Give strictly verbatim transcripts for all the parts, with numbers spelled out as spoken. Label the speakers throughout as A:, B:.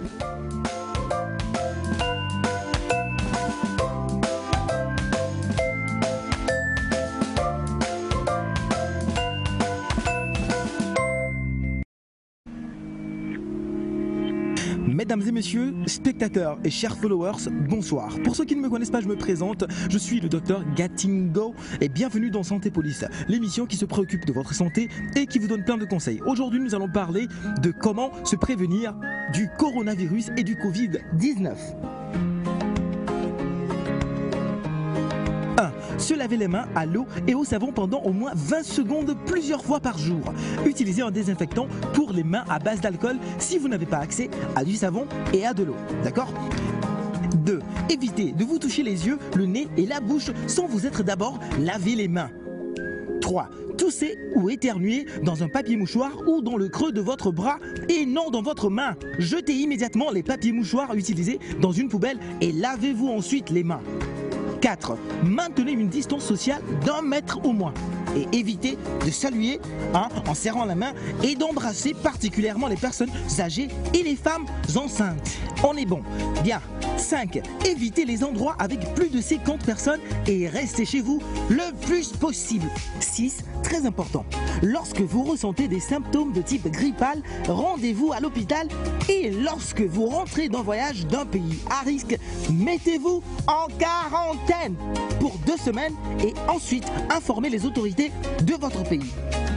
A: Mesdames et messieurs, spectateurs et chers followers, bonsoir. Pour ceux qui ne me connaissent pas, je me présente, je suis le docteur Gatingo et bienvenue dans Santé Police, l'émission qui se préoccupe de votre santé et qui vous donne plein de conseils. Aujourd'hui, nous allons parler de comment se prévenir du coronavirus et du Covid dix-neuf. un. Se laver les mains à l'eau et au savon pendant au moins vingt secondes plusieurs fois par jour. Utilisez un désinfectant pour les mains à base d'alcool si vous n'avez pas accès à du savon et à de l'eau. D'accord ? deux. Évitez de vous toucher les yeux, le nez et la bouche sans vous être d'abord lavé les mains. trois. Toussez ou éternuez dans un papier mouchoir ou dans le creux de votre bras et non dans votre main. Jetez immédiatement les papiers mouchoirs utilisés dans une poubelle et lavez-vous ensuite les mains. quatre. Maintenez une distance sociale d'un mètre au moins et évitez de saluer hein, en serrant la main et d'embrasser particulièrement les personnes âgées et les femmes enceintes. On est bon. Bien. cinq. Évitez les endroits avec plus de cinquante personnes et restez chez vous le plus possible. six. Très important. Lorsque vous ressentez des symptômes de type grippal, rendez-vous à l'hôpital et lorsque vous rentrez d'un voyage d'un pays à risque, mettez-vous en quarantaine pour deux semaines et ensuite informez les autorités de votre pays.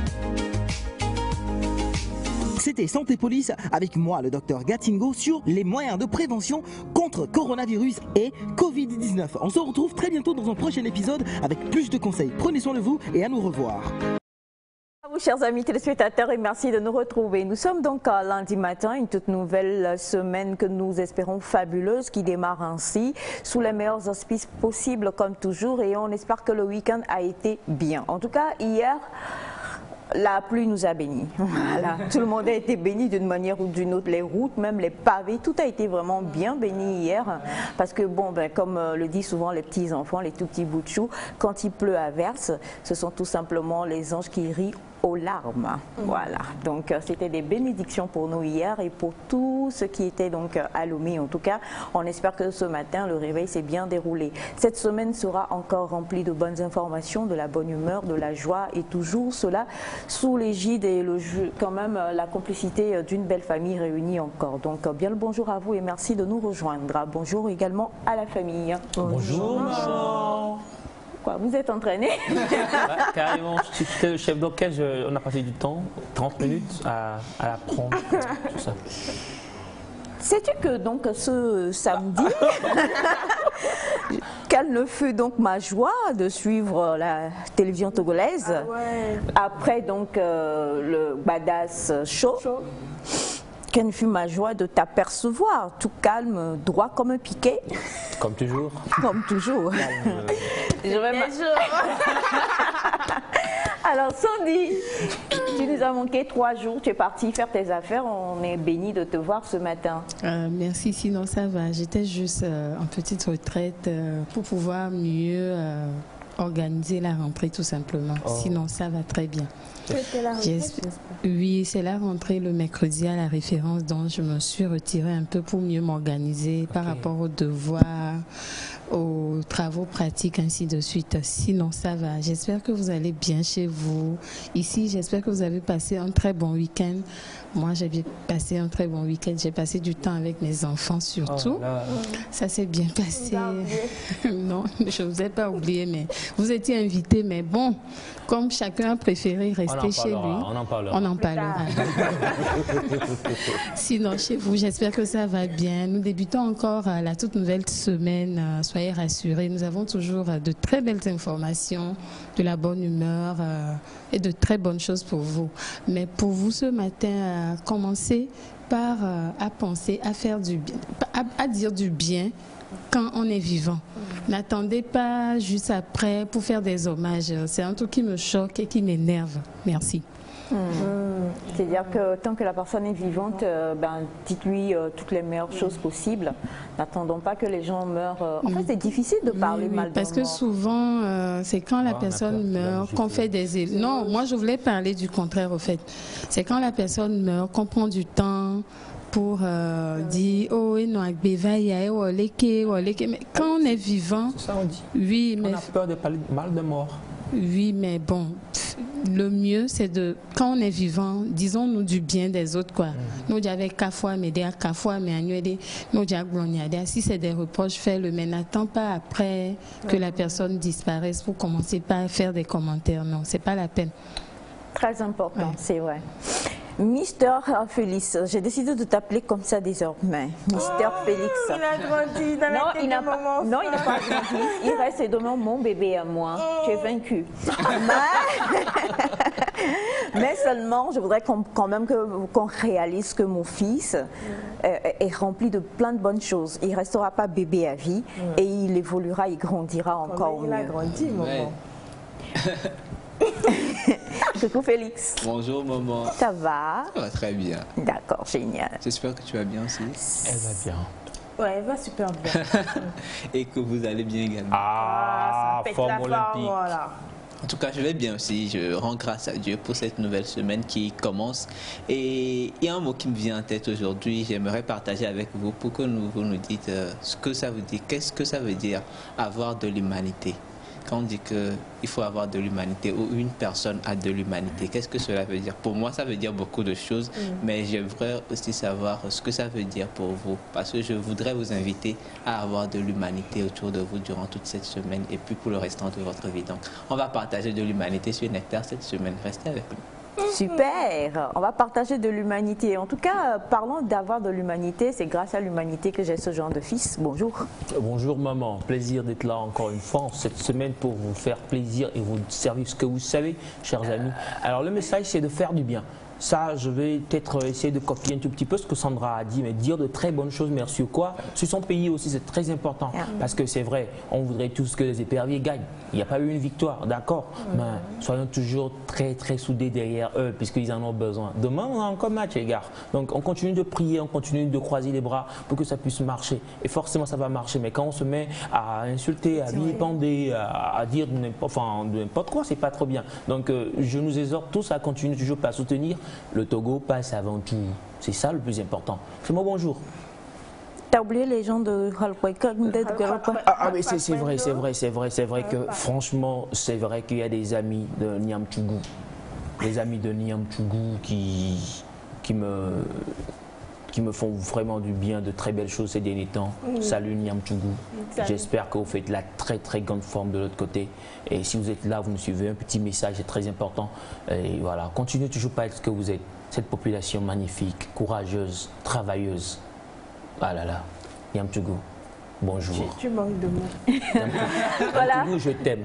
A: C'était Santé Police avec moi, le docteur Gatingo, sur les moyens de prévention contre coronavirus et Covid dix-neuf. On se retrouve très bientôt dans un prochain épisode avec plus de conseils. Prenez soin de vous et à nous revoir.
B: À vous, chers amis téléspectateurs, et merci de nous retrouver. Nous sommes donc à lundi matin, une toute nouvelle semaine que nous espérons fabuleuse, qui démarre ainsi, sous les meilleurs auspices possibles comme toujours, et on espère que le week-end a été bien. En tout cas, hier, la pluie nous a bénis. Voilà. Tout le monde a été béni d'une manière ou d'une autre. Les routes, même les pavés, tout a été vraiment bien béni hier. Parce que, bon, ben, comme le disent souvent les petits enfants, les tout petits bouts de chou, quand il pleut à verse, ce sont tout simplement les anges qui rient aux larmes. Voilà. Donc, c'était des bénédictions pour nous hier et pour tous ceux qui étaient donc à Lomé. En tout cas, on espère que ce matin, le réveil s'est bien déroulé. Cette semaine sera encore remplie de bonnes informations, de la bonne humeur, de la joie et toujours cela sous l'égide et le jeu, quand même la complicité d'une belle famille réunie encore. Donc, bien le bonjour à vous et merci de nous rejoindre. Bonjour également à la famille.
C: Bonjour, maman.
B: Quoi, vous êtes entraîné?
C: Bah, carrément, tu étais le chef d'orchestre, on a passé du temps, trente minutes, à, à apprendre tout ça.
B: Sais-tu que donc ce samedi, quelle ne fut donc ma joie de suivre la télévision togolaise, ah ouais. Après donc euh, le Badass Show, Show. Quelle fut ma joie de t'apercevoir, tout calme, droit comme un piquet.
C: Comme toujours.
B: Comme toujours. Je vais Alors Sandy, tu nous as manqué trois jours, tu es partie faire tes affaires, on est béni de te voir ce matin.
D: Euh, merci, sinon ça va. J'étais juste euh, en petite retraite euh, pour pouvoir mieux euh, organiser la rentrée tout simplement. Oh. Sinon ça va très bien.
B: La rentrée,
D: oui, c'est la rentrée le mercredi à la référence, donc je me suis retirée un peu pour mieux m'organiser okay. Par rapport aux devoirs, aux travaux pratiques, ainsi de suite. Sinon, ça va. J'espère que vous allez bien chez vous. Ici, j'espère que vous avez passé un très bon week-end. Moi, j'ai passé un très bon week-end. J'ai passé du temps avec mes enfants surtout. Oh là. Ça s'est bien passé. Non, je ne vous ai pas oublié, mais vous étiez invités. Mais bon, comme chacun a préféré rester chez lui,
C: on en parlera.
D: On en parlera. Sinon, chez vous, j'espère que ça va bien. Nous débutons encore la toute nouvelle semaine. Soyez rassurés. Nous avons toujours de très belles informations, de la bonne humeur et de très bonnes choses pour vous. Mais pour vous ce matin, commencez par à penser, à faire du bien, à, à dire du bien quand on est vivant. N'attendez pas juste après pour faire des hommages. C'est un truc qui me choque et qui m'énerve. Merci.
B: Mmh. C'est-à-dire que tant que la personne est vivante, euh, ben, dites-lui euh, toutes les meilleures choses possibles. N'attendons pas que les gens meurent. Euh... En mmh. fait, c'est difficile de parler
D: oui, oui,
B: mal d'un
D: parce que
B: mort.
D: souvent, euh, c'est quand la ah, personne meurt qu'on fait des... Non, moi je voulais parler du contraire au fait. C'est quand la personne meurt qu'on prend du temps pour euh, dire oh et non mais quand on est vivant,
C: C'est ça on dit.
D: oui mais
C: On a peur de parler de mal de mort.
D: oui mais bon, le mieux c'est de quand on est vivant, disons-nous du bien des autres quoi. Nous j'avais cafou mais des cafou mais annuel nous j'aglonia. Si c'est des reproches, fais-le mais n'attends pas après que la personne disparaisse pour commencer pas à faire des commentaires. Non, c'est pas la peine.
B: Très important,
D: Ouais.
B: c'est vrai. Mister Félix, j'ai décidé de t'appeler comme ça désormais. Mister
E: Oh,
B: Félix.
E: il a grandi dans
B: Non,
E: la tête
B: il n'a
E: de
B: pas,
E: maman.
B: non, il n'a pas grandi. Il reste demain mon bébé à moi. Tu es vaincu. Mais, mais seulement, je voudrais qu'on- quand même que- qu'on réalise que mon fils euh, est rempli de plein de bonnes choses. Il ne restera pas bébé à vie et il évoluera, il grandira encore
E: Il a
B: mieux.
E: grandi, maman.
F: Ouais.
B: Coucou Félix.
F: Bonjour maman.
B: Ça va?
F: Ça va très bien.
B: D'accord, génial.
F: J'espère que tu vas bien aussi
C: Elle va bien.
E: Ouais, elle va super bien.
F: et que vous allez bien également.
C: Ah,
E: ça pète
C: forme
E: la forme,
C: olympique.
E: voilà.
F: En tout cas, je vais bien aussi. Je rends grâce à Dieu pour cette nouvelle semaine qui commence. Et il y a un mot qui me vient en tête aujourd'hui. J'aimerais partager avec vous pour que nous, vous nous dites euh, ce que ça veut dire. Qu'est-ce que ça veut dire avoir de l'humanité? Quand on dit qu'il faut avoir de l'humanité ou une personne a de l'humanité, qu'est-ce que cela veut dire? Pour moi, ça veut dire beaucoup de choses, mm. mais j'aimerais aussi savoir ce que ça veut dire pour vous, parce que je voudrais vous inviter à avoir de l'humanité autour de vous durant toute cette semaine et puis pour le restant de votre vie. Donc, on va partager de l'humanité sur Nectar cette semaine. Restez avec nous.
B: Super, on va partager de l'humanité. En tout cas, parlons d'avoir de l'humanité. C'est grâce à l'humanité que j'ai ce genre de fils. Bonjour.
C: Bonjour maman, plaisir d'être là encore une fois cette semaine pour vous faire plaisir et vous servir ce que vous savez, chers amis. Alors le message c'est de faire du bien. Ça, je vais peut-être essayer de copier un tout petit peu ce que Sandra a dit, mais dire de très bonnes choses, merci ou quoi. Sur son pays aussi, c'est très important. Parce que c'est vrai, on voudrait tous que les éperviers gagnent. Il n'y a pas eu une victoire, d'accord. Mais soyons toujours très, très soudés derrière eux, puisqu'ils en ont besoin. Demain, on a encore match, les gars. Donc, on continue de prier, on continue de croiser les bras pour que ça puisse marcher. Et forcément, ça va marcher. Mais quand on se met à insulter, à vilipender, à, à dire n'importe enfin, quoi, c'est pas trop bien. Donc, euh, je nous exhorte tous à continuer toujours à soutenir. Le Togo passe avant tout. C'est ça le plus important. C'est moi bonjour.
B: T'as oublié les gens de Halkweka,
C: Ah, ah mais c'est vrai, c'est vrai, c'est vrai, c'est vrai que franchement, c'est vrai qu'il y a des amis de Niamtougou, des amis de Niamtougou qui, qui me qui me font vraiment du bien, de très belles choses ces derniers temps. Mmh. Salut Niamtougou. J'espère que vous faites la très très grande forme de l'autre côté. Et si vous êtes là, vous nous suivez, un petit message est très important. Et voilà, continuez toujours pas être ce que vous êtes. Cette population magnifique, courageuse, travailleuse. Ah là là, Niamtougou, bonjour.
E: Tu, tu manques de mots.
B: Voilà.
C: Niamtougou, je t'aime.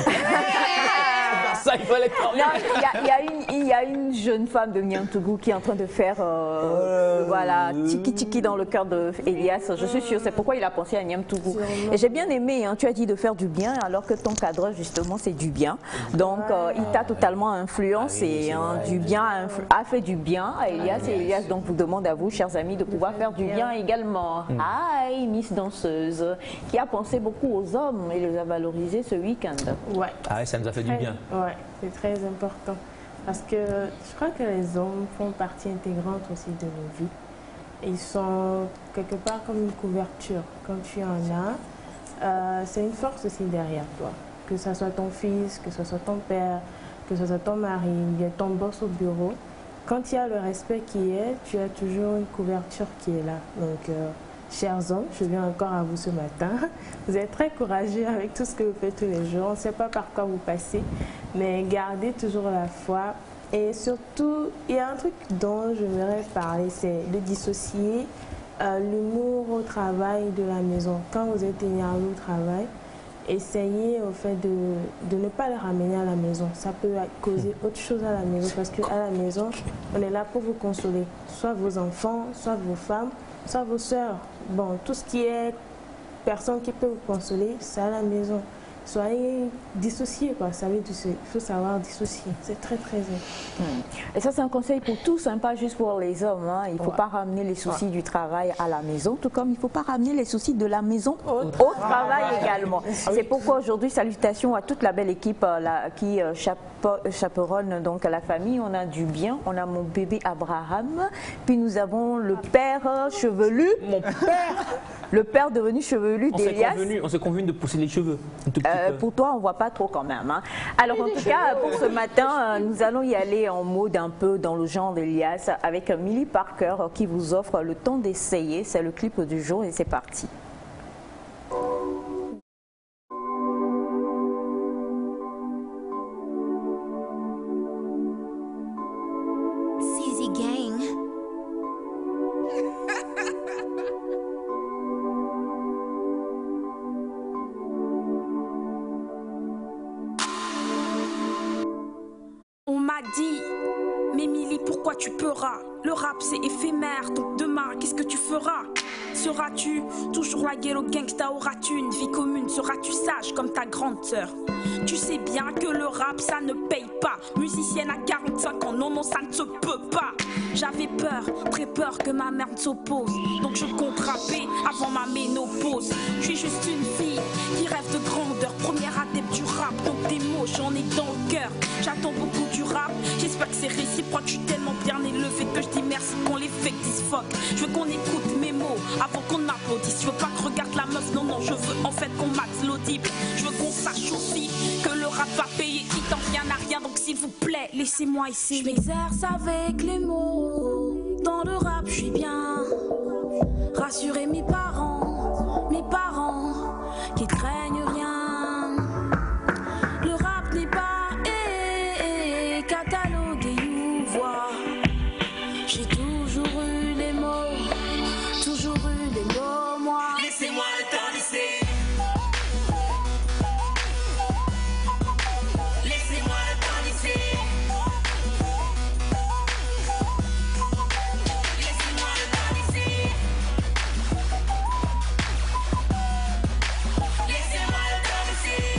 C: Ça, il fallait quand même.
B: Il y, y, y a une jeune femme de Niamtougou qui est en train de faire euh, euh, voilà, tiki tiki dans le cœur de Elias. Je suis sûre, c'est pourquoi il a pensé à Niamtougou. Et j'ai bien aimé, hein, tu as dit de faire du bien, alors que ton cadre, justement, c'est du bien. Donc, euh, il t'a totalement influencé. Hein, du bien a, a fait du bien à Elias. Et Elias donc vous demande à vous, chers amis, de pouvoir faire du bien également. Aïe, Miss Danseuse, qui a pensé beaucoup aux hommes et les a valorisés ce week-end.
E: Ouais.
C: Ah ouais, ça nous a fait du bien.
E: Ouais, c'est très important. Parce que je crois que les hommes font partie intégrante aussi de nos vies. Ils sont quelque part comme une couverture. Quand tu en as, euh, c'est une force aussi derrière toi. Que ce soit ton fils, que ce soit ton père, que ce soit ton mari, ton boss au bureau. Quand il y a le respect qui est, tu as toujours une couverture qui est là. Donc, euh, chers hommes, je viens encore à vous ce matin. Vous êtes très courageux avec tout ce que vous faites tous les jours. On ne sait pas par quoi vous passez, mais gardez toujours la foi. Et surtout, il y a un truc dont je voudrais parler, c'est de dissocier euh, l'humour au travail de la maison. Quand vous êtes énervé au travail, essayez au fait de, de ne pas le ramener à la maison. Ça peut causer autre chose à la maison, parce qu'à la maison, on est là pour vous consoler. Soit vos enfants, soit vos femmes, soit vos soeurs. Bon, tout ce qui est personne qui peut vous consoler, c'est à la maison. soyez dissociés, quoi. Il faut savoir dissocier. C'est très, très important.
B: Et ça, c'est un conseil pour tous, hein, pas juste pour les hommes. Hein. Il ne faut ouais. pas ramener les soucis ouais. du travail à la maison, tout comme il ne faut pas ramener les soucis de la maison au, au travail ah, également. C'est pourquoi aujourd'hui, salutations à toute la belle équipe euh, la, qui euh, chaperonne donc la famille. On a du bien, on a mon bébé Abraham, puis nous avons le père chevelu.
C: Mon père
B: Le père devenu chevelu d'Elias.
C: On s'est convenu de pousser les cheveux.
B: Euh, pour toi, on ne voit pas trop quand même. Hein. Alors en tout cas, pour ce matin, nous allons y aller en mode un peu dans le genre d'Elias avec Millie Parker qui vous offre le temps d'essayer. C'est le clip du jour et c'est parti.
G: Dit, mais Millie, pourquoi tu peuras? Le rap c'est éphémère, donc demain qu'est-ce que tu feras? Seras-tu toujours la ghetto gangsta? Auras-tu une vie commune? Seras-tu sage comme ta grande sœur? Tu sais bien que le rap ça ne paye pas. Musicienne à quarante-cinq ans, non non ça ne se peut pas. J'avais peur, très peur que ma mère ne s'oppose. Donc je compte rapper avant ma ménopause. Je suis juste une fille qui rêve de grandeur. Première adepte du rap, donc des mots j'en ai dans le cœur. J'attends beaucoup du rap, j'espère que c'est réciproque. Je suis tellement bien élevé que je dis merci qu'on les fait que fuck. Je veux qu'on écoute mes mots avant qu'on applaudisse. Je veux pas que regarde la meuf, non non, je veux en fait qu'on maxe l'audible. Je veux qu'on sache aussi que le rap va payer qui t'en rien à rien. Donc s'il vous plaît, laissez-moi essayer. Je m'exerce avec les mots. Dans le rap, je suis bien. Rassurer mes parents, mes parents qui craignent rien. Le rap n'est pas eh, eh, catalogué ou voix. J'ai toujours eu les mots, toujours eu les mots, moi. Laissez-moi le temps d'essayer. Laissez-moi le temps d'essayer. Laissez-moi le temps d'essayer. Laissez-moi le temps d'essayer.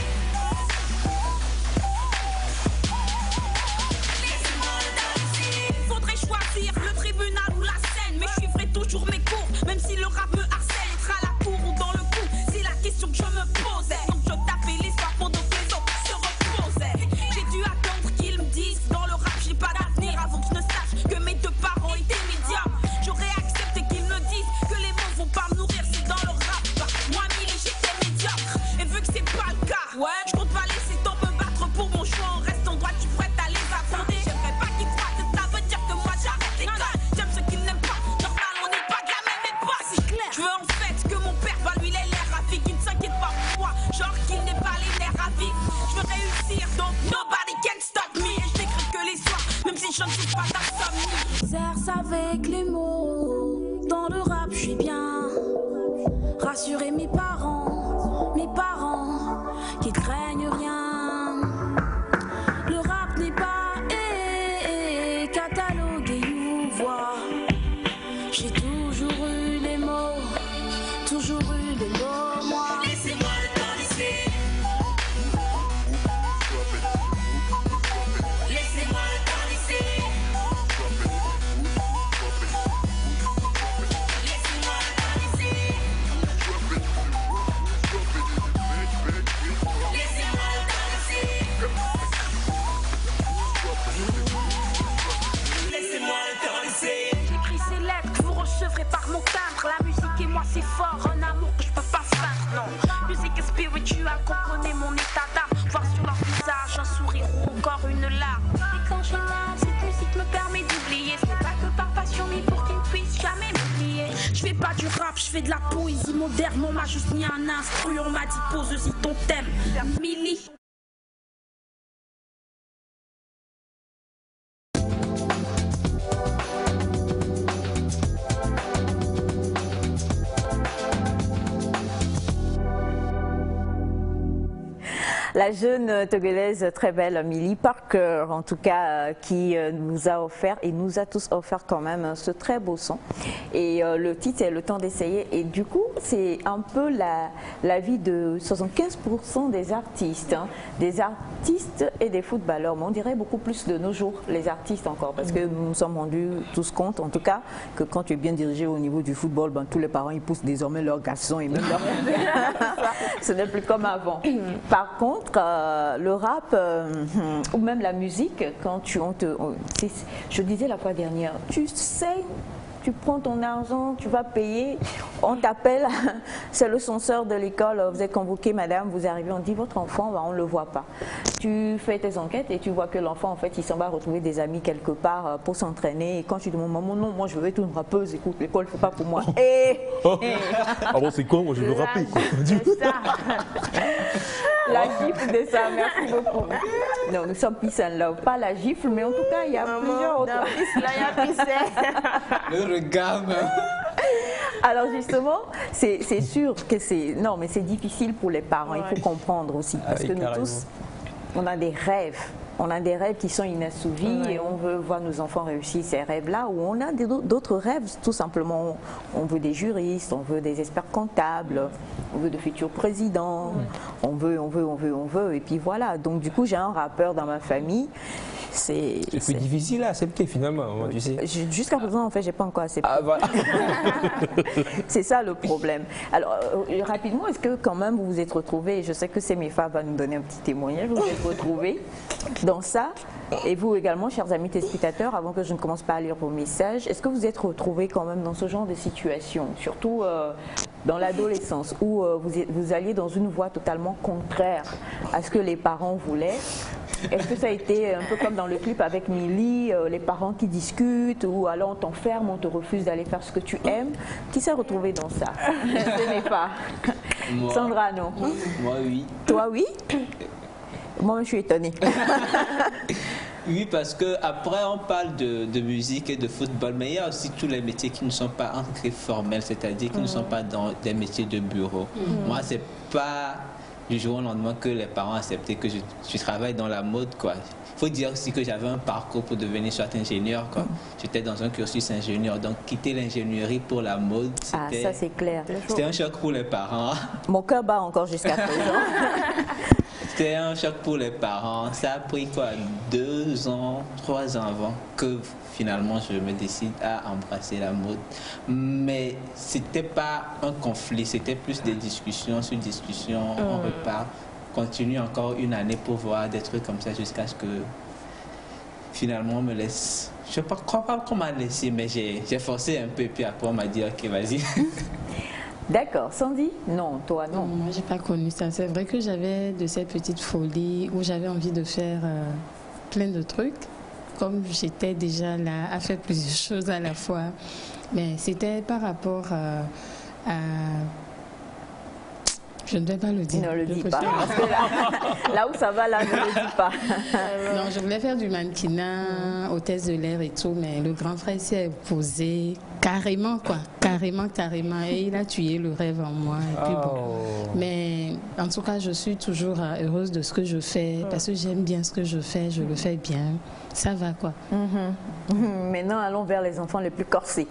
G: Laissez-moi le temps d'essayer. Faudrait choisir le tribunal ou la scène, mais je suivrai toujours mes cours, même si le rap me harcèle. Être à la cour ou dans le coup, c'est la question que je me posais. Donc je tapais les soirs pendant que les autres se reposaient. J'ai dû attendre qu'ils me disent dans le rap j'ai pas d'avenir avant que je ne sache que mes deux parents étaient médiocres. J'aurais accepté qu'ils me disent que les mots vont pas me nourrir si dans le rap bah, moi Millie j'étais médiocre. Et vu que c'est pas le cas, ouais, je compte pas laisser tant me battre pour mon choix. En restant droit, tu prête à les attendre. J'aimerais pas qu'ils croient que ça veut dire que moi j'arrête les gars. J'aime ceux qui n'aiment pas, normal on n'est pas de la même époque. C'est clair. Je veux en fait que mon père, bah lui il ait l'air ravi, qu'il ne s'inquiète pas pour moi, genre qu'il n'ait pas les nerfs à vivre. Je veux réussir donc nobody can stop me. Et je n'écris que les soirs, même si je ne suis pas d'insomnie. J'exerce avec les mots, dans le rap je suis bien. Rassurer mes parents, mes parents qui craignent rien. Le rap n'est pas eh, eh, catalogué ou voix. J'ai toujours eu les mots, toujours eu les mots, moi. Laissez-moi le temps d'essayer. Laissez-moi le temps d'essayer. Laissez-moi le temps d'essayer. Laissez-moi le temps d'essayer. Laissez-moi le temps d'essayer. J'écris ces lettres que vous recevrez par mon timbre. La musique et moi c'est fort, un amour que je peux pas feindre, non. Musique spirituelle, comprenez mon état d'âme. Voir sur leur visage un sourire ou encore une larme. Et quand j'ai mal, cette musique me permet d'oublier. Ce n'est pas que par passion, mais pour qu'ils ne puissent jamais m'oublier. Je fais pas du rap, je fais de la poésie moderne. On m'a juste mis un instru, on m'a dit pose-y ton thème. Millie.
B: La jeune Togolaise très belle, Millie Parker, en tout cas, euh, qui euh, nous a offert et nous a tous offert quand même ce très beau son. Et euh, le titre, c'est Le temps d'essayer. Et du coup, c'est un peu la, la vie de soixante-quinze pour cent des artistes, hein, des artistes et des footballeurs. Mais on dirait beaucoup plus de nos jours, les artistes encore, parce que nous nous sommes rendus tous compte, en tout cas, que quand tu es bien dirigé au niveau du football, ben, tous les parents, ils poussent désormais leurs garçons et même leurs ce n'est plus comme avant. Par contre, euh, le rap euh, ou même la musique, quand tu on te, on, je disais la fois dernière, tu sais, tu prends ton argent, tu vas payer, on t'appelle, c'est le censeur de l'école, vous êtes convoqué, madame, vous arrivez, on dit votre enfant, ben, on ne le voit pas. Tu fais tes enquêtes et tu vois que l'enfant, en fait, il s'en va retrouver des amis quelque part pour s'entraîner. Et quand tu demandes, maman, non, moi je veux être une rappeuse, écoute, l'école ne fait pas pour moi. Et,
H: oh.
B: et...
H: Ah bon, c'est quoi, moi je veux rapper, quoi.
B: La gifle de ça, merci beaucoup. Non, nous sommes peace and love. Pas la gifle, mais en tout cas, il y a Maman, plusieurs autres.
E: Là, il y a
F: le regard, même.
B: Alors justement, c'est sûr que c'est... Non, mais c'est difficile pour les parents, ouais. Il faut comprendre aussi. Parce ah, que nous carrément. tous, on a des rêves. On a des rêves qui sont inassouvis ouais. et on veut voir nos enfants réussir ces rêves-là, ou on a d'autres rêves, tout simplement. On veut des juristes, on veut des experts comptables, on veut de futurs présidents, ouais. on veut, on veut, on veut, on veut, et puis voilà. Donc du coup, j'ai un rappeur dans ma famille. C'est
C: plus difficile à accepter finalement, moi, tu sais.
B: Jusqu'à présent, en fait, j'ai pas encore accepté.
C: Ah, voilà.
B: C'est ça le problème. Alors, euh, rapidement, est-ce que quand même vous vous êtes retrouvés, je sais que Semifa va nous donner un petit témoignage, vous vous êtes retrouvés dans ça, et vous également, chers amis téléspectateurs, avant que je ne commence pas à lire vos messages, est-ce que vous êtes retrouvés quand même dans ce genre de situation, surtout euh, dans l'adolescence, où euh, vous, vous alliez dans une voie totalement contraire à ce que les parents voulaient? Est-ce que ça a été un peu comme dans le clip avec Millie, euh, les parents qui discutent, ou alors on t'enferme, on te refuse d'aller faire ce que tu aimes? Qui s'est retrouvé dans ça? Ce n'est pas. Moi, Sandra, non?
F: Moi, oui.
B: Toi, oui? Moi, je suis étonnée.
F: Oui, parce qu'après, on parle de, de musique et de football, mais il y a aussi tous les métiers qui ne sont pas ancrés formels, c'est-à-dire qui mmh. ne sont pas dans des métiers de bureau. Mmh. Moi, c'est pas du jour au lendemain que les parents acceptaient que je, je travaille dans la mode, quoi. Il faut dire aussi que j'avais un parcours pour devenir soit ingénieur, quoi. J'étais dans un cursus ingénieur, donc quitter l'ingénierie pour la mode,
B: c'était... Ah, ça c'est clair.
F: C'était un choc pour les parents.
B: Mon cœur bat encore jusqu'à présent.
F: C'était un choc pour les parents. Ça a pris quoi, deux ans, trois ans avant que finalement je me décide à embrasser la mode. Mais c'était pas un conflit, c'était plus des discussions sur discussions. Mmh. On repart, continue encore une année pour voir des trucs comme ça jusqu'à ce que finalement on me laisse. Je ne crois pas qu'on m'a laissé, mais j'ai forcé un peu et puis après on m'a dit ok, vas-y.
B: D'accord. Sandy? Non, toi non.
D: Moi, j'ai pas connu ça. C'est vrai que j'avais de cette petite folie où j'avais envie de faire euh, plein de trucs. Comme j'étais déjà là à faire plusieurs choses à la fois. Mais c'était par rapport euh, à... Je ne vais pas le dire.
B: Ne le dis pas. Parce que là, là où ça va, là, ne le dis pas.
D: Non, je voulais faire du mannequinat, hôtesse de l'air et tout, mais le grand frère s'est opposé carrément, quoi. Carrément, carrément. Et il a tué le rêve en moi. Et puis,
C: oh.
D: bon. Mais en tout cas, je suis toujours heureuse de ce que je fais parce que j'aime bien ce que je fais, je le fais bien. Ça va, quoi.
B: Mm-hmm. Mm-hmm. Maintenant, allons vers les enfants les plus corsés.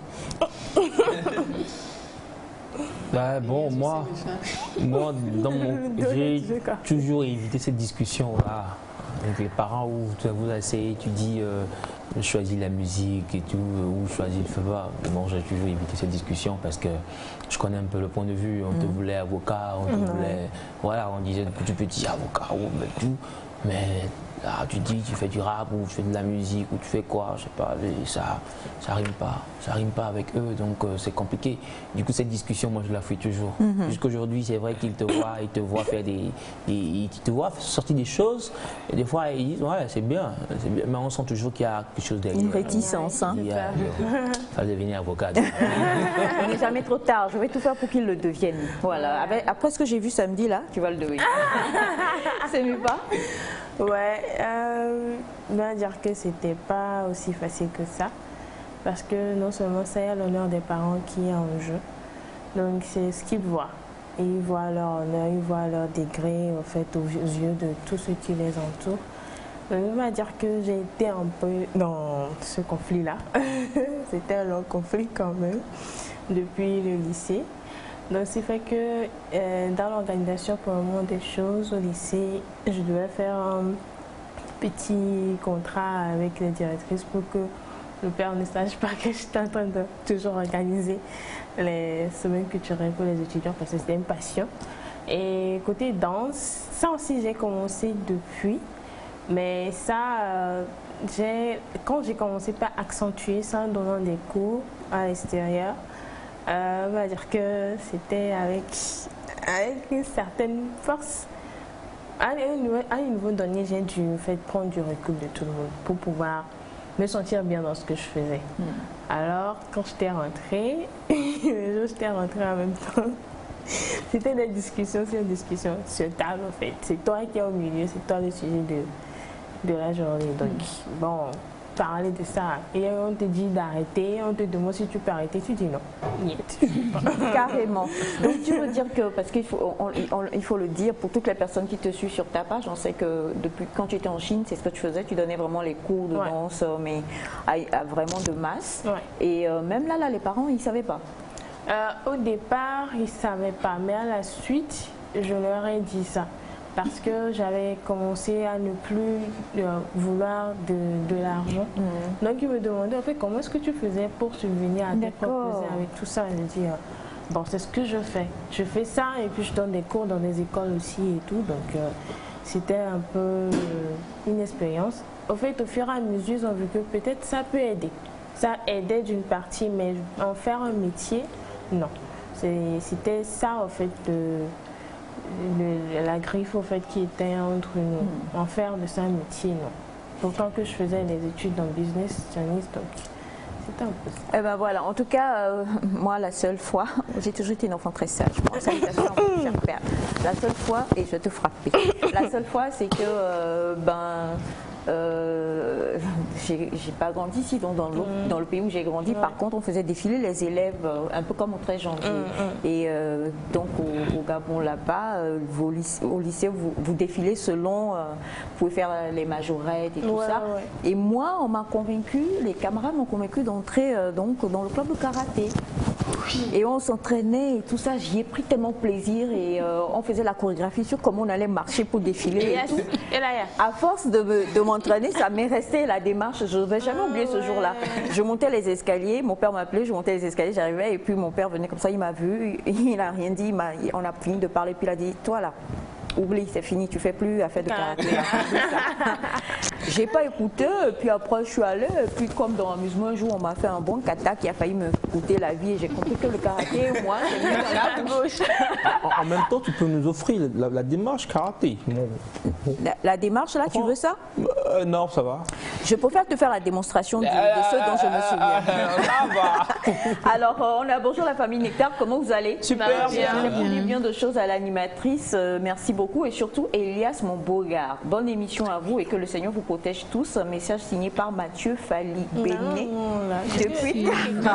C: Bah, bon, moi, moi j'ai toujours évité cette discussion-là avec les parents où tu vous asseyez, tu dis euh, je choisis la musique et tout, ou je choisis le feu bas. Bon, j'ai toujours évité cette discussion parce que je connais un peu le point de vue. On mmh. te voulait avocat, on te mmh. voulait. Voilà, on disait que tu petit avocat ou tout. Mais là, tu dis, tu fais du rap ou tu fais de la musique ou tu fais quoi, je sais pas, ça, ça rime pas, ça rime pas avec eux, donc euh, c'est compliqué. Du coup, cette discussion, moi, je la fuis toujours. Mm-hmm. Jusqu'aujourd'hui, c'est vrai qu'ils te voient, ils te voient faire des, des, ils te voient sortir des choses, et des fois, ils disent, ouais, c'est bien, bien, mais on sent toujours qu'il y a quelque chose derrière.
B: Une réticence, hein.
C: Il y a, il va devenir avocat.
B: Il n'est jamais trop tard, je vais tout faire pour qu'il le devienne. Voilà, Avec, après ce que j'ai vu samedi, là, tu vas le devenir. C'est mieux pas?
E: Ouais, euh, je dois dire que c'était pas aussi facile que ça, parce que non seulement ça, il y a l'honneur des parents qui est en jeu, donc c'est ce qu'ils voient. ils voient leur honneur, ils voient leur degré en fait, aux yeux de tous ceux qui les entourent. Donc, on va dire que j'ai été un peu dans ce conflit-là. C'était un long conflit quand même, depuis le lycée. Donc, c'est fait que euh, dans l'organisation pour le moment des choses au lycée, je devais faire un petit contrat avec les directrices pour que le père ne sache pas que j'étais en train de toujours organiser les semaines culturelles pour les étudiants parce que c'était une passion. Et côté danse, ça aussi j'ai commencé depuis. Mais ça, euh, quand j'ai commencé par accentuer ça en donnant des cours à l'extérieur, euh, on va dire que c'était avec, avec une certaine force. À un niveau, à un niveau donné, j'ai dû en fait, prendre du recul de tout le monde pour pouvoir me sentir bien dans ce que je faisais. Mm. Alors, quand j'étais rentrée, le jour j'étais rentrée en même temps, c'était des discussions sur des discussions sur table en fait. C'est toi qui es au milieu, c'est toi le sujet de... de la journée. Donc, mmh. bon, parler de ça. Et on te dit d'arrêter, on te demande si tu peux arrêter, tu dis non.
B: Carrément. Donc, tu veux dire que, parce qu'il faut, on, on, il faut le dire, pour toutes les personnes qui te suivent sur ta page, on sait que depuis quand tu étais en Chine, c'est ce que tu faisais, tu donnais vraiment les cours de ouais. danse, mais à, à vraiment de masse. Ouais. Et euh, même là, là, les parents, ils ne savaient pas.
E: Euh, au départ, ils ne savaient pas, mais à la suite, je leur ai dit ça. Parce que j'avais commencé à ne plus euh, vouloir de, de l'argent. Mmh. Donc, ils me demandaient, en fait, comment est-ce que tu faisais pour subvenir à tes propres besoins avec tout ça. Je dis, euh, bon, c'est ce que je fais. Je fais ça et puis je donne des cours dans des écoles aussi et tout. Donc, euh, c'était un peu euh, une expérience. Au fait, au fur et à mesure, ils ont vu que peut-être ça peut aider. Ça aidait d'une partie, mais en faire un métier, non. C'était ça, en fait, de... Le, la griffe au fait qui était entre nous, mmh. en faire de ça un métier, non. Pourtant que je faisais des études dans business, Chinese, donc c'était un peu ça.
B: Eh ben voilà, en tout cas, euh, moi la seule fois, j'ai toujours été une enfant très sage, bon, salutations à mon cher père. La seule fois, et je vais te frapper, la seule fois c'est que, euh, ben, Euh, j'ai pas grandi ici dans, dans, le, mmh. dans le pays où j'ai grandi. Ouais. Par contre, on faisait défiler les élèves euh, un peu comme au treize janvier. Mmh. Et euh, donc au, au Gabon là-bas, euh, au lycée, au lycée vous, vous défilez selon, euh, vous pouvez faire les majorettes et tout ouais, ça. Ouais. Et moi, on m'a convaincu, les camarades m'ont convaincu d'entrer euh, donc dans le club de karaté. Et on s'entraînait et tout ça, j'y ai pris tellement plaisir et euh, on faisait la chorégraphie sur comment on allait marcher pour défiler. Et, et, tout. Et là, à force de, de m'entraîner, ça m'est resté la démarche, je ne vais jamais oublier ce jour-là. Je montais les escaliers, mon père m'appelait, je montais les escaliers, j'arrivais et puis mon père venait comme ça, il m'a vu, il n'a rien dit, il on a fini de parler, puis il a dit, toi là, oublie, c'est fini, tu fais plus affaire de karaté. J'ai pas écouté, et puis après je suis allée, et puis comme dans l'amusement, un jour on m'a fait un bon kata qui a failli me coûter la vie et j'ai compris que le karaté, moi, c'est mieux dans la bouche.
C: En, en même temps, tu peux nous offrir la, la démarche karaté.
B: La, la démarche là, enfin, tu veux ça
C: euh, Non, ça va.
B: Je préfère te faire la démonstration de, de ceux dont je me souviens.
C: Ça va.
B: Alors, euh, on a bonjour la famille Nectar, comment vous allez?
C: Super bien.
B: J'ai répondu bien de choses à l'animatrice, euh, merci beaucoup et surtout Elias mon beau gars. Bonne émission à vous et que le Seigneur vous protège tous. Un message signé par Mathieu Fali Béné depuis.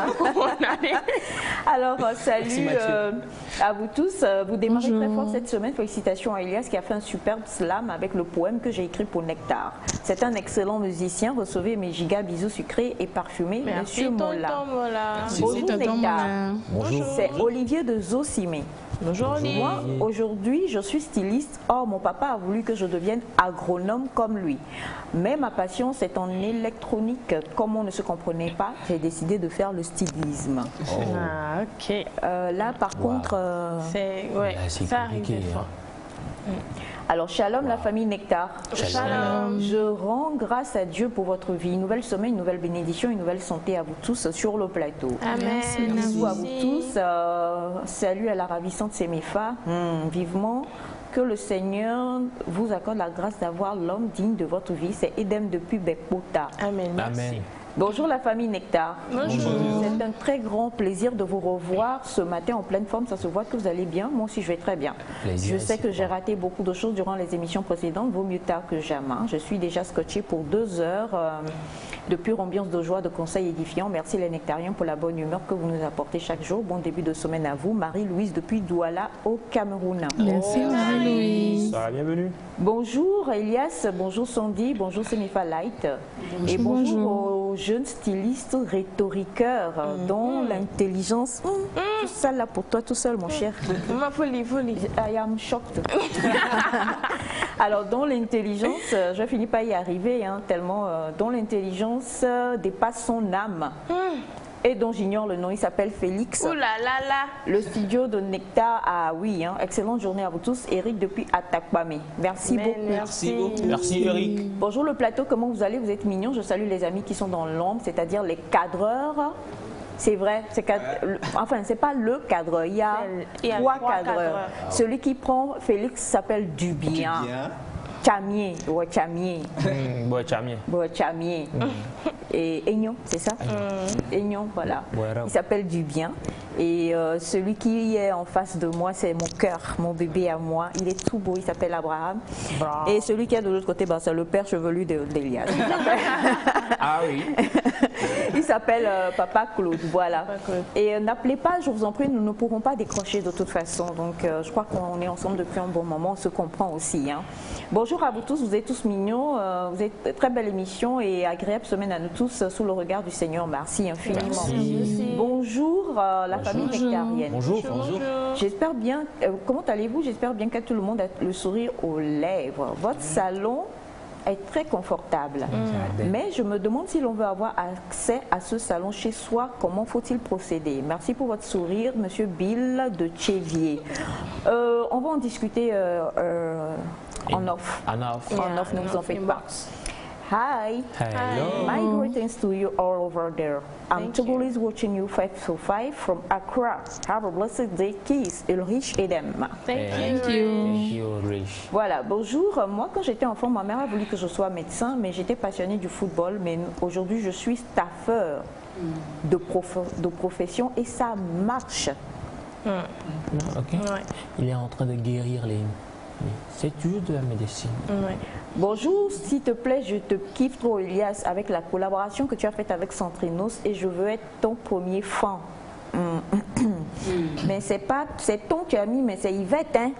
B: Alors, euh, salut euh, à vous tous. Vous démarrez bonjour. Très fort cette semaine. Félicitations à Elias qui a fait un superbe slam avec le poème que j'ai écrit pour Nectar. C'est un excellent musicien. Recevez mes gigas bisous sucrés et parfumés.
E: Merci,
B: Monsieur Mola.
E: Merci,
B: bonjour Nectar.
C: Bonjour.
B: C'est Olivier de Zosimé.
E: Bonjour.
B: Moi, aujourd'hui, je suis styliste. Or, mon papa a voulu que je devienne agronome comme lui. Mais ma passion, c'est en électronique. Comme on ne se comprenait pas, j'ai décidé de faire le stylisme.
E: Oh. Ah, ok.
B: Euh, là, par wow. contre... Euh...
E: C'est ouais, ça arrive des fois.
B: Mm. Alors, shalom wow. la famille Nectar.
E: Shalom.
B: Je rends grâce à Dieu pour votre vie. Une nouvelle semaine, une nouvelle bénédiction, une nouvelle santé à vous tous sur le plateau.
E: Amen.
B: Bisous à vous tous. Euh, salut à la ravissante Séméfa. Mmh, vivement que le Seigneur vous accorde la grâce d'avoir l'homme digne de votre vie. C'est Edem depuis Bekpota.
E: Amen.
C: Amen.
B: Bonjour la famille Nectar.
E: Bonjour.
B: C'est un très grand plaisir de vous revoir ce matin en pleine forme. Ça se voit que vous allez bien. Moi aussi, je vais très bien.
C: Plaisir,
B: je sais que
C: c'est
B: j'ai
C: bon.
B: raté beaucoup de choses durant les émissions précédentes. Vaut mieux tard que jamais. Je suis déjà scotché pour deux heures euh, de pure ambiance de joie, de conseils édifiants. Merci les Nectariens pour la bonne humeur que vous nous apportez chaque jour. Bon début de semaine à vous. Marie-Louise depuis Douala au Cameroun.
D: Merci Marie-Louise.
H: Ça va, bienvenue.
B: Bonjour Elias, bonjour Sandy, bonjour Semifa Light. Et bonjour,
D: bonjour.
B: aux jeunes stylistes rhétoriqueurs dont l'intelligence... Hum, tout ça là pour toi tout seul mon cher.
E: Ma folie, folie.
B: I am shocked. Alors dont l'intelligence, euh, je finis par y arriver, hein, tellement euh, dont l'intelligence euh, dépasse son âme. Et dont j'ignore le nom, il s'appelle Félix.
E: Ouh là là là.
B: Le studio de Nectar, ah oui, hein, excellente journée à vous tous. Eric depuis Atakpamé. Merci
E: Mais
B: beaucoup.
E: merci.
F: beaucoup.
C: Merci Eric.
B: Bonjour le plateau, comment vous allez? Vous êtes mignons. Je salue les amis qui sont dans l'ombre, c'est-à-dire les cadreurs. C'est vrai, c'est cad... le- enfin c'est pas le cadreur, il y a,
E: Il y a
B: trois,
E: trois
B: cadreurs.
E: cadreurs.
B: Celui qui prend Félix s'appelle Dubien.
F: Bien.
B: Chamier, ouais, Chamier,
C: Mmh, ouais, Chamier.
B: ouais, Chamier. Et Aignon, c'est ça? Aignon, voilà.
C: Ouais,
B: Il s'appelle Dubien. Et euh, celui qui est en face de moi, c'est mon cœur, mon bébé à moi. Il est tout beau, il s'appelle Abraham. Et celui qui est de l'autre côté, ben, c'est le père chevelu de- d'Elias. Il s'appelle-
C: Ah oui.
B: Il s'appelle euh, Papa Claude, voilà.
E: Papa Claude.
B: Et euh, n'appelez pas, je vous en prie, nous ne pourrons pas décrocher de toute façon. Donc euh, je crois qu'on est ensemble depuis un bon moment, on se comprend aussi. Hein. Bonjour à vous tous, vous êtes tous mignons, euh, vous êtes très belle émission et agréable semaine à nous tous euh, sous le regard du Seigneur. Merci infiniment.
C: Merci.
B: Bonjour euh, la famille nectarienne.
C: Bonjour.
F: Bonjour.
B: J'espère bien, euh, comment allez-vous? J'espère bien que tout le monde a le sourire aux lèvres. Votre salon est très confortable. Mais je me demande si l'on veut avoir accès à ce salon chez soi, comment faut-il procéder? Merci pour votre sourire, Monsieur Bill de Tchévier. Euh, on va en discuter euh, euh, en off.
C: En off.
B: En off, ne vous en faites pas. Hi.
C: Hello.
B: My greetings to you all over there. I'm
E: Thank you.
B: Togolese watching you five to five from Accra. Have a blessed day, kiss, Ulrich Edem.
E: Thank
C: Thank
E: you.
C: Thank you, Rich.
B: Voilà, bonjour. Moi, quand j'étais enfant, ma mère a voulu que je sois médecin, mais j'étais passionnée du football. Mais aujourd'hui, je suis staffeur de, prof- de profession et ça marche.
C: Non, ok.
E: Ouais.
C: Il est en train de guérir les. les- C'est toujours de la médecine.
E: Ouais.
B: Bonjour, s'il te plaît, je te kiffe trop, Elias, avec la collaboration que tu as faite avec Centrinos et je veux être ton premier fan. Mm. Mais c'est pas, c'est ton que tu as mis, mais c'est Yvette, hein?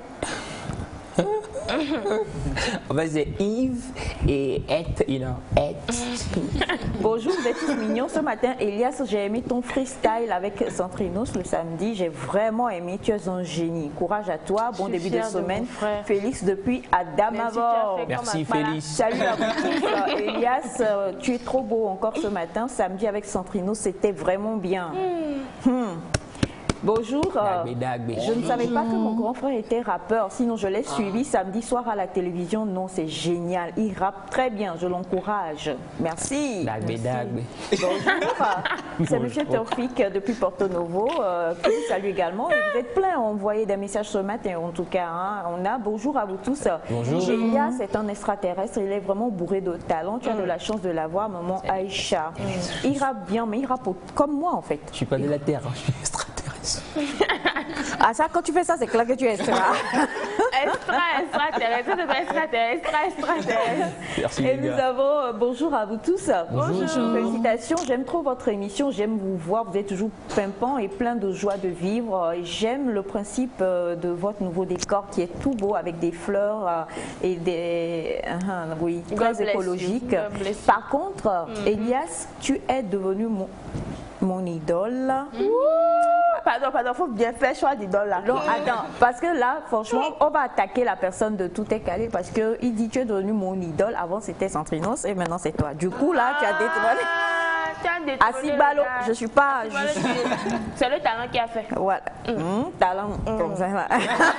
C: En fait, c'est Yves et Et, you know, Et.
B: Bonjour, vous êtes tous mignons. Ce matin, Elias, j'ai aimé ton freestyle avec Centrinos le samedi. J'ai vraiment aimé. Tu es un génie. Courage à toi. Bon
E: Je suis
B: début de
E: fière de
B: semaine.
E: mon frère.
B: Félix depuis Adamavor.
C: Merci,
B: Voilà.
C: Félix.
B: Salut à vous tous. Euh, Elias, euh, tu es trop beau encore ce matin. Samedi avec Centrinos, c'était vraiment bien. Hmm. Bonjour. euh,
C: Dagbe, dagbe.
B: je ne savais pas que mon grand frère était rappeur, sinon je l'ai suivi samedi soir à la télévision. Non, c'est génial. Il rappe très bien, je l'encourage. Merci.
C: Dagbe, dagbe.
B: Bonjour, c'est M. Taufik depuis Porto Novo, euh, qui vous salue également. Et vous êtes plein à envoyer des messages ce matin, en tout cas. Hein. On a bonjour à vous tous.
C: Bonjour.
B: Elias est un extraterrestre, il est vraiment bourré de talent. Tu as de la chance de l'avoir, maman Aïcha. Il rappe bien, mais il rappe au- comme moi en fait.
C: Je suis pas de la Terre, hein, je suis extraterrestre.
B: Ah ça, quand tu fais ça, c'est clair que tu es extra.
E: Extra, extraterrestre, c'est pas extraterrestre, extra, extraterrestre.
C: Merci,
B: Et
C: les
B: nous
C: gars.
B: avons euh, bonjour à vous tous.
C: Bonjour.
B: Félicitations, j'aime trop votre émission, j'aime vous voir, vous êtes toujours pimpant et plein de joie de vivre. Et j'aime le principe euh, de votre nouveau décor qui est tout beau avec des fleurs euh, et des uh, oui,
E: God
B: très
E: bless
B: écologiques.
E: you. God bless you.
B: Par contre, euh, Elias, tu es devenu mon, mon idole.
E: Pardon, pardon, faut bien faire choix d'idole là.
B: Non, attends, parce que là, franchement, on va attaquer la personne de tout est calé parce qu'il dit tu es devenu mon idole. Avant c'était Centrinos et maintenant c'est toi. Du coup, là, tu as détourné.
E: Ah, tu as détourné
B: À
E: le
B: Sibalo,
E: gars.
B: je suis pas.
E: Tu vois,
B: je-
E: le- C'est le talent qui a fait.
B: Voilà. Hum, talent, comme ça. Là.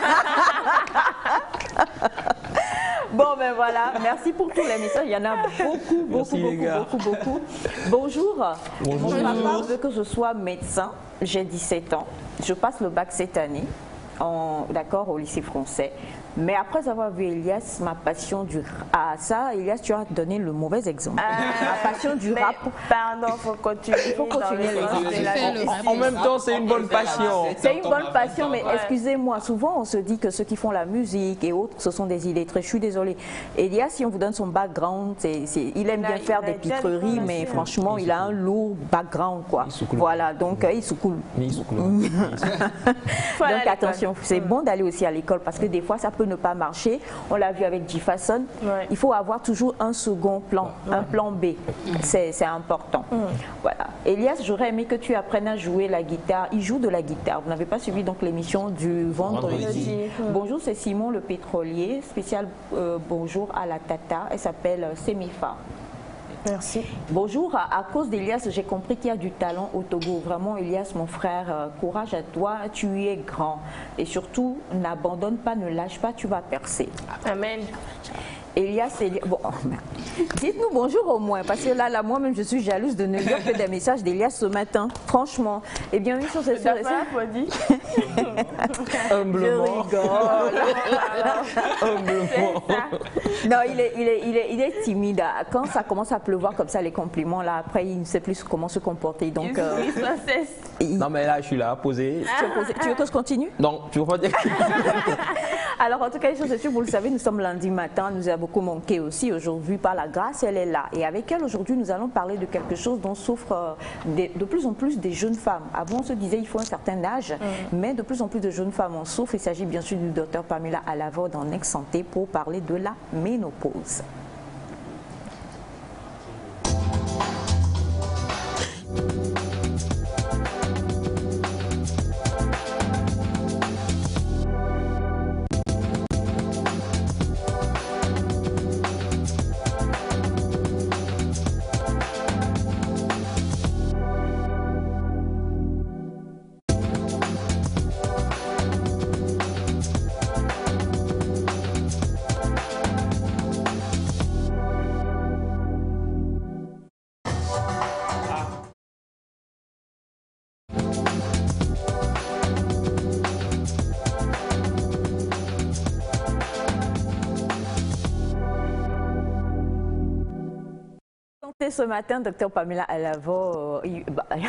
B: Bon, ben voilà. Merci pour tous les messages. Il y en a beaucoup, beaucoup,
C: Merci, les
B: beaucoup,
C: gars.
B: beaucoup, beaucoup. Bonjour.
C: Bonjour.
B: Mon papa veut que je sois médecin. J'ai dix-sept ans. Je passe le bac cette année. En- D'accord, au lycée français. Mais après avoir vu Elias, ma passion du ah ça, Elias, tu as donné le mauvais exemple.
E: Ah,
B: ma passion du
E: mais,
B: rap.
E: Pardon, faut continuer.
B: Il faut continuer les
C: En, en même temps, c'est une bonne passion.
B: C'est une bonne passion, mais excusez-moi, souvent on se dit que ceux qui font la musique et autres, ce sont des illettrés. Je suis désolée. Elias, si on vous donne son background, c'est, c'est, il aime bien il faire des pitreries, mais franchement, il, il a un lourd background, quoi. Voilà, donc euh, il se coule. Donc attention, c'est bon d'aller aussi à l'école parce que des fois, ça peut ne pas marcher. On l'a vu avec Jefferson. Ouais. Il faut avoir toujours un second plan, ouais. un plan B. C'est important. Mm. Voilà. Elias, j'aurais aimé que tu apprennes à jouer la guitare. Il joue de la guitare. Vous n'avez pas suivi donc l'émission du vendredi. vendredi. Mm. Bonjour, c'est Simon le pétrolier. Spécial euh, bonjour à la Tata. Elle s'appelle Semifa.
E: Merci.
B: Bonjour, à, à cause d'Elias, j'ai compris qu'il y a du talent au Togo. Vraiment, Elias, mon frère, euh, courage à toi, tu es grand. Et surtout, n'abandonne pas, ne lâche pas, tu vas percer.
E: Amen.
B: Elias, Elias bon, dites-nous bonjour au moins, parce que là, là moi-même, je suis jalouse de ne lire que des messages d'Elias ce matin, franchement. Et bien oui, sur ces soeurs
E: et
C: Humblement.
B: Je rigole.
C: Humblement.
B: Non, il est, il, est, il, est, il est timide. Quand ça commence à pleuvoir comme ça, les compliments, là, après, il ne sait plus comment se comporter. Donc,
E: euh,
B: il...
C: Non, mais là, je suis là, posé.
B: Tu veux, poser... tu veux que je continue?
C: Non, tu veux pas dire.
B: Alors, en tout cas, c'est sûr, vous le savez, nous sommes lundi matin, nous avons beaucoup manqué aussi aujourd'hui. Par la grâce, elle est là. Et avec elle, aujourd'hui, nous allons parler de quelque chose dont souffrent de, de plus en plus des jeunes femmes. Avant, on se disait il faut un certain âge, mmh. mais de plus en plus de jeunes femmes en souffrent. Il s'agit bien sûr du docteur Pamela Alavode en ex-santé pour parler de la ménopause. Ce matin, docteur Pamela Alavode, you,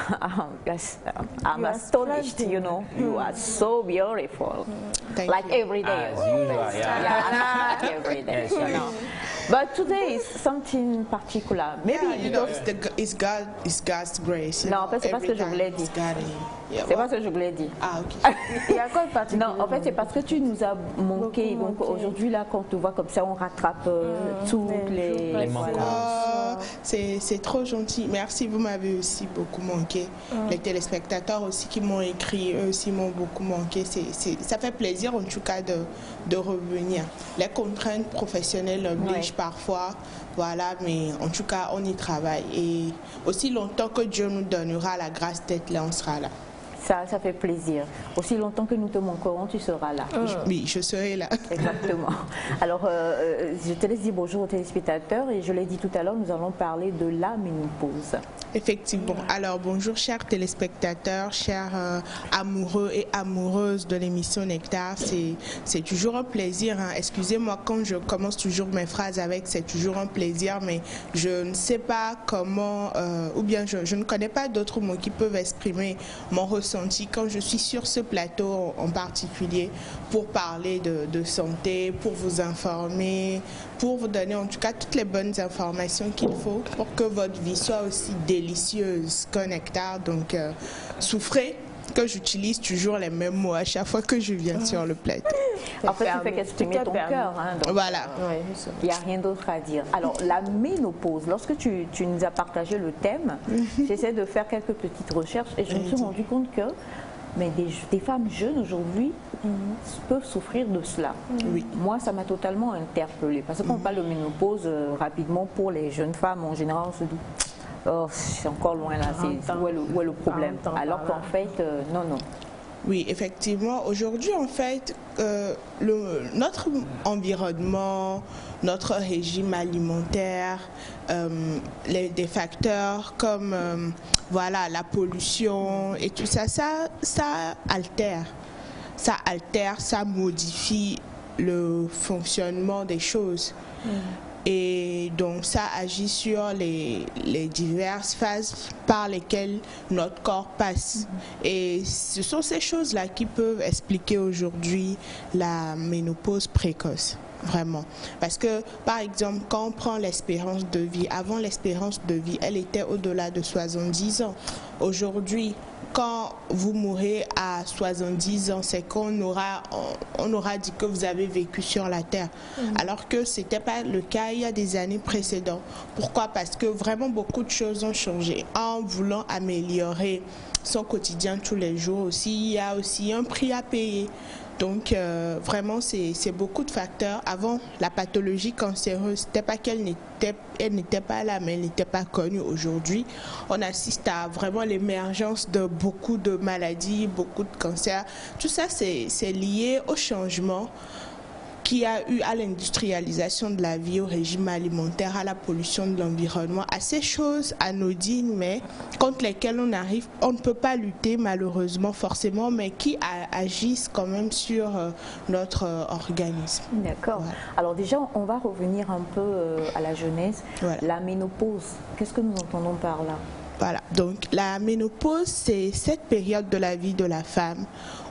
B: yes, I'm astonished, you know, you are so beautiful,
I: Thank
B: like
I: you.
B: every day.
C: As usual, yeah.
B: Yeah, like every day,
C: Yes,
B: you
C: yes.
B: know. But today is something particular. Maybe
I: Yeah, you know,
B: because...
I: it's, the, it's, God, it's God's grace.
B: Non, en fait, c'est pas ce que je voulais dire. C'est pas ce que je voulais dire.
I: Ah, ok.
B: Il y a quoi de particulier? Non, en fait, c'est parce que tu nous as manqué. Donc aujourd'hui, là, quand on te voit comme ça, on rattrape euh, mmh, toutes les...
C: les manquances.
I: Voilà. Oh, c'est trop gentil. Merci, vous m'avez aussi beaucoup manqué. Mmh. Les téléspectateurs aussi qui m'ont écrit, eux aussi m'ont beaucoup manqué. C'est, c'est, ça fait plaisir, en tout cas, de, de revenir. Les contraintes professionnelles obligent ouais. parfois, voilà, mais en tout cas, on y travaille. Et aussi longtemps que Dieu nous donnera la grâce d'être là, on sera là.
B: Ça, ça fait plaisir. Aussi longtemps que nous te manquerons, tu seras là.
I: Mmh. Oui, je serai là.
B: Exactement. Alors, euh, je te laisse dire bonjour aux téléspectateurs et je l'ai dit tout à l'heure, nous allons parler de la ménopause.
I: Effectivement. Alors, bonjour chers téléspectateurs, chers euh, amoureux et amoureuses de l'émission Nectar. C'est toujours un plaisir. Hein. Excusez-moi quand je commence toujours mes phrases avec « c'est toujours un plaisir », mais je ne sais pas comment, euh, ou bien je, je ne connais pas d'autres mots qui peuvent exprimer mon ressenti quand je suis sur ce plateau en particulier pour parler de, de santé, pour vous informer, pour vous donner en tout cas toutes les bonnes informations qu'il faut pour que votre vie soit aussi délicieuse qu'un Nectar. Donc, euh, souffrez que j'utilise toujours les mêmes mots à chaque fois que je viens sur le plateau.
B: En fait, tu fais qu'exprimer ton cœur. Hein,
I: voilà.
B: Il n'y a rien d'autre à dire. Alors, la ménopause, lorsque tu, tu nous as partagé le thème, j'essaie de faire quelques petites recherches et je me suis rendu compte que mais des, des femmes jeunes aujourd'hui mm-hmm. peuvent souffrir de cela.
I: Oui.
B: Moi, ça m'a totalement interpellée. Parce qu'on mm-hmm. parle de ménopause euh, rapidement pour les jeunes femmes, en général, on se dit oh, c'est encore loin là, c'est, où, est le, où est le problème? Alors qu'en fait, euh, non, non.
I: Oui, effectivement. Aujourd'hui, en fait, euh, le, notre environnement, notre régime alimentaire, euh, les, des facteurs comme euh, voilà, la pollution et tout ça, ça, ça altère. Ça altère, ça modifie le fonctionnement des choses. Mmh. Et donc ça agit sur les, les diverses phases par lesquelles notre corps passe. Mmh. Et ce sont ces choses-là qui peuvent expliquer aujourd'hui la ménopause précoce. Vraiment. Parce que, par exemple, quand on prend l'espérance de vie, avant l'espérance de vie, elle était au-delà de soixante-dix ans. Aujourd'hui, quand vous mourrez à soixante-dix ans, c'est qu'on aura, on, on aura dit que vous avez vécu sur la terre. Mmh. Alors que ce n'était pas le cas il y a des années précédentes. Pourquoi? Parce que vraiment beaucoup de choses ont changé. En voulant améliorer son quotidien tous les jours aussi, il y a aussi un prix à payer. Donc euh, vraiment c'est beaucoup de facteurs. Avant, la pathologie cancéreuse, c'était pas qu'elle n'était elle n'était pas là, mais elle n'était pas connue. Aujourd'hui, on assiste à vraiment l'émergence de beaucoup de maladies, beaucoup de cancers. Tout ça c'est lié au changement qui a eu à l'industrialisation de la vie, au régime alimentaire, à la pollution de l'environnement, à ces choses anodines, mais contre lesquelles on arrive, on ne peut pas lutter malheureusement forcément, mais qui a, agissent quand même sur euh, notre euh, organisme.
B: D'accord. Voilà. Alors déjà, on va revenir un peu euh, à la jeunesse. Voilà. La ménopause, qu'est-ce que nous entendons par là?
I: Voilà, donc la ménopause, c'est cette période de la vie de la femme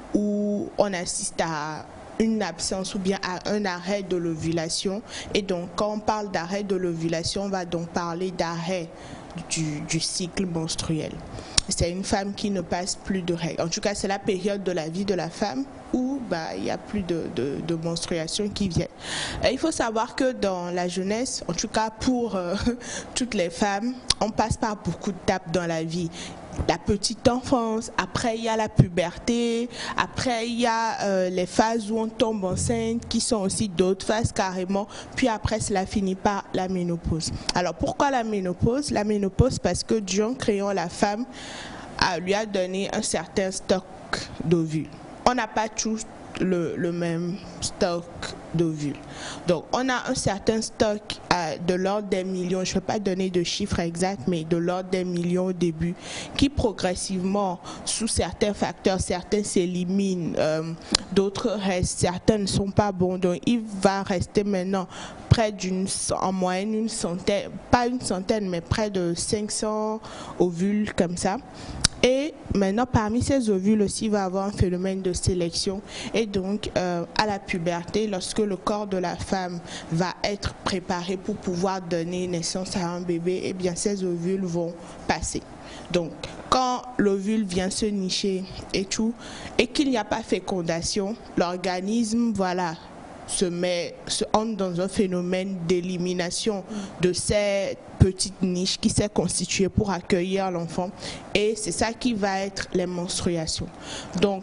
I: où on assiste à une absence ou bien à un arrêt de l'ovulation. Et donc, quand on parle d'arrêt de l'ovulation, on va donc parler d'arrêt du, du cycle menstruel. C'est une femme qui ne passe plus de règles. En tout cas, c'est la période de la vie de la femme où bah, il n'y a plus de, de, de menstruation qui vient. Et il faut savoir que dans la jeunesse, en tout cas pour euh, toutes les femmes, on passe par beaucoup d'étapes dans la vie. La petite enfance, après il y a la puberté, après il y a euh, les phases où on tombe enceinte, qui sont aussi d'autres phases carrément, puis après cela finit par la ménopause. Alors pourquoi la ménopause? La ménopause parce que Dieu, en créant la femme, a, lui a donné un certain stock d'ovules. On n'a pas tous le, le même stock d'ovules. Donc on a un certain stock euh, de l'ordre des millions, je ne vais pas donner de chiffres exacts, mais de l'ordre des millions au début, qui progressivement, sous certains facteurs, certains s'éliminent, euh, d'autres restent, certains ne sont pas bons. Donc il va rester maintenant près d'une, en moyenne une centaine, pas une centaine, mais près de cinq cents ovules comme ça. Et maintenant, parmi ces ovules aussi, il va y avoir un phénomène de sélection. Et donc, euh, à la puberté, lorsque le corps de la femme va être préparé pour pouvoir donner naissance à un bébé, eh bien, ces ovules vont passer. Donc, quand l'ovule vient se nicher et tout, et qu'il n'y a pas fécondation, l'organisme, voilà, se met, se entre dans un phénomène d'élimination de ces petites niches qui s'est constituée pour accueillir l'enfant, et c'est ça qui va être les menstruations. Donc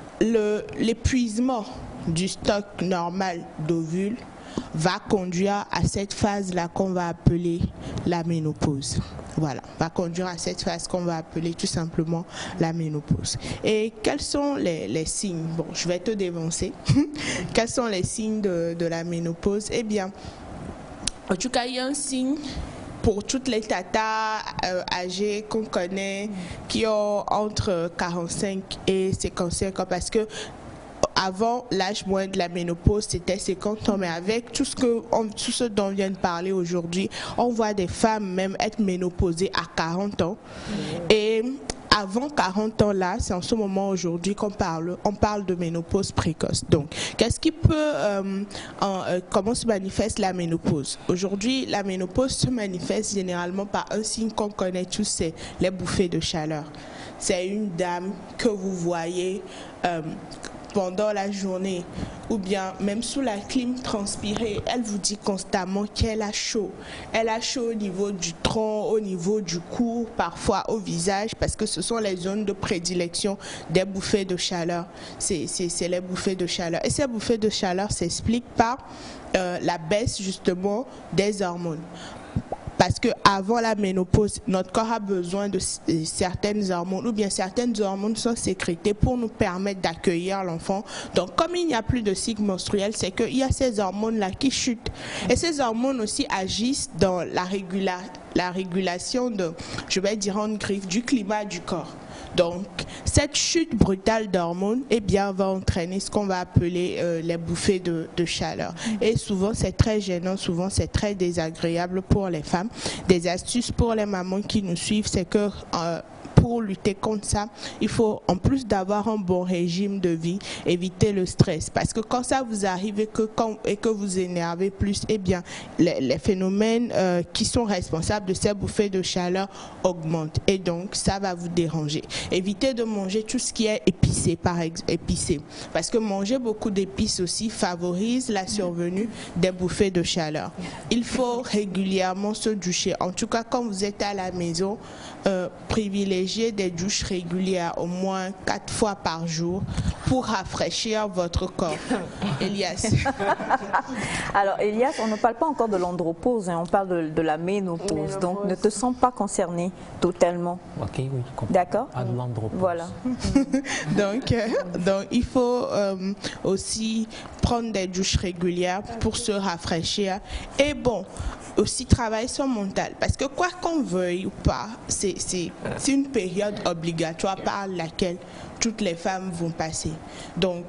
I: l'épuisement du stock normal d'ovules va conduire à cette phase-là qu'on va appeler la ménopause. Voilà, va conduire à cette phase qu'on va appeler tout simplement la ménopause. Et quels sont les, les signes? Bon, je vais te dévancer. Quels sont les signes de, de la ménopause? Eh bien, en tout cas, il y a un signe pour toutes les tatas euh, âgées qu'on connaît, qui ont entre quarante-cinq et cinquante-cinq ans, parce que avant, l'âge moyen de la ménopause, c'était cinquante ans, mais avec tout ce, que on, tout ce dont on vient de parler aujourd'hui, on voit des femmes même être ménopausées à quarante ans. Mmh. Et avant quarante ans là, c'est en ce moment aujourd'hui qu'on parle, on parle de ménopause précoce. Donc, qu'est-ce qui peut, euh, en, euh, comment se manifeste la ménopause? Aujourd'hui, la ménopause se manifeste généralement par un signe qu'on connaît tous, c'est les bouffées de chaleur. C'est une dame que vous voyez euh, pendant la journée, ou bien même sous la clim transpirée, elle vous dit constamment qu'elle a chaud. Elle a chaud au niveau du tronc, au niveau du cou, parfois au visage, parce que ce sont les zones de prédilection des bouffées de chaleur. C'est les bouffées de chaleur. Et ces bouffées de chaleur s'expliquent par euh, la baisse justement des hormones. Parce qu'avant la ménopause, notre corps a besoin de certaines hormones, ou bien certaines hormones sont sécrétées pour nous permettre d'accueillir l'enfant. Donc, comme il n'y a plus de cycle menstruel, c'est qu'il y a ces hormones-là qui chutent. Et ces hormones aussi agissent dans la, régula la régulation de, je vais dire en griffe, du climat du corps. Donc, cette chute brutale d'hormones, eh bien, va entraîner ce qu'on va appeler euh, les bouffées de, de chaleur. Et souvent, c'est très gênant, souvent, c'est très désagréable pour les femmes. Des astuces pour les mamans qui nous suivent, c'est que euh, pour lutter contre ça, il faut, en plus d'avoir un bon régime de vie, éviter le stress. Parce que quand ça vous arrive et que, quand, et que vous énervez plus, eh bien, les, les phénomènes euh, qui sont responsables de ces bouffées de chaleur augmentent. Et donc, ça va vous déranger. Évitez de manger tout ce qui est épicé, par exemple, épicé. Parce que manger beaucoup d'épices aussi favorise la survenue des bouffées de chaleur. Il faut régulièrement se doucher. En tout cas, quand vous êtes à la maison, euh, privilégiez des douches régulières, au moins quatre fois par jour, pour rafraîchir votre corps. Elias.
B: Alors, Elias, on ne parle pas encore de l'andropause, hein, on parle de, de la ménopause, ménopause. Donc ne te sens pas concerné totalement.
C: Ok, oui,
B: d'accord.
C: Pas de l'andropause.
B: Voilà.
I: donc, euh, donc, il faut euh, aussi prendre des douches régulières pour se rafraîchir. Et bon, aussi travailler son mental, parce que quoi qu'on veuille ou pas, c'est une période obligatoire par laquelle toutes les femmes vont passer. Donc,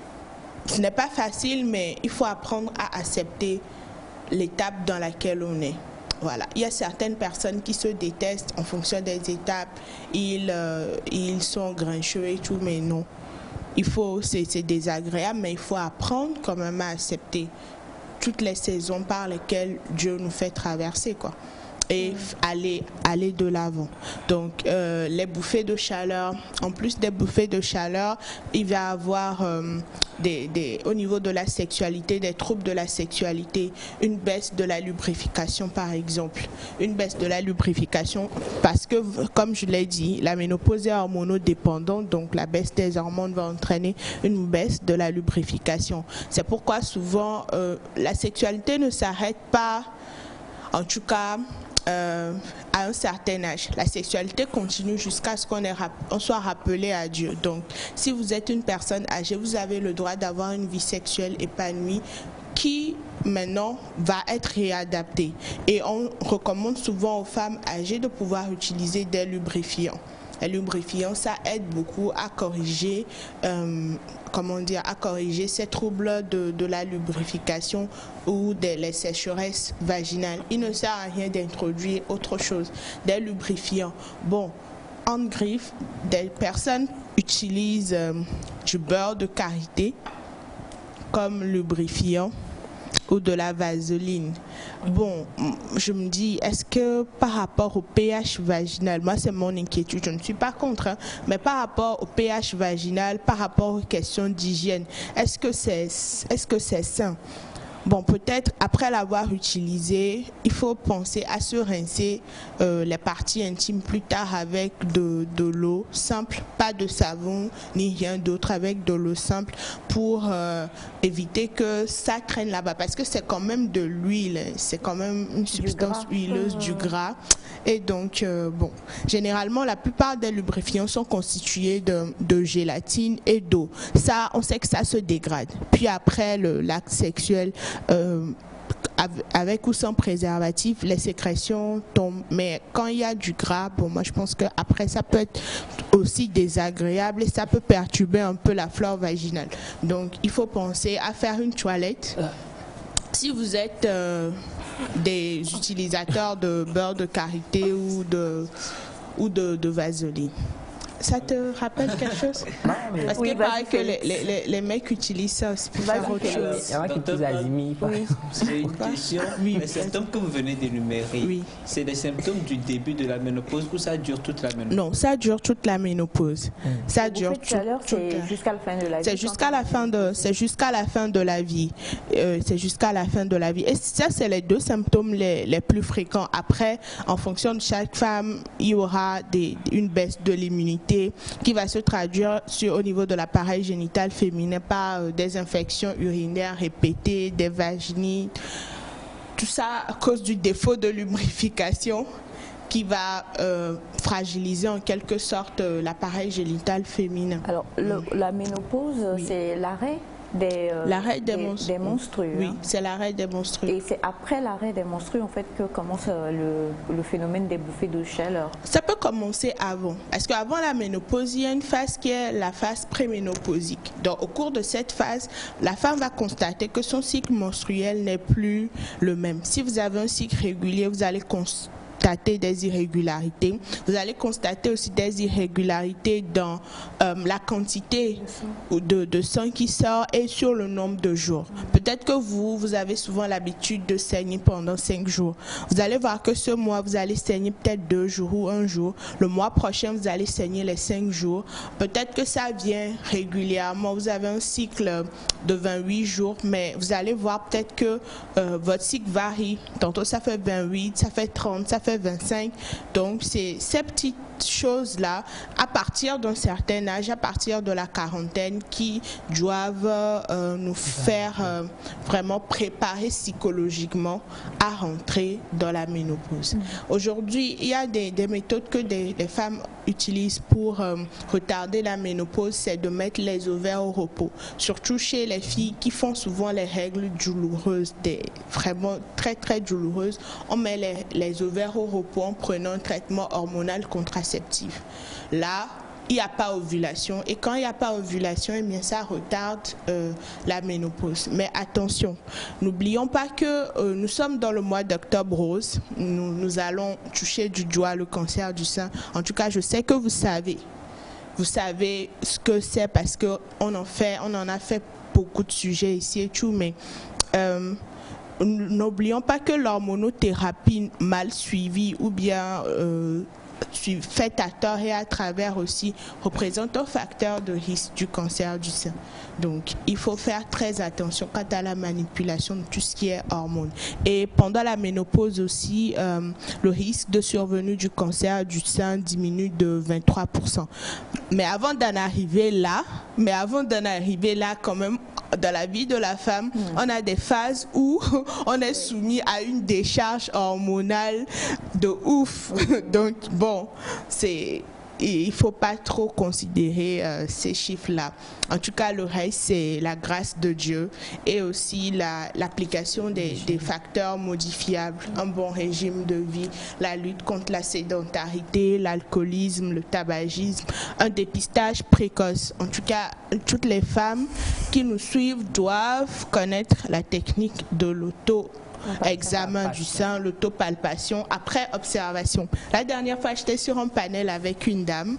I: ce n'est pas facile, mais il faut apprendre à accepter l'étape dans laquelle on est. Voilà. Il y a certaines personnes qui se détestent en fonction des étapes, ils, euh, ils sont grincheux et tout, mais non. Il faut, c'est désagréable, mais il faut apprendre quand même à accepter toutes les saisons par lesquelles Dieu nous fait traverser, quoi. Et aller, aller de l'avant. Donc, euh, les bouffées de chaleur, en plus des bouffées de chaleur, il va y avoir euh, des, des, au niveau de la sexualité, des troubles de la sexualité, une baisse de la lubrification par exemple. Une baisse de la lubrification parce que, comme je l'ai dit, la ménopause est hormonodépendante, donc la baisse des hormones va entraîner une baisse de la lubrification. C'est pourquoi souvent, euh, la sexualité ne s'arrête pas, en tout cas, Euh, à un certain âge. La sexualité continue jusqu'à ce qu'on on soit rappelé à Dieu. Donc, si vous êtes une personne âgée, vous avez le droit d'avoir une vie sexuelle épanouie qui, maintenant, va être réadaptée. Et on recommande souvent aux femmes âgées de pouvoir utiliser des lubrifiants. Les lubrifiants, ça aide beaucoup à corriger, euh, comment dire, à corriger ces troubles de, de la lubrification ou des les sécheresses vaginales. Il ne sert à rien d'introduire autre chose, des lubrifiants. Bon, en griffe, des personnes utilisent euh, du beurre de karité comme lubrifiant ou de la vaseline. Bon, je me dis, est-ce que par rapport au pH vaginal, moi c'est mon inquiétude, je ne suis pas contre, hein, mais par rapport au pH vaginal, par rapport aux questions d'hygiène, est-ce que c'est est-ce que c'est sain? Bon, peut-être après l'avoir utilisé, il faut penser à se rincer euh, les parties intimes plus tard avec de, de l'eau simple, pas de savon ni rien d'autre, avec de l'eau simple pour euh, éviter que ça traîne là-bas. Parce que c'est quand même de l'huile, c'est quand même une substance huileuse, mmh. du gras. Et donc, euh, bon, généralement, la plupart des lubrifiants sont constitués de, de gélatine et d'eau. Ça, on sait que ça se dégrade. Puis après, le l'acte sexuel, Euh, avec ou sans préservatif, les sécrétions tombent. Mais quand il y a du gras, bon, moi je pense qu'après ça peut être aussi désagréable et ça peut perturber un peu la flore vaginale. Donc il faut penser à faire une toilette. Si vous êtes euh, des utilisateurs de beurre de karité ou de, ou de, de vaseline. Ça te rappelle quelque chose? Parce oui, qu'il paraît que les, les, les mecs utilisent ça aussi pour faire autre chose.
C: Il y en a qui utilisent Azimi.
F: Oui. C'est une question. Oui. Les symptômes que vous venez d'énumérer, oui. c'est des symptômes du début de la ménopause ou ça dure toute la ménopause?
I: Non, ça dure toute la ménopause. Mmh. Ça dure
B: toute, c'est jusqu'à la fin de la vie.
I: C'est jusqu'à la fin de, c'est jusqu'à la fin de la vie. Euh, c'est jusqu'à la fin de la vie. Et ça, c'est les deux symptômes les, les plus fréquents. Après, en fonction de chaque femme, il y aura des, une baisse de l'immunité qui va se traduire sur, au niveau de l'appareil génital féminin par euh, des infections urinaires répétées, des vaginites, tout ça à cause du défaut de lubrification qui va euh, fragiliser en quelque sorte euh, l'appareil génital féminin.
B: Alors, le, la ménopause, oui. c'est l'arrêt des, euh,
I: l'arrêt des,
B: des,
I: monstrues.
B: des monstrues.
I: Oui,
B: hein.
I: c'est l'arrêt des monstrues.
B: Et c'est après l'arrêt des monstrues en fait que commence le, le phénomène des bouffées de chaleur.
I: Ça peut commencer avant. Parce qu'avant la ménopause, il y a une phase qui est la phase préménopausique. Donc au cours de cette phase, la femme va constater que son cycle menstruel n'est plus le même. Si vous avez un cycle régulier, vous allez constater des irrégularités. Vous allez constater aussi des irrégularités dans euh, la quantité de, de sang qui sort et sur le nombre de jours. Peut-être que vous, vous avez souvent l'habitude de saigner pendant cinq jours. Vous allez voir que ce mois, vous allez saigner peut-être deux jours ou un jour. Le mois prochain, vous allez saigner les cinq jours. Peut-être que ça vient régulièrement. Vous avez un cycle de vingt-huit jours, mais vous allez voir peut-être que euh, votre cycle varie. Tantôt, ça fait vingt-huit, ça fait trente, ça fait vingt-cinq. Donc, c'est ces petites choses-là, à partir d'un certain âge, à partir de la quarantaine, qui doivent euh, nous faire euh, vraiment préparer psychologiquement à rentrer dans la ménopause. Mmh. Aujourd'hui, il y a des, des méthodes que des, des femmes utilisent pour euh, retarder la ménopause, c'est de mettre les ovaires au repos. Surtout chez les filles qui font souvent les règles douloureuses, des, vraiment très très douloureuses, on met les, les ovaires au repos en prenant un traitement hormonal contraceptif. Là, il n'y a pas ovulation. Et quand il n'y a pas ovulation, eh bien, ça retarde euh, la ménopause. Mais attention, n'oublions pas que euh, nous sommes dans le mois d'octobre rose. Nous, nous allons toucher du doigt le cancer du sein. En tout cas, je sais que vous savez. Vous savez ce que c'est parce qu'on en fait, on en a fait beaucoup de sujets ici et tout. Mais euh, n'oublions pas que l'hormonothérapie mal suivie ou bien euh, faite à tort et à travers aussi représente un facteur de risque du cancer du sein. Donc il faut faire très attention quant à la manipulation de tout ce qui est hormones. Et pendant la ménopause aussi, euh, le risque de survenue du cancer du sein diminue de vingt-trois pour cent. Mais avant d'en arriver là, mais avant d'en arriver là quand même, dans la vie de la femme, mmh. on a des phases où on est soumis à une décharge hormonale de ouf. Donc bon, c'est... il ne faut pas trop considérer euh, ces chiffres-là. En tout cas, le reste, c'est la grâce de Dieu et aussi l'application la, des, des facteurs modifiables, un bon régime de vie, la lutte contre la sédentarité, l'alcoolisme, le tabagisme, un dépistage précoce. En tout cas, toutes les femmes qui nous suivent doivent connaître la technique de l'auto examen du sein, l'autopalpation, après observation. La dernière fois, j'étais sur un panel avec une dame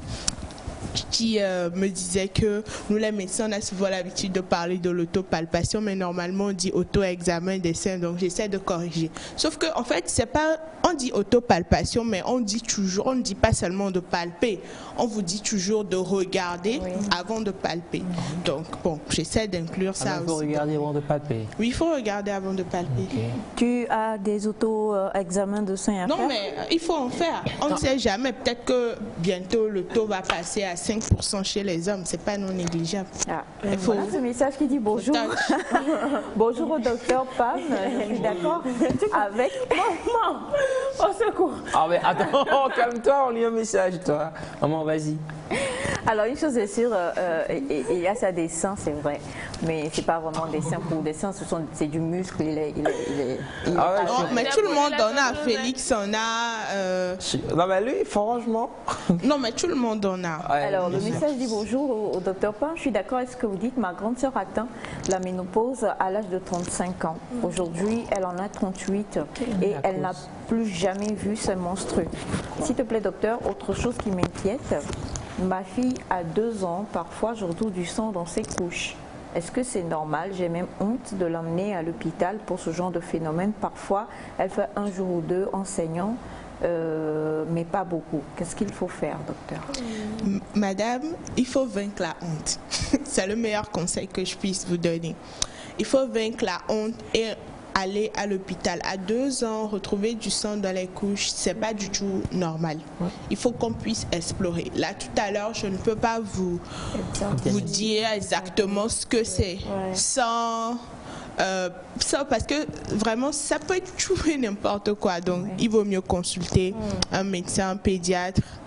I: qui euh, me disait que nous les médecins on a souvent l'habitude de parler de l'autopalpation, mais normalement on dit auto-examen des seins, donc j'essaie de corriger. Sauf que en fait c'est pas, on dit autopalpation, mais on dit toujours, on ne dit pas seulement de palper, on vous dit toujours de regarder oui. avant de palper. Donc bon, j'essaie d'inclure ça.
C: Il faut
I: aussi.
C: regarder avant de palper.
I: Oui, il faut regarder avant de palper.
C: Okay.
B: Tu as des auto-examens de seins à
I: non,
B: faire?
I: Non, mais il faut en faire. On ne sait jamais. Peut-être que bientôt le taux va passer à cinq pour cent chez les hommes, c'est pas non négligeable.
B: Ah.
I: Il faut...
B: Voilà ce message qui dit bonjour. Bonjour au docteur Pam, je suis d'accord avec...
E: Maman, au secours.
C: Ah mais attends, calme-toi, on lit un message toi. Maman, vas-y.
B: Alors une chose est sûre, euh, il y a ça des seins, c'est vrai, mais c'est pas vraiment des seins pour des seins, ce sont c'est du muscle. Il est, il est, il est, il est
C: ah ouais,
I: non, mais tout le monde en a. Félix en a. Euh...
C: Non mais lui, franchement.
I: Non mais tout le monde en a.
B: Ouais, alors le message dit bonjour au, au docteur Pam. Je suis d'accord avec ce que vous dites. Ma grande sœur atteint la ménopause à l'âge de trente-cinq ans. Aujourd'hui, elle en a trente-huit et elle n'a plus jamais vu ses menstrues. S'il te plaît, docteur, autre chose qui m'inquiète. Ma fille a deux ans, parfois je retrouve du sang dans ses couches. Est-ce que c'est normal? J'ai même honte de l'emmener à l'hôpital pour ce genre de phénomène. Parfois, elle fait un jour ou deux enseignant, euh, mais pas beaucoup. Qu'est-ce qu'il faut faire, docteur?
I: Madame, il faut vaincre la honte. C'est le meilleur conseil que je puisse vous donner. Il faut vaincre la honte et aller à l'hôpital. À deux ans, retrouver du sang dans les couches, c'est pas du tout normal. Il faut qu'on puisse explorer. Là, tout à l'heure, je ne peux pas vous, vous dire exactement ce que c'est. Sans, euh, sans, parce que vraiment, ça peut être tout et n'importe quoi. Donc, il vaut mieux consulter un médecin, un pédiatre.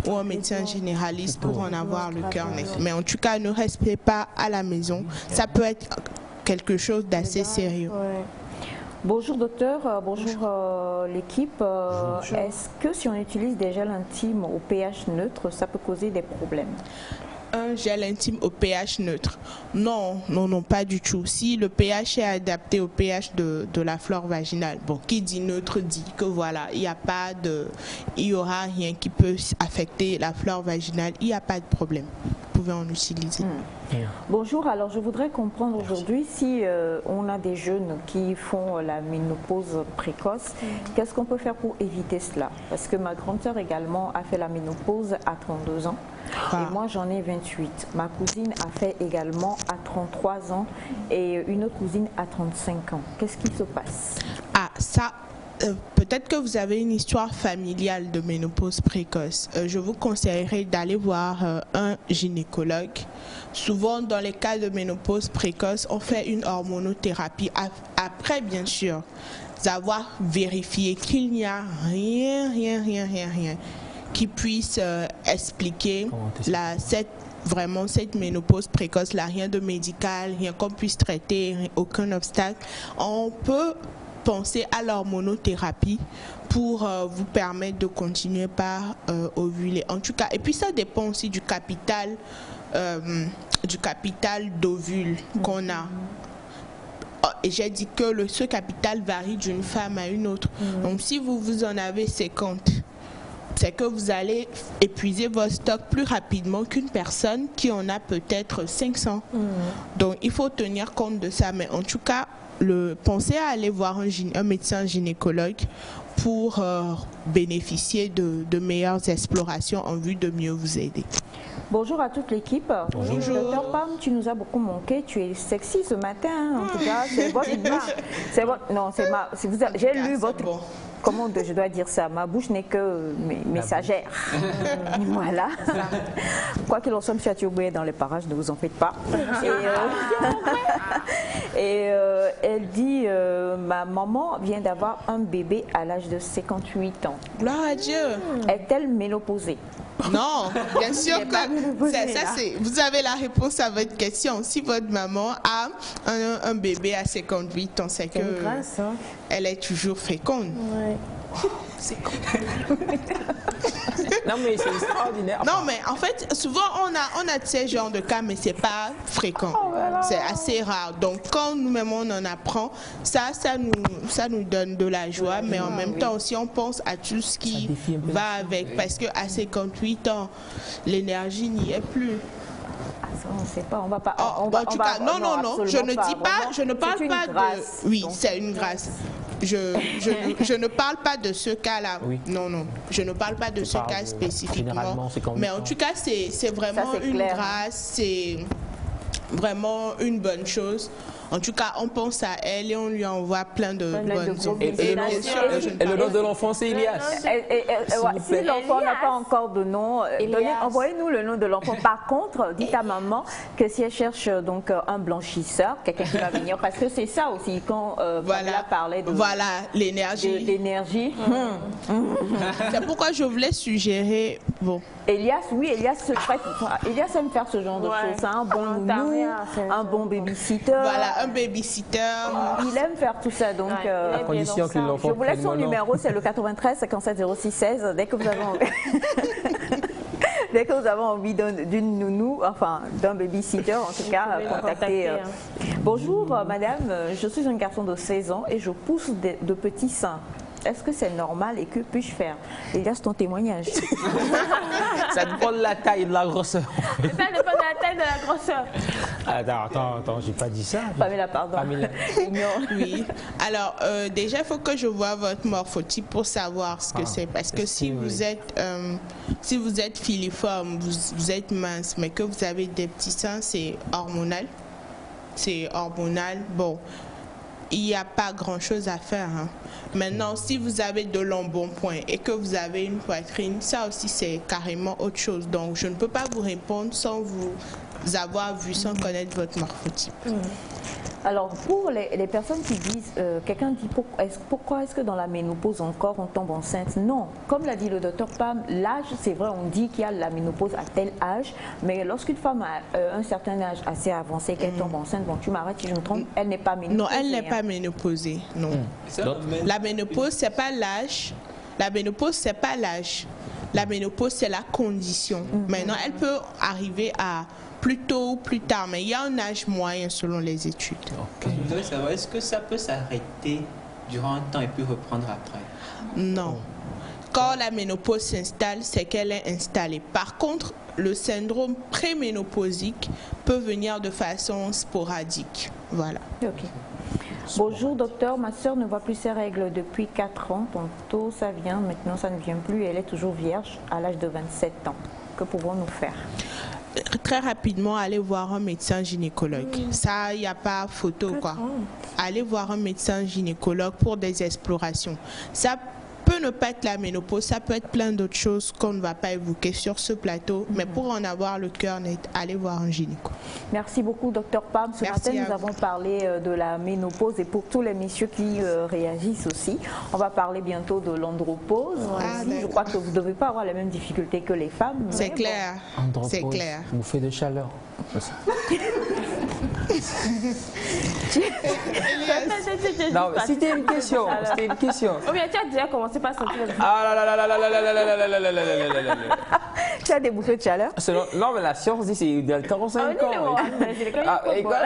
I: ou un médecin généraliste pour en avoir le cœur net. Mais en tout cas, ne restez pas à la maison. Ça peut être quelque chose d'assez sérieux.
B: Bonjour docteur, euh, bonjour euh, l'équipe. Euh, Est-ce que si on utilise des gels intimes au pH neutre, ça peut causer des problèmes?
I: Un gel intime au pH neutre? Non, non, non, pas du tout. Si le pH est adapté au pH de, de la flore vaginale, bon, qui dit neutre dit que voilà, il n'y a pas de, il y aura rien qui peut affecter la flore vaginale, il n'y a pas de problème. Vous pouvez en utiliser.
B: Mmh. Bonjour, alors je voudrais comprendre aujourd'hui si euh, on a des jeunes qui font la ménopause précoce, mmh. qu'est-ce qu'on peut faire pour éviter cela? Parce que ma grande sœur également a fait la ménopause à trente-deux ans. Ah. Et moi j'en ai vingt-huit. Ma cousine a fait également à trente-trois ans et une autre cousine à trente-cinq ans. Qu'est-ce qui se passe?
I: Ah, ça, euh, peut-être que vous avez une histoire familiale de ménopause précoce. Euh, je vous conseillerais d'aller voir euh, un gynécologue. Souvent, dans les cas de ménopause précoce, on fait une hormonothérapie. Après, bien sûr, avoir vérifié qu'il n'y a rien, rien, rien, rien, rien qui puisse euh, expliquer la, cette, vraiment cette ménopause précoce, là, rien de médical, rien qu'on puisse traiter, rien, aucun obstacle. On peut penser à l'hormonothérapie pour euh, vous permettre de continuer par euh, ovuler. En tout cas, et puis ça dépend aussi du capital, euh, du capital d'ovule qu'on a. Et j'ai dit que le, ce capital varie d'une femme à une autre. Mmh. Donc si vous, vous en avez cinquante, c'est que vous allez épuiser votre stock plus rapidement qu'une personne qui en a peut-être cinq cents. Mmh. Donc il faut tenir compte de ça. Mais en tout cas, le, pensez à aller voir un, un médecin gynécologue pour euh, bénéficier de, de meilleures explorations en vue de mieux vous aider.
B: Bonjour à toute l'équipe.
I: Bonjour.
B: Docteur Pam, tu nous as beaucoup manqué. Tu es sexy ce matin, hein, en tout cas. C'est votre... c'est votre... Non, c'est ma... Vous a... J'ai lu votre... Bon. Comment je dois dire ça? Ma bouche n'est que messagère. Voilà. Quoi qu'il en soit, M. Atiouboué dans les parages, ne vous en faites pas. Et, euh... Et euh, elle dit, euh, ma maman vient d'avoir un bébé à l'âge de cinquante-huit ans.
I: Gloire à Dieu.
B: Est-elle ménopausée?
I: Non, bien sûr que ça, ça, c'est, vous avez la réponse à votre question. Si votre maman a un, un bébé à cinquante-huit ans, c'est que grâce, hein. Elle est toujours féconde. Ouais. Oh, c'est con.
C: Non mais c'est extraordinaire.
I: Non mais en fait, souvent on a, on a ces genres de cas, mais c'est pas fréquent. Oh, voilà. C'est assez rare. Donc quand nous-mêmes on en apprend, ça, ça nous, ça nous donne de la joie, mais en même temps aussi on pense à tout ce qui va avec, parce que à cinquante-huit ans, l'énergie n'y est plus.
B: On ne sait pas, on va pas.
I: Oh,
B: on va,
I: en tout
B: on
I: cas,
B: va,
I: non, non, non, je ne
B: pas,
I: dis pas,
B: vraiment,
I: je ne parle pas
B: grâce,
I: de. Oui, c'est une grâce. Je, je, je ne parle pas de ce cas-là. Oui. Non, non, je ne parle pas de ce cas de, spécifiquement. Mais en tout cas, c'est vraiment Ça, une clair. grâce, c'est vraiment une bonne chose. En tout cas, on pense à elle et on lui envoie plein de plein bonnes choses.
C: Et, et, et, et le nom de l'enfant, c'est Elias.
B: Si l'enfant n'a pas encore de nom, envoyez-nous le nom de l'enfant. Par contre, dites à maman que si elle cherche donc un blanchisseur, quelqu'un qui va venir, parce que c'est ça aussi, quand euh,
I: voilà,
B: parlait de
I: voilà, l'énergie.
B: L'énergie.
I: Mmh. Mmh. C'est pourquoi je voulais suggérer... Bon.
B: Elias, oui, Elias se traite. Elias aime faire ce genre de ouais. choses. Un bon nounou, un bon babysitter.
I: Voilà, un babysitter.
B: Il aime faire tout ça. Donc, ouais,
C: euh, à condition que l'enfant.
B: Je vous laisse son numéro, c'est le quatre-vingt-treize cinquante-sept zéro six seize. Dès que vous avez envie, dès que vous avez envie d'une nounou, enfin d'un babysitter, en tout cas, contactez. Euh... Bonjour, euh, madame. Je suis un garçon de seize ans et je pousse de, de petits seins. Est-ce que c'est normal et que puis-je faire? Elias, ton témoignage.
C: Ça dépend de la taille et de la grosseur.
E: Ça dépend de la taille et de la grosseur.
C: Attends, attends, attends, j'ai pas dit ça.
B: Pamela, pardon.
C: Pamela.
I: Oui. Alors, euh, déjà, il faut que je vois votre morphotype pour savoir ce que ah, c'est. Parce que si vous, oui. êtes, euh, si vous êtes filiforme, vous, vous êtes mince, mais que vous avez des petits seins, c'est hormonal. C'est hormonal. Bon. Il n'y a pas grand-chose à faire. Hein. Maintenant, si vous avez de l'embonpoint et que vous avez une poitrine, ça aussi, c'est carrément autre chose. Donc, je ne peux pas vous répondre sans vous avoir vu, sans connaître votre morphotype.
B: Mmh. Alors, pour les, les personnes qui disent, euh, quelqu'un dit pour, est pourquoi est-ce que dans la ménopause encore on tombe enceinte? Non, comme l'a dit le docteur Pam, l'âge, c'est vrai, on dit qu'il y a la ménopause à tel âge, mais lorsqu'une femme a euh, un certain âge assez avancé, qu'elle mm. tombe enceinte, bon, tu m'arrêtes si je me trompe, elle n'est pas ménopausée.
I: Non, elle n'est
B: hein.
I: pas ménopausée, non.
F: Mm.
I: La ménopause, c'est pas l'âge. La ménopause, c'est pas l'âge. La ménopause, c'est la condition. Mm. Maintenant, elle peut arriver à plus tôt ou plus tard, mais il y a un âge moyen selon les études.
F: Okay. Je voudrais savoir, est-ce que ça peut s'arrêter durant un temps et puis reprendre après?
I: Non. Quand la ménopause s'installe, c'est qu'elle est installée. Par contre, le syndrome préménopausique peut venir de façon sporadique. Voilà.
B: Ok. Bonjour docteur, ma soeur ne voit plus ses règles depuis quatre ans. Tantôt ça vient, maintenant ça ne vient plus. Elle est toujours vierge à l'âge de vingt-sept ans. Que pouvons-nous faire?
I: Très rapidement, allez voir un médecin gynécologue. Mmh. Ça, il n'y a pas photo, quoi. Allez voir un médecin gynécologue pour des explorations. Ça peut ne pas être la ménopause, ça peut être plein d'autres choses qu'on ne va pas évoquer sur ce plateau, mmh. mais pour en avoir le cœur net, allez voir un gynéco.
B: Merci beaucoup, docteur Pam. Ce
I: Merci
B: matin, nous avons parlé euh, de la ménopause et pour tous les messieurs qui euh, réagissent aussi, on va parler bientôt de l'andropause.
I: Ah,
B: je crois que vous ne devez pas avoir les mêmes difficultés que les femmes.
I: C'est clair.
C: Bon.
I: C'est clair.
C: Bouffée de chaleur.
J: Non, mais c'était une question. C'était une question.
E: Oh bien, tu as déjà commencé par sentir.
J: Ah là là là là là là là là là là là là là là là là.
B: Tu as des bouffées de chaleur?
J: Non, mais la science dit c'est dans quarante-cinq ans.
B: Ah, et quoi?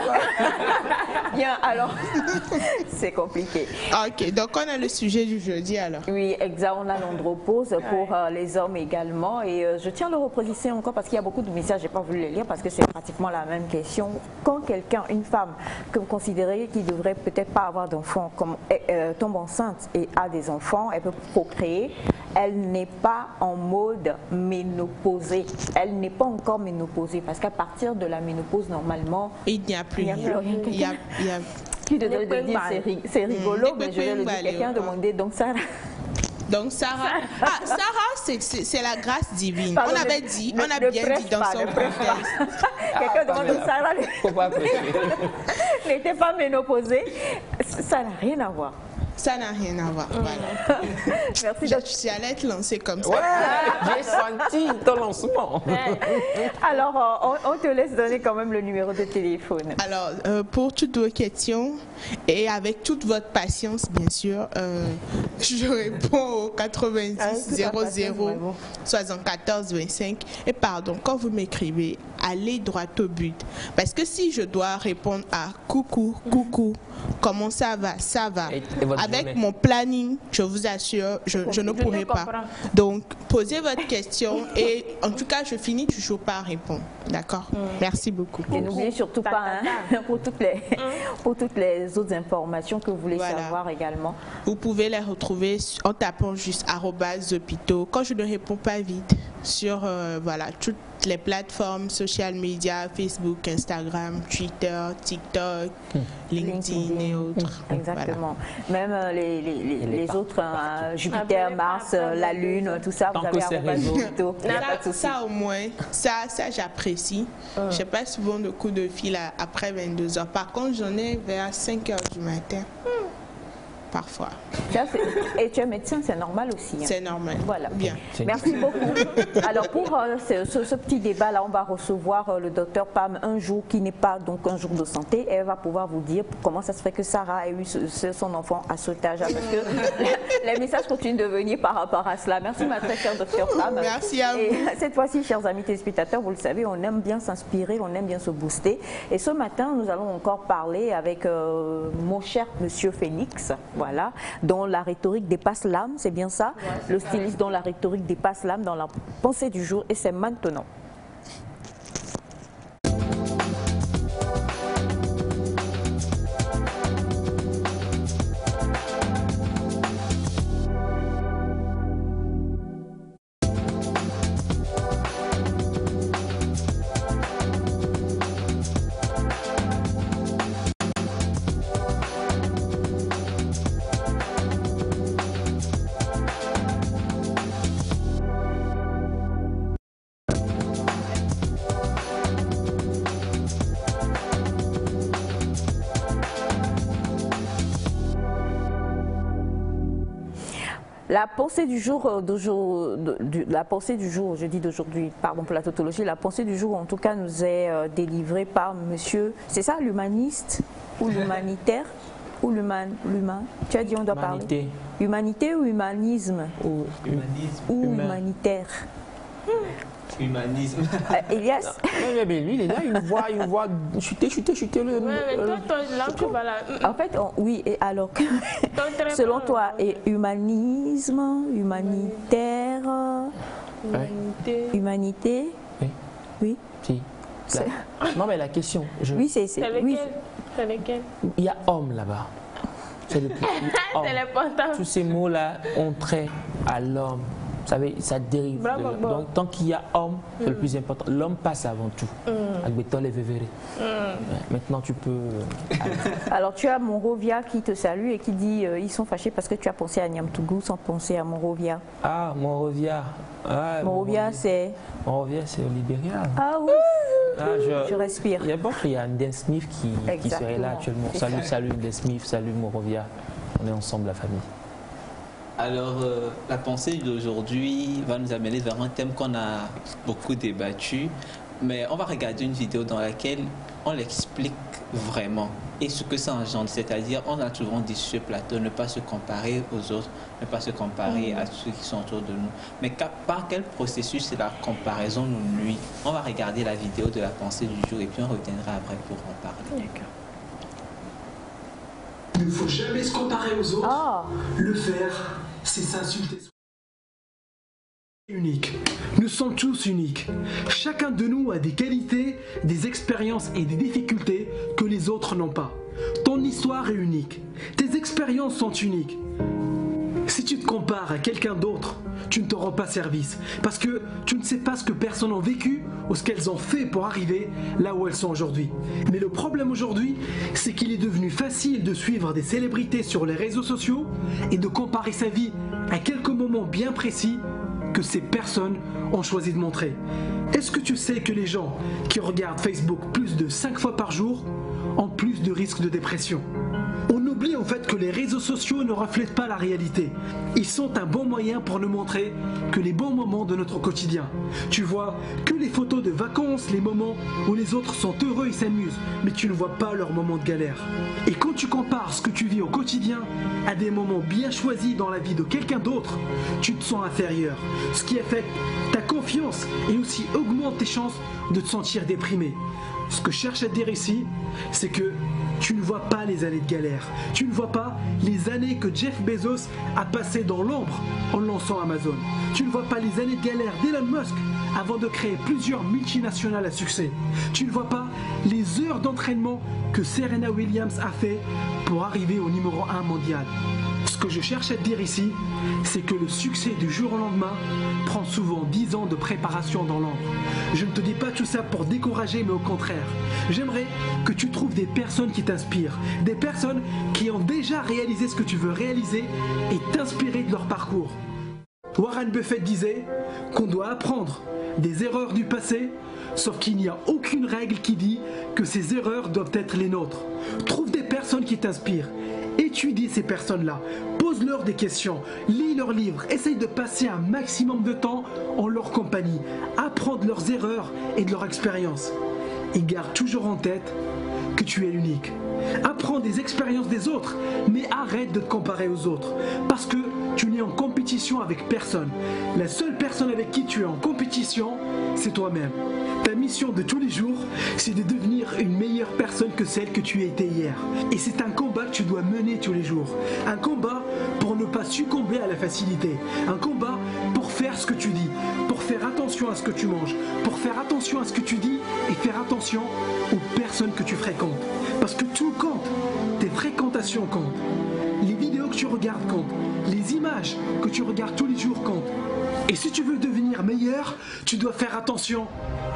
B: Bien, alors, c'est compliqué.
I: Ok, donc on a le sujet du jeudi alors.
B: Oui, exact, on a l'andropause pour euh, les hommes également. Et euh, je tiens à le repréciser encore parce qu'il y a beaucoup de messages, je n'ai pas voulu les lire parce que c'est pratiquement la même question. Quand quelqu'un, une femme que vous considérez qui devrait peut-être pas avoir d'enfants, comme euh, tombe enceinte et a des enfants, elle peut procréer, elle n'est pas en mode ménopausée. Elle n'est pas encore ménopausée parce qu'à partir de la ménopause, normalement,
I: il n'y a plus rien. Il y a, il y a...
B: Qui de dire c'est rigolo, mmh. mais je vais le dire, quelqu'un demander donc ça.
I: Donc Sarah, ah, Sarah c'est la grâce divine. Pardon, on avait dit, ne, on a bien dit dans son contexte.
B: Quelqu'un demande Sarah n'était pas ménopausée. Ça n'a rien à voir.
I: Ça n'a rien à voir. Voilà.
B: Merci.
I: Je, j'allais te lancer comme ça.
J: Ouais, j'ai senti ton lancement.
B: Alors, on, on te laisse donner quand même le numéro de téléphone.
I: Alors, euh, pour toutes vos questions et avec toute votre patience, bien sûr, euh, je réponds au quatre-vingt-dix zéro zéro soixante-quatorze vingt-cinq. Et pardon, quand vous m'écrivez, allez droit au but. Parce que si je dois répondre à coucou, coucou, comment ça va, ça va. Et, et avec journée. Mon planning, je vous assure, je, je ne pourrai pas. Donc, posez votre question et en tout cas, je finis toujours par répondre. D'accord? Mm. Merci beaucoup.
B: Et n'oubliez surtout pas, hein, pour, toutes les, mm. pour toutes les autres informations que vous voulez voilà. savoir également.
I: Vous pouvez les retrouver en tapant juste arobase Zopito. Quand je ne réponds pas vite, sur euh, voilà, toutes les plateformes social media, Facebook, Instagram, Twitter, TikTok, mmh. LinkedIn, LinkedIn et autres.
B: Mmh. Exactement. Voilà. Même euh, les, les, les, les autres, hein, Jupiter, Mars, euh, la Lune, tout ça,
C: tant
B: vous avez arrobase Zopito.
I: Ça, ça au moins, ça, ça j'apprécie. Mmh. Je n'ai pas souvent de coups de fil à, après vingt-deux heures. Par contre, j'en ai vers cinq heures du matin. Mmh. Parfois.
B: Ça, et tu es médecin, c'est normal aussi. Hein.
I: C'est normal.
B: Voilà.
I: Bien.
B: Merci beaucoup. Alors pour euh, ce, ce, ce petit débat là, on va recevoir euh, le docteur Pam un jour qui n'est pas donc un jour de santé. Et elle va pouvoir vous dire comment ça se fait que Sarah ait eu ce, ce, son enfant à cet âge. Parce que les messages continuent de venir par rapport à cela. Merci ma très chère docteur Pam.
I: Merci à vous.
B: Et cette fois-ci, chers amis téléspectateurs, vous le savez, on aime bien s'inspirer, on aime bien se booster. Et ce matin, nous allons encore parler avec euh, mon cher monsieur Phénix. Voilà, dont la rhétorique dépasse l'âme, c'est bien ça, ouais, le styliste dont la rhétorique dépasse l'âme dans la pensée du jour, et c'est maintenant. La pensée du jour d'aujourd'hui, la pensée du jour, je dis d'aujourd'hui, pardon pour la tautologie, la pensée du jour en tout cas nous est euh, délivrée par monsieur, c'est ça, l'humaniste ou l'humanitaire ou l'humain, l'humain. Tu as dit on doit
C: Humanité.
B: parler. Humanité ou humanisme
C: Ou
F: Humanisme.
B: ou
C: Humain.
B: humanitaire.
F: Humanisme.
B: Euh, Elias,
C: mais, mais lui, il est là, une voix, une voix, chuter, chuter, chuter le.
E: Ouais, mais toi, toi, là, tu vas là.
B: en fait, on- oui, et alors, selon toi, et humanisme, humanitaire,
E: Humanité.
B: humanité,
C: Oui.
B: oui,
C: Si.
B: C'est-
C: La- Non, mais la question, je...
B: oui, c'est, c'est,
E: C'est
B: oui,
E: lesquels? C'est lesquels?
C: il y a homme là-bas. C'est le plus. homme.
E: C'est l'important.
C: Tous ces mots-là ont trait à l'homme. Vous savez, ça dérive. de
E: Bravo,
C: l'homme.
E: bon.
C: Donc, tant qu'il y a homme, c'est le plus important. L'homme passe avant tout. Avec Bétol et Vévéré. Ouais, maintenant, tu peux. euh, aller.
B: Alors tu as Monrovia qui te salue et qui dit euh, ils sont fâchés parce que tu as pensé à Niamtougou sans penser à Monrovia.
C: Ah, Monrovia. Ah,
B: Monrovia c'est...
C: Monrovia, c'est au Libéria.
B: Ah oui,
C: Ah, je...
B: je respire.
C: Il y a bon qu'il y a Dan Smith qui, qui serait là
B: Exactement.
C: actuellement.
B: C'est
C: Salut,
B: ça.
C: salut Dan Smith, salut Monrovia. On est ensemble, la famille.
F: Alors, euh, la pensée d'aujourd'hui va nous amener vers un thème qu'on a beaucoup débattu, mais on va regarder une vidéo dans laquelle on l'explique vraiment et ce que ça engendre. C'est-à-dire, on a souvent dit sur ce plateau, ne pas se comparer aux autres, ne pas se comparer à ceux qui sont autour de nous. Mais qu'à- par quel processus la comparaison nous nuit? On va regarder la vidéo de la pensée du jour et puis on reviendra après pour en parler.
K: Il ne faut jamais se comparer aux autres.
B: Ah,
K: Le faire, c'est s'insulter. Unique. Nous sommes tous uniques. Chacun de nous a des qualités, des expériences et des difficultés que les autres n'ont pas. Ton histoire est unique. Tes expériences sont uniques. Si tu te compares à quelqu'un d'autre, tu ne te rends pas service. Parce que tu ne sais pas ce que personne n'a vécu ou ce qu'elles ont fait pour arriver là où elles sont aujourd'hui. Mais le problème aujourd'hui, c'est qu'il est devenu facile de suivre des célébrités sur les réseaux sociaux et de comparer sa vie à quelques moments bien précis que ces personnes ont choisi de montrer. Est-ce que tu sais que les gens qui regardent Facebook plus de cinq fois par jour ont plus de risques de dépression? On oublie en fait que les réseaux sociaux ne reflètent pas la réalité. Ils sont un bon moyen pour nous montrer que les bons moments de notre quotidien. Tu vois que les photos de vacances, les moments où les autres sont heureux et s'amusent, mais tu ne vois pas leurs moments de galère. Et quand tu compares ce que tu vis au quotidien à des moments bien choisis dans la vie de quelqu'un d'autre, tu te sens inférieur. Ce qui affecte ta confiance et aussi augmente tes chances de te sentir déprimé. Ce que je cherche à te dire ici, c'est que tu ne vois pas les années de galère. Tu ne vois pas les années que Jeff Bezos a passées dans l'ombre en lançant Amazon. Tu ne vois pas les années de galère d'Elon Musk avant de créer plusieurs multinationales à succès. Tu ne vois pas les heures d'entraînement que Serena Williams a fait pour arriver au numéro un mondial. Ce que je cherche à te dire ici, c'est que le succès du jour au lendemain prend souvent dix ans de préparation dans l'ombre. Je ne te dis pas tout ça pour décourager, mais au contraire. J'aimerais que tu trouves des personnes qui t'inspirent, des personnes qui ont déjà réalisé ce que tu veux réaliser et t'inspirer de leur parcours. Warren Buffett disait qu'on doit apprendre des erreurs du passé, sauf qu'il n'y a aucune règle qui dit que ces erreurs doivent être les nôtres. Trouve des personnes qui t'inspirent. Étudie ces personnes-là, pose-leur des questions, lis leurs livres, essaye de passer un maximum de temps en leur compagnie, apprends de leurs erreurs et de leur expérience. Et garde toujours en tête que tu es unique. Apprends des expériences des autres, mais arrête de te comparer aux autres, parce que tu n'es en compétition avec personne. La seule personne avec qui tu es en compétition, c'est toi-même. Ta mission de tous les jours, c'est de devenir une meilleure personne que celle que tu étais hier. Et c'est un combat que tu dois mener tous les jours. Un combat pour ne pas succomber à la facilité. Un combat pour faire ce que tu dis, pour faire attention à ce que tu manges, pour faire attention à ce que tu dis et faire attention aux personnes que tu fréquentes. Parce que tout compte. Tes fréquentations comptent. Les vidéos que tu regardes comptent. Les images que tu regardes tous les jours comptent. Et si tu veux devenir meilleur, tu dois faire attention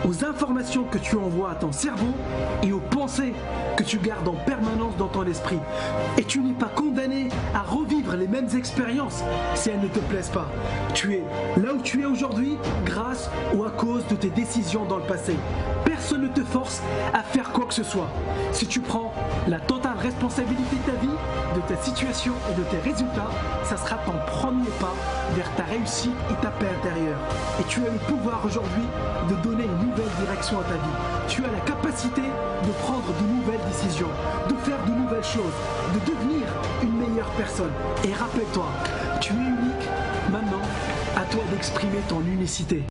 K: aux informations que tu envoies à ton cerveau et aux pensées que tu gardes en permanence dans ton esprit. Et tu n'es pas condamné à revivre les mêmes expériences si elles ne te plaisent pas. Tu es là où tu es aujourd'hui grâce ou à cause de tes décisions dans le passé. Personne ne te force à faire quoi que ce soit. Si tu prends la totale responsabilité de ta vie, de ta situation et de tes résultats, ça sera ton premier pas vers ta réussite et ta paix intérieure. Et tu as le pouvoir aujourd'hui de donner une nouvelle direction à ta vie. Tu as la capacité de prendre de nouvelles décisions, de faire de nouvelles choses, de devenir une meilleure personne. Et rappelle-toi, tu es unique. Maintenant, à toi d'exprimer ton unicité.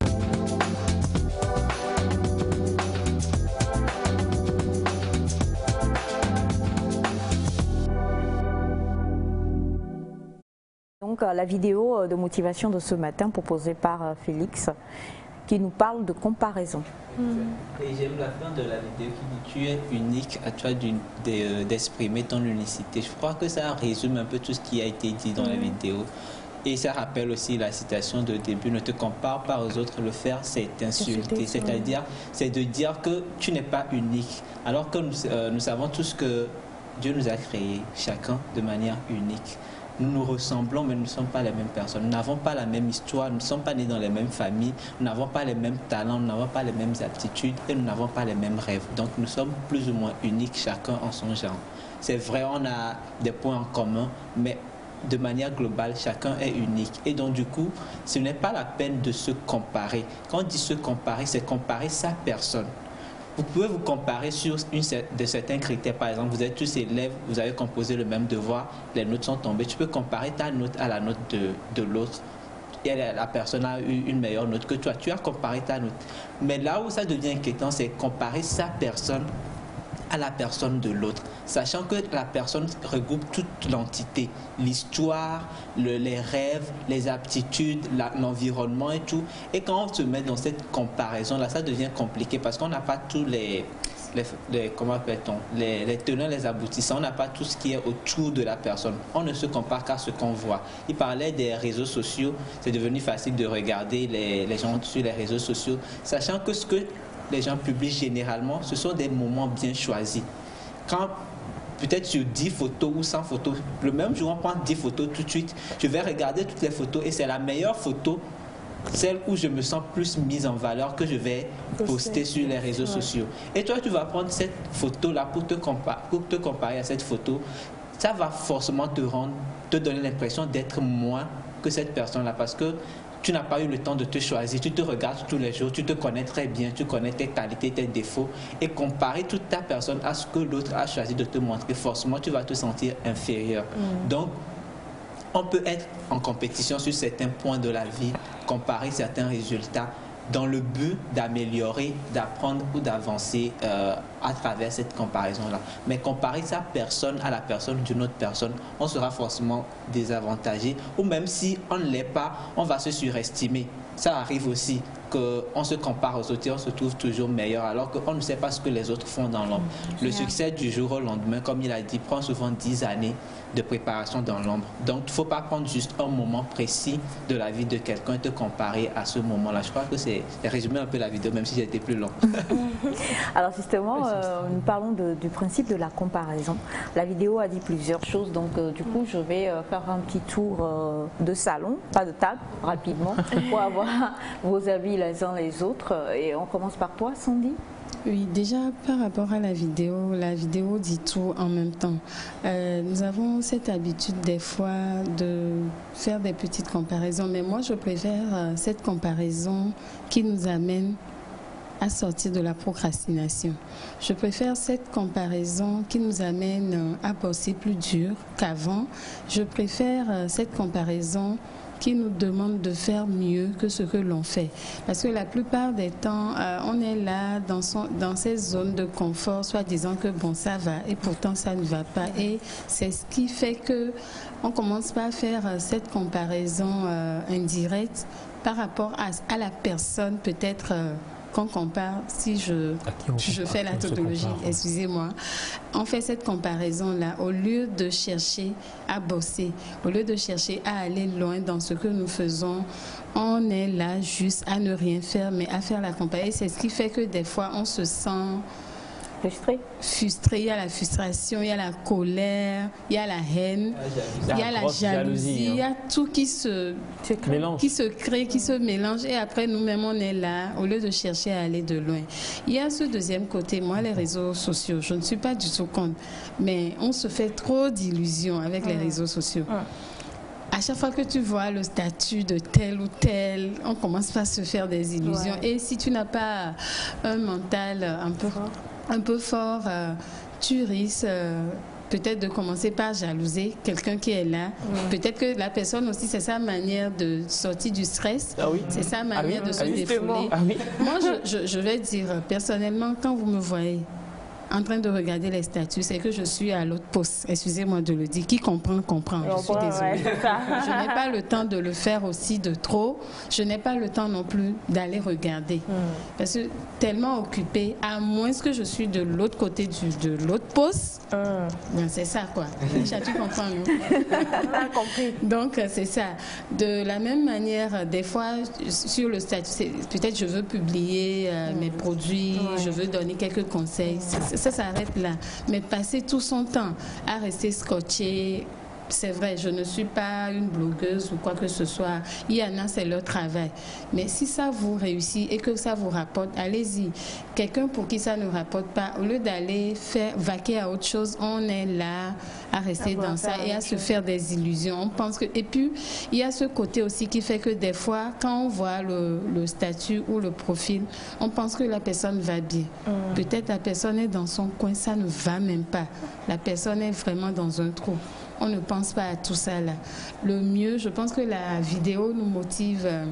B: Donc la vidéo de motivation de ce matin proposée par Félix qui nous parle de comparaison.
F: Et j'aime la fin de la vidéo qui dit tu es unique, à toi d'exprimer ton unicité. Je crois que ça résume un peu tout ce qui a été dit dans mmh. la vidéo. Et ça rappelle aussi la citation de début, ne te compare pas aux autres, le faire c'est insulter. C'est-à-dire, c'est de dire que tu n'es pas unique. Alors que nous, euh, nous savons tous que Dieu nous a créés, chacun de manière unique. Nous nous ressemblons, mais nous ne sommes pas les mêmes personnes. Nous n'avons pas la même histoire, nous ne sommes pas nés dans les mêmes familles, nous n'avons pas les mêmes talents, nous n'avons pas les mêmes aptitudes et nous n'avons pas les mêmes rêves. Donc nous sommes plus ou moins uniques, chacun en son genre. C'est vrai, on a des points en commun, mais de manière globale, chacun est unique. Et donc du coup, ce n'est pas la peine de se comparer. Quand on dit se comparer, c'est comparer sa personne. Vous pouvez vous comparer sur une, de certains critères. Par exemple, vous êtes tous élèves, vous avez composé le même devoir, les notes sont tombées. Tu peux comparer ta note à la note de, de l'autre. Et la, la personne a eu une meilleure note que toi. Tu as comparé ta note. Mais là où ça devient inquiétant, c'est comparer sa personne à la personne de l'autre, sachant que la personne regroupe toute l'entité, l'histoire, le, les rêves, les aptitudes, l'environnement et tout. Et quand on se met dans cette comparaison-là, ça devient compliqué parce qu'on n'a pas tous les, les, les comment appelle-t-on, les, les tenants, les aboutissants, on n'a pas tout ce qui est autour de la personne. On ne se compare qu'à ce qu'on voit. Il parlait des réseaux sociaux, c'est devenu facile de regarder les, les gens sur les réseaux sociaux, sachant que ce que les gens publient généralement, ce sont des moments bien choisis. Quand peut-être sur dix photos ou cent photos, le même jour on prend dix photos tout de suite, je vais regarder toutes les photos et c'est la meilleure photo, celle où je me sens plus mise en valeur que je vais poster sur les réseaux sociaux. Et toi, tu vas prendre cette photo-là pour te comparer, pour te comparer à cette photo. Ça va forcément te rendre, te donner l'impression d'être moins que cette personne-là parce que tu n'as pas eu le temps de te choisir, tu te regardes tous les jours, tu te connais très bien, tu connais tes qualités, tes défauts et comparer toute ta personne à ce que l'autre a choisi de te montrer, forcément tu vas te sentir inférieur. Mmh. Donc, on peut être en compétition sur certains points de la vie, comparer certains résultats dans le but d'améliorer, d'apprendre ou d'avancer euh, à travers cette comparaison-là. Mais comparer sa personne à la personne d'une autre personne, on sera forcément désavantagé. Ou même si on ne l'est pas, on va se surestimer. Ça arrive aussi qu'on se compare aux autres et on se trouve toujours meilleur alors qu'on ne sait pas ce que les autres font dans l'ombre. Le succès du jour au lendemain, comme il a dit, prend souvent dix années de préparation dans l'ombre. Donc, il ne faut pas prendre juste un moment précis de la vie de quelqu'un et te comparer à ce moment-là. Je crois que c'est résumé un peu la vidéo, même si j'ai été plus long.
B: Alors justement, euh, nous parlons de, du principe de la comparaison. La vidéo a dit plusieurs choses, donc euh, du coup, je vais euh, faire un petit tour euh, de salon, pas de table, rapidement, pour avoir vos avis les uns les autres. Et on commence par toi, Sandy.
D: Oui, déjà par rapport à la vidéo, la vidéo dit tout en même temps. Euh, nous avons cette habitude des fois de faire des petites comparaisons, mais moi je préfère euh, cette comparaison qui nous amène à sortir de la procrastination. Je préfère cette comparaison qui nous amène à bosser plus dur qu'avant. Je préfère euh, cette comparaison qui nous demande de faire mieux que ce que l'on fait. Parce que la plupart des temps, euh, on est là dans, son, dans ces zones de confort, soit disant que bon, ça va, et pourtant ça ne va pas. Et c'est ce qui fait que on commence pas à faire cette comparaison euh, indirecte par rapport à, à la personne peut-être euh, qu'on compare, si je, je fais la tautologie, excusez-moi, on fait cette comparaison-là, au lieu de chercher à bosser, au lieu de chercher à aller loin dans ce que nous faisons, on est là juste à ne rien faire, mais à faire la comparaison. C'est ce qui fait que des fois, on se sent
B: frustré.
D: Frustré, il y a la frustration, il y a la colère, il y a la haine, il y a la jalousie, il y a tout qui se, qui se crée, qui se mélange et après nous-mêmes on est là au lieu de chercher à aller de loin. Il y a ce deuxième côté, moi les réseaux sociaux, je ne suis pas du tout contre, mais on se fait trop d'illusions avec les réseaux sociaux. À chaque fois que tu vois le statut de tel ou tel, on commence par se faire des illusions. Ouais. Et si tu n'as pas un mental un peu fort, un peu fort euh, tu risques euh, peut-être de commencer par jalouser quelqu'un qui est là. Ouais. Peut-être que la personne aussi, c'est sa manière de sortir du stress. Ah oui. C'est sa manière ah oui. de se ah oui. défouler. Ah oui. Moi, je, je, je vais dire, personnellement, quand vous me voyez en train de regarder les statuts, c'est que je suis à l'autre poste. Excusez-moi de le dire. Qui comprend, comprend. Je suis désolée. Ouais, je n'ai pas le temps de le faire aussi de trop. Je n'ai pas le temps non plus d'aller regarder. Mm. Parce que tellement occupée, à moins que je suis de l'autre côté du, de l'autre poste, mm. ben c'est ça quoi. Tu comprends, non? On a compris. Donc c'est ça. De la même manière, des fois, sur le statut, peut-être je veux publier euh, mm. mes produits, ouais. je veux donner quelques conseils. Ça s'arrête là. Mais passer tout son temps à rester scotché, c'est vrai, je ne suis pas une blogueuse ou quoi que ce soit. Il y en a, c'est leur travail. Mais si ça vous réussit et que ça vous rapporte, allez-y. Quelqu'un pour qui ça ne rapporte pas, au lieu d'aller faire vaquer à autre chose, on est là à rester dans ça et à se faire des illusions. On pense que... Et puis, il y a ce côté aussi qui fait que des fois, quand on voit le, le statut ou le profil, on pense que la personne va bien. Mm. Peut-être la personne est dans son coin, ça ne va même pas. La personne est vraiment dans un trou. On ne pense pas à tout ça là. Le mieux, je pense que la vidéo nous motive euh,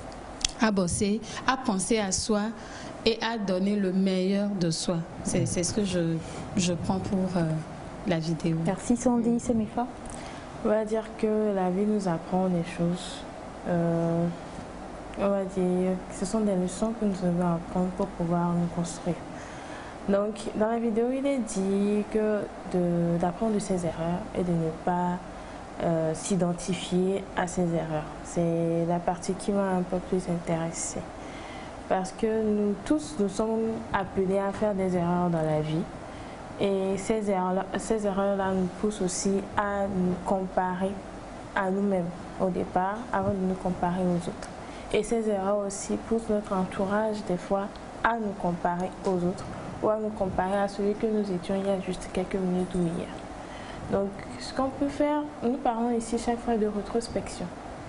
D: à bosser, à penser à soi et à donner le meilleur de soi. C'est ce que je, je prends pour euh, la vidéo.
B: Merci Sandy, c'est mes femmes.
E: On va dire que la vie nous apprend des choses. Euh, on va dire que ce sont des leçons que nous devons apprendre pour pouvoir nous construire. Donc, dans la vidéo, il est dit que d'apprendre de, de ses erreurs et de ne pas euh, s'identifier à ses erreurs. C'est la partie qui m'a un peu plus intéressée. Parce que nous tous, nous sommes appelés à faire des erreurs dans la vie. Et ces erreurs-là ces erreurs-là nous poussent aussi à nous comparer à nous-mêmes au départ, avant de nous comparer aux autres. Et ces erreurs aussi poussent notre entourage, des fois, à nous comparer aux autres, ou à nous comparer à celui que nous étions il y a juste quelques minutes ou hier. Donc, ce qu'on peut faire, nous parlons ici chaque fois de rétrospection.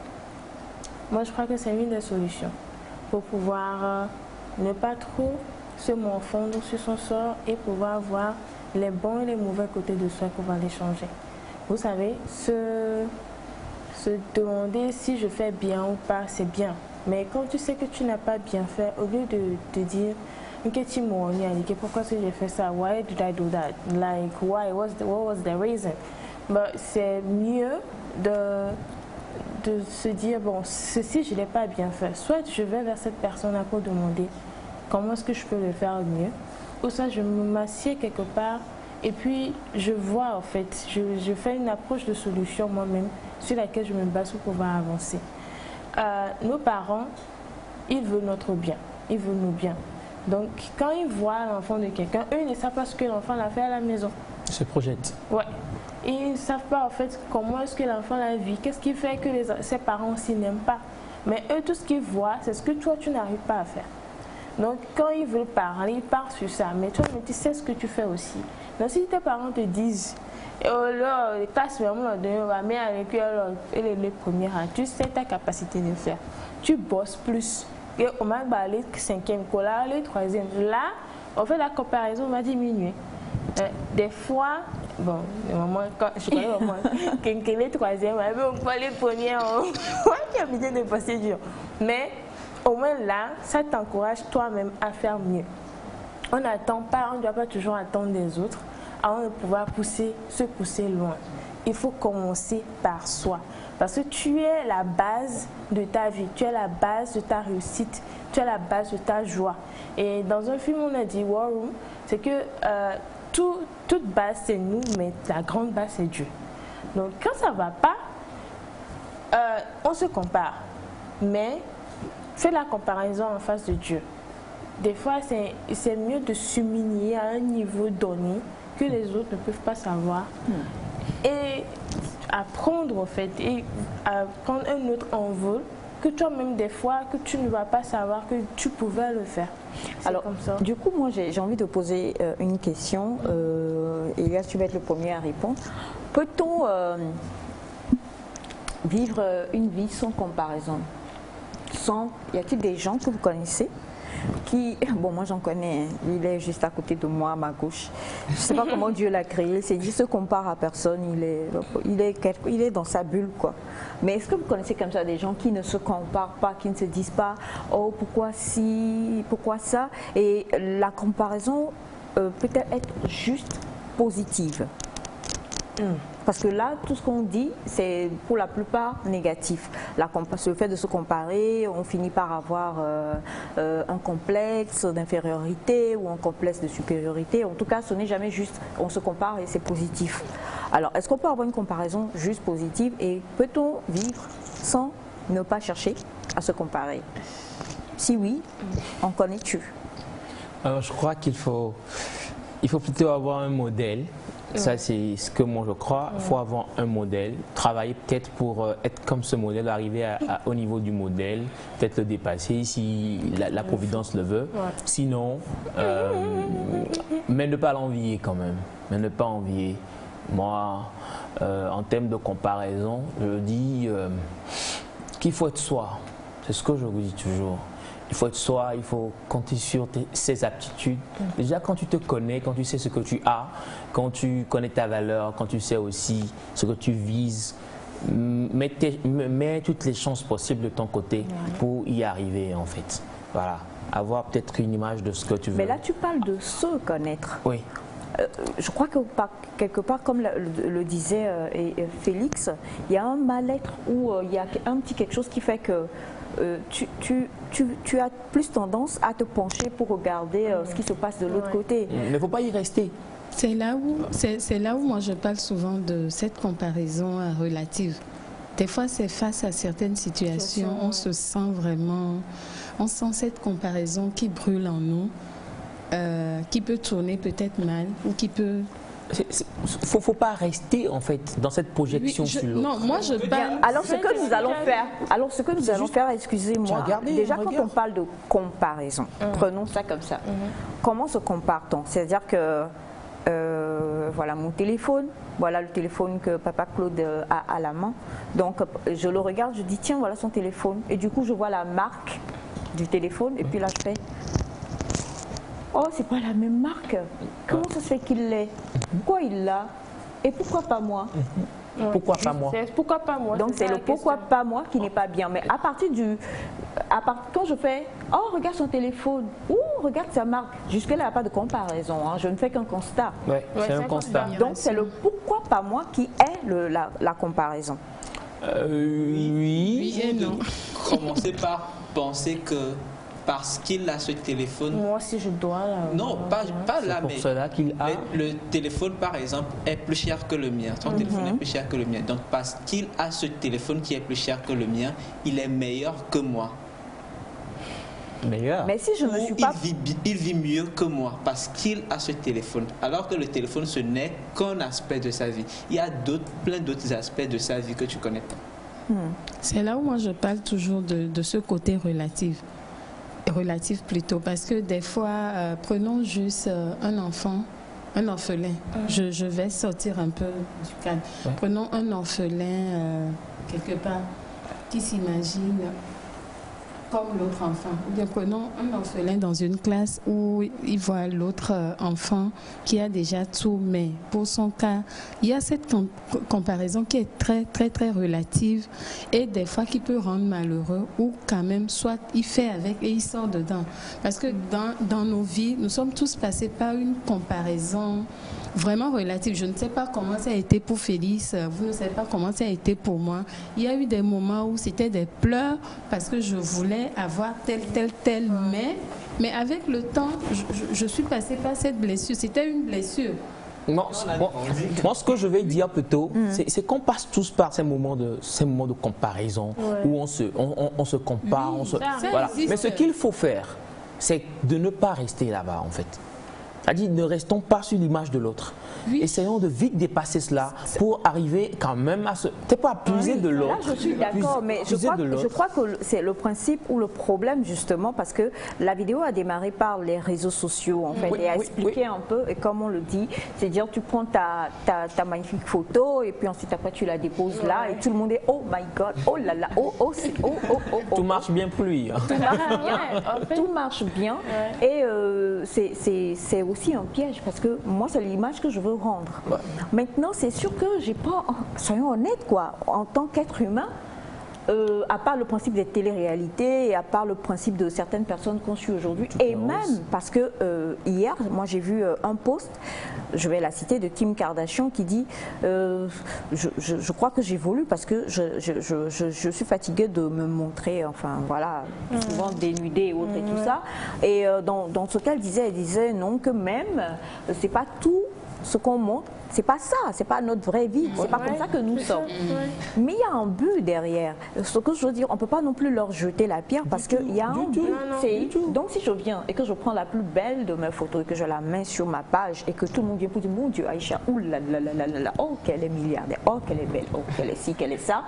E: Moi, je crois que c'est une des solutions pour pouvoir euh, ne pas trop se morfondre sur son sort et pouvoir voir les bons et les mauvais côtés de soi pour pouvoir les changer. Vous savez, se, se demander si je fais bien ou pas, c'est bien. Mais quand tu sais que tu n'as pas bien fait, au lieu de te dire pourquoi est-ce que j'ai fait ça? Why did I do that? Like, why? What's the, what was the reason? But c'est mieux de, de se dire, bon, ceci, je ne l'ai pas bien fait. Soit je vais vers cette personne-là pour demander comment est-ce que je peux le faire mieux. Ou soit je m'assieds quelque part et puis je vois, en fait, je, je fais une approche de solution moi-même sur laquelle je me base pour pouvoir avancer. Euh, nos parents, ils veulent notre bien. Ils veulent nous bien. Donc, quand ils voient l'enfant de quelqu'un, eux, ils ne savent pas ce que l'enfant l'a fait à la maison.
C: Ils se projettent.
E: Ouais. Ils ne savent pas, en fait, comment est-ce que l'enfant la vit. Qu'est-ce qui fait que les, ses parents aussi n'aiment pas. Mais eux, tout ce qu'ils voient, c'est ce que toi, tu n'arrives pas à faire. Donc, quand ils veulent parler, ils partent sur ça. Mais toi, tu sais ce que tu fais aussi. Donc, si tes parents te disent, oh là, les classes, vraiment, on va mettre avec eux, et les, les premières, tu sais ta capacité de faire. Tu bosses plus. Et on m'a balayé le cinquième, le troisième. Là, on fait la comparaison, on va diminuer. Euh, des fois, bon, maman, quand, je connais maman, quand les troisième, on voit les premières, on a besoin de passer dur. Mais au moins là, ça t'encourage toi-même à faire mieux. On n'attend pas, on ne doit pas toujours attendre des autres avant de pouvoir pousser, se pousser loin. Il faut commencer par soi. Parce que tu es la base de ta vie, tu es la base de ta réussite, tu es la base de ta joie. Et dans un film, on a dit War Room, c'est que euh, tout, toute base, c'est nous, mais la grande base, c'est Dieu. Donc, quand ça ne va pas, euh, on se compare. Mais fais la comparaison en face de Dieu. Des fois, c'est mieux de s'humilier à un niveau donné que les autres ne peuvent pas savoir. Mm. Et apprendre, en fait, et à prendre un autre envol que toi-même, des fois, que tu ne vas pas savoir que tu pouvais le faire.
B: Alors, comme ça. Du coup, moi, j'ai envie de poser euh, une question. Euh, Elias, tu vas être le premier à répondre. Peut-on euh, vivre une vie sans comparaison? Sans, y a-t-il des gens que vous connaissez qui, bon, moi j'en connais, il est juste à côté de moi, à ma gauche. Je ne sais pas comment Dieu l'a créé, il s'est dit, il se compare à personne, il est, il est, il est dans sa bulle, quoi. Mais est-ce que vous connaissez comme ça des gens qui ne se comparent pas, qui ne se disent pas, oh, pourquoi si, pourquoi ça? Et la comparaison euh, peut-être être juste positive. Mm. Parce que là, tout ce qu'on dit, c'est pour la plupart négatif. La, le fait de se comparer, on finit par avoir euh, euh, un complexe d'infériorité ou un complexe de supériorité. En tout cas, ce n'est jamais juste, on se compare et c'est positif. Alors, est-ce qu'on peut avoir une comparaison juste positive et peut-on vivre sans ne pas chercher à se comparer? Si oui, en connais-tu?
C: Alors, je crois qu'il faut, il faut plutôt avoir un modèle. Ça, c'est ce que moi je crois. Il faut avoir un modèle, travailler peut-être pour euh, être comme ce modèle, arriver à, à, au niveau du modèle, peut-être le dépasser si la, la Providence le veut. Ouais. Sinon, euh, mais ne pas l'envier quand même. Mais ne pas envier. Moi, euh, en termes de comparaison, je dis euh, qu'il faut être soi. C'est ce que je vous dis toujours. Il faut être soi, il faut compter sur tes, ses aptitudes. Déjà, quand tu te connais, quand tu sais ce que tu as, quand tu connais ta valeur, quand tu sais aussi ce que tu vises, mets, tes, mets toutes les chances possibles de ton côté pour y arriver, en fait. Voilà. Avoir peut-être une image de ce que tu veux.
B: Mais là, tu parles de se connaître.
C: Oui.
B: Euh, je crois que quelque part, comme le, le disait euh, Félix, il y a un mal-être ou euh, il y a un petit quelque chose qui fait que Euh, tu, tu, tu, tu as plus tendance à te pencher pour regarder euh, ce qui se passe de l'autre ouais. côté.
C: Mais il ne faut pas y rester.
D: C'est là où, c'est là où moi je parle souvent de cette comparaison relative. Des fois, c'est face à certaines situations, on se sent vraiment, on sent cette comparaison qui brûle en nous, euh, qui peut tourner peut-être mal ou qui peut...
C: Il ne faut pas rester en fait dans cette projection
D: oui, je,
C: sur l'autre.
D: Non, moi je parle.
B: Alors ce que nous allons faire, alors ce que nous allons faire, excusez-moi. Déjà quand on parle de comparaison, mmh. prenons ça comme ça. Mmh. Comment se compare-t-on? C'est-à-dire que euh, voilà mon téléphone, voilà le téléphone que papa Claude a à la main. Donc je le regarde, je dis tiens voilà son téléphone et du coup je vois la marque du téléphone et puis là je fais. Oh, c'est pas la même marque. Comment ça se fait qu'il l'ait? Pourquoi il l'a? Et pourquoi pas moi?
C: Pourquoi pas moi?
E: Pourquoi pas moi?
B: Donc c'est le pourquoi pas moi qui n'est pas bien. Mais à partir du, à part, quand je fais, oh regarde son téléphone, ou regarde sa marque. Jusque là, il n'y a pas de comparaison. Hein. Je ne fais qu'un constat.
C: Ouais, ouais, c'est un constat.
B: Donc c'est le pourquoi pas moi qui est le, la, la comparaison.
C: Euh, oui.
D: Oui et non.
F: Commencez par penser que parce qu'il a ce téléphone.
E: Moi aussi je dois là.
F: Non, pas, pas là,
C: pour
F: mais
C: cela qu'il a...
F: le, le téléphone par exemple est plus cher que le mien. Son mm-hmm. téléphone est plus cher que le mien. Donc parce qu'il a ce téléphone qui est plus cher que le mien, il est meilleur que moi.
C: Meilleur.
B: Mais si je ne suis pas...
F: Il vit, il vit mieux que moi parce qu'il a ce téléphone. Alors que le téléphone, ce n'est qu'un aspect de sa vie. Il y a plein d'autres aspects de sa vie que tu connais pas.
D: Hmm. C'est là où moi je parle toujours de, de ce côté relatif. Relatif plutôt, parce que des fois, euh, prenons juste euh, un enfant, un orphelin. Mmh. Je, je vais sortir un peu du cadre. Ouais. Prenons un orphelin euh, quelque part qui s'imagine comme l'autre enfant. Ou bien prenons un orphelin dans une classe où il voit l'autre enfant qui a déjà tout, mais pour son cas, il y a cette com comparaison qui est très, très, très relative et des fois qui peut rendre malheureux ou quand même, soit il fait avec et il sort dedans. Parce que dans, dans nos vies, nous sommes tous passés par une comparaison vraiment relatif. Je ne sais pas comment ça a été pour Félix, vous ne savez pas comment ça a été pour moi. Il y a eu des moments où c'était des pleurs parce que je voulais avoir tel, tel, tel, mais, mais avec le temps, je, je, je suis passée par cette blessure. C'était une blessure.
C: Non, moi, moi, ce que je vais dire plutôt, mmh. c'est qu'on passe tous par ces moments de, ces moments de comparaison, ouais. où on se, on, on, on se compare. Oui, on se, voilà. Mais ce qu'il faut faire, c'est de ne pas rester là-bas, en fait. C'est-à-dire, ne restons pas sur l'image de l'autre. Oui. Essayons de vite dépasser cela pour arriver quand même à se... Peut-être pas abuser oui. de l'autre.
B: Là, je suis d'accord, mais je crois, je crois que c'est le principe ou le problème, justement, parce que la vidéo a démarré par les réseaux sociaux, en fait, oui, et a oui, expliqué oui. un peu, et comme on le dit, c'est-à-dire, tu prends ta, ta, ta magnifique photo, et puis ensuite, après, tu la déposes ouais. là, et tout le monde est, oh my God, oh là là, oh, oh, oh, oh, oh, oh.
C: Tout marche bien pour lui. Hein.
B: Tout marche bien, en fait, tout marche bien, ouais. et euh, c'est aussi un piège, parce que moi, c'est l'image que je veux rendre. Ouais. Maintenant, c'est sûr que j'ai pas, soyons honnêtes, quoi, en tant qu'être humain, euh, à part le principe des téléréalités et à part le principe de certaines personnes qu'on suit aujourd'hui, et même parce que euh, hier, moi j'ai vu euh, un post, je vais la citer, de Kim Kardashian qui dit euh, je, je, je crois que j'évolue parce que je, je, je, je, je suis fatiguée de me montrer, enfin voilà, mmh. souvent dénudée et autres mmh. et tout ça. Et euh, dans, dans ce qu'elle disait, elle disait non, que même, euh, c'est pas tout ce qu'on montre, c'est pas ça, c'est pas notre vraie vie, c'est ouais, pas ouais, comme ça que nous sommes. Ouais. Mais il y a un but derrière. Ce que je veux dire, on peut pas non plus leur jeter la pierre parce qu'il y a un but. Donc si je viens et que je prends la plus belle de mes photos et que je la mets sur ma page et que tout le monde vient pour dire mon Dieu, Aïcha, oulalalala, oh qu'elle est milliardaire, oh qu'elle est belle, oh qu'elle est ci, qu'elle est ça.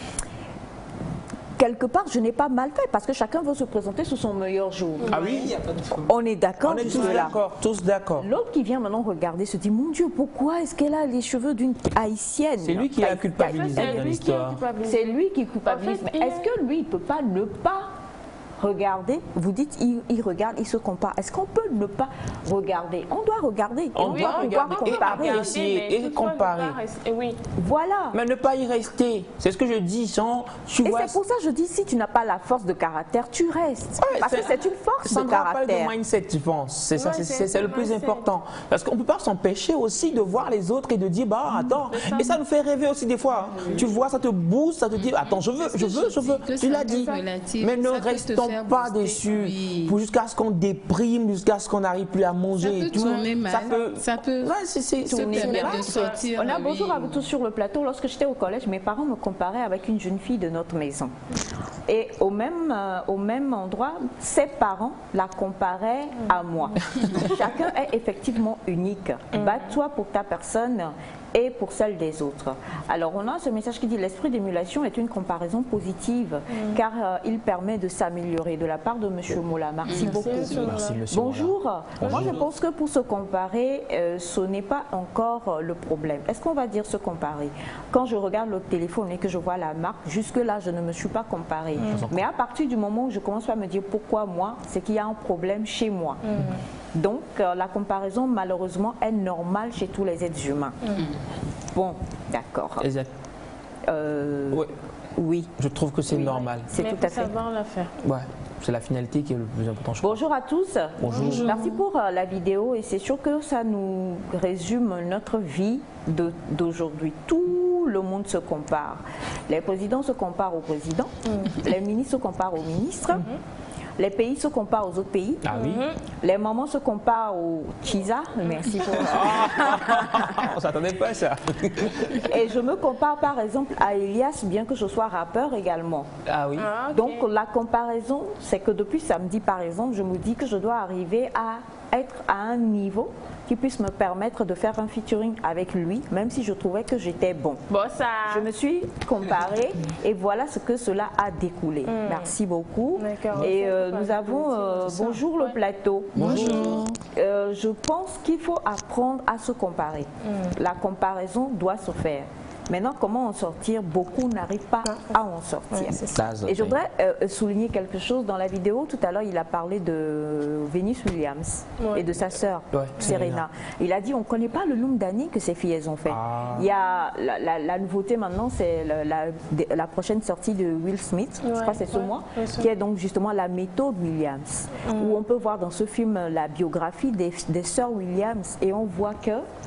B: Quelque part, je n'ai pas mal fait parce que chacun veut se présenter sous son meilleur jour.
C: Ah oui,
B: on est d'accord.
C: On est tous d'accord, tous d'accord.
B: L'autre qui vient maintenant regarder se dit, mon Dieu, pourquoi est-ce qu'elle a les cheveux d'une haïtienne?
C: C'est lui qui a culpabilisé dans l'histoire.
B: C'est lui qui culpabilise. En fait, mais est-ce que lui, il ne peut pas ne pas regarder? Vous dites, il, il regarde, il se compare. Est-ce qu'on peut ne pas regarder? On doit regarder.
C: On, on doit regarder comparer, et essayer et comparer.
B: Et oui. Voilà.
C: Mais ne pas y rester. C'est ce que je dis. Sans, tu
B: et
C: vois,
B: c'est pour ça que je dis, si tu n'as pas la force de caractère, tu restes. Ouais, parce que c'est une force de caractère.
C: Ça de mindset, tu penses. C'est ça, ouais, c'est le plus mindset. important. Parce qu'on ne peut pas s'empêcher aussi de voir les autres et de dire, bah attends. Ça. Et ça nous fait rêver aussi des fois. Hein. Tu vois, ça te booste, ça te dit, attends, je veux, je veux, je veux. Tu l'as dit. Mais ne restons pas déçus oui. jusqu'à ce qu'on déprime, jusqu'à ce qu'on n'arrive plus à manger.
D: Ça peut tourner mal. Ça peut, ça peut
B: ouais, c'est tourner mal. De sortir, on a oui. bonjour à vous tous sur le plateau. Lorsque j'étais au collège, mes parents me comparaient avec une jeune fille de notre maison. Et au même, euh, au même endroit, ses parents la comparaient à moi. Chacun est effectivement unique. Bats-toi pour ta personne et pour celle des autres. Alors on a ce message qui dit l'esprit d'émulation est une comparaison positive mmh. car euh, il permet de s'améliorer de la part de Monsieur Mola. Merci mmh. beaucoup.
C: Merci, monsieur
B: Bonjour.
C: Mola.
B: Moi je pense que pour se comparer, euh, ce n'est pas encore euh, le problème. Est-ce qu'on va dire se comparer? Quand je regarde le téléphone et que je vois la marque, jusque là je ne me suis pas comparée. Mmh. Mais à partir du moment où je commence à me dire pourquoi moi, c'est qu'il y a un problème chez moi. Mmh. Donc euh, la comparaison malheureusement est normale chez tous les êtres humains. Mmh. Bon, d'accord.
C: Exact.
B: Euh,
C: oui.
B: oui.
C: Je trouve que c'est oui. normal.
E: C'est tout à fait. savoir la faire.
C: Ouais. C'est la finalité qui est le plus important. Je
B: Bonjour à tous.
C: Bonjour. Bonjour.
B: Merci pour euh, la vidéo et c'est sûr que ça nous résume notre vie d'aujourd'hui. Tout le monde se compare. Les présidents se comparent aux présidents, mmh. les ministres se comparent aux ministres. Mmh. Les pays se comparent aux autres pays.
C: Ah oui.
B: Les mamans se comparent aux Chisa. Merci pour
C: on s'attendait pas à ça.
B: Et je me compare par exemple à Elias, bien que je sois rappeur également.
C: Ah oui.
B: Ah, okay. Donc la comparaison, c'est que depuis samedi par exemple, je me dis que je dois arriver à être à un niveau qui puisse me permettre de faire un featuring avec lui, même si je trouvais que j'étais bon.
E: Bon ça.
B: Je me suis comparée et voilà ce que cela a découlé. Mm. Merci beaucoup. Et euh, nous avons euh, bonjour le plateau.
D: Bonjour.
B: Euh, je pense qu'il faut apprendre à se comparer. Mm. La comparaison doit se faire. Maintenant, comment en sortir? Beaucoup n'arrivent pas à en sortir.
C: Ouais, ça.
B: Et je voudrais euh, souligner quelque chose. Dans la vidéo, tout à l'heure, il a parlé de Venus Williams ouais. et de sa sœur, ouais, Serena. Il a dit, on ne connaît pas le nombre d'années que ces filles elles ont fait. Ah. Il y a la, la, la nouveauté maintenant, c'est la, la, la prochaine sortie de Will Smith, ouais, je crois que c'est ce ouais, mois, ouais, qui est donc justement la méthode Williams, mm. où on peut voir dans ce film la biographie des, des sœurs Williams et on voit que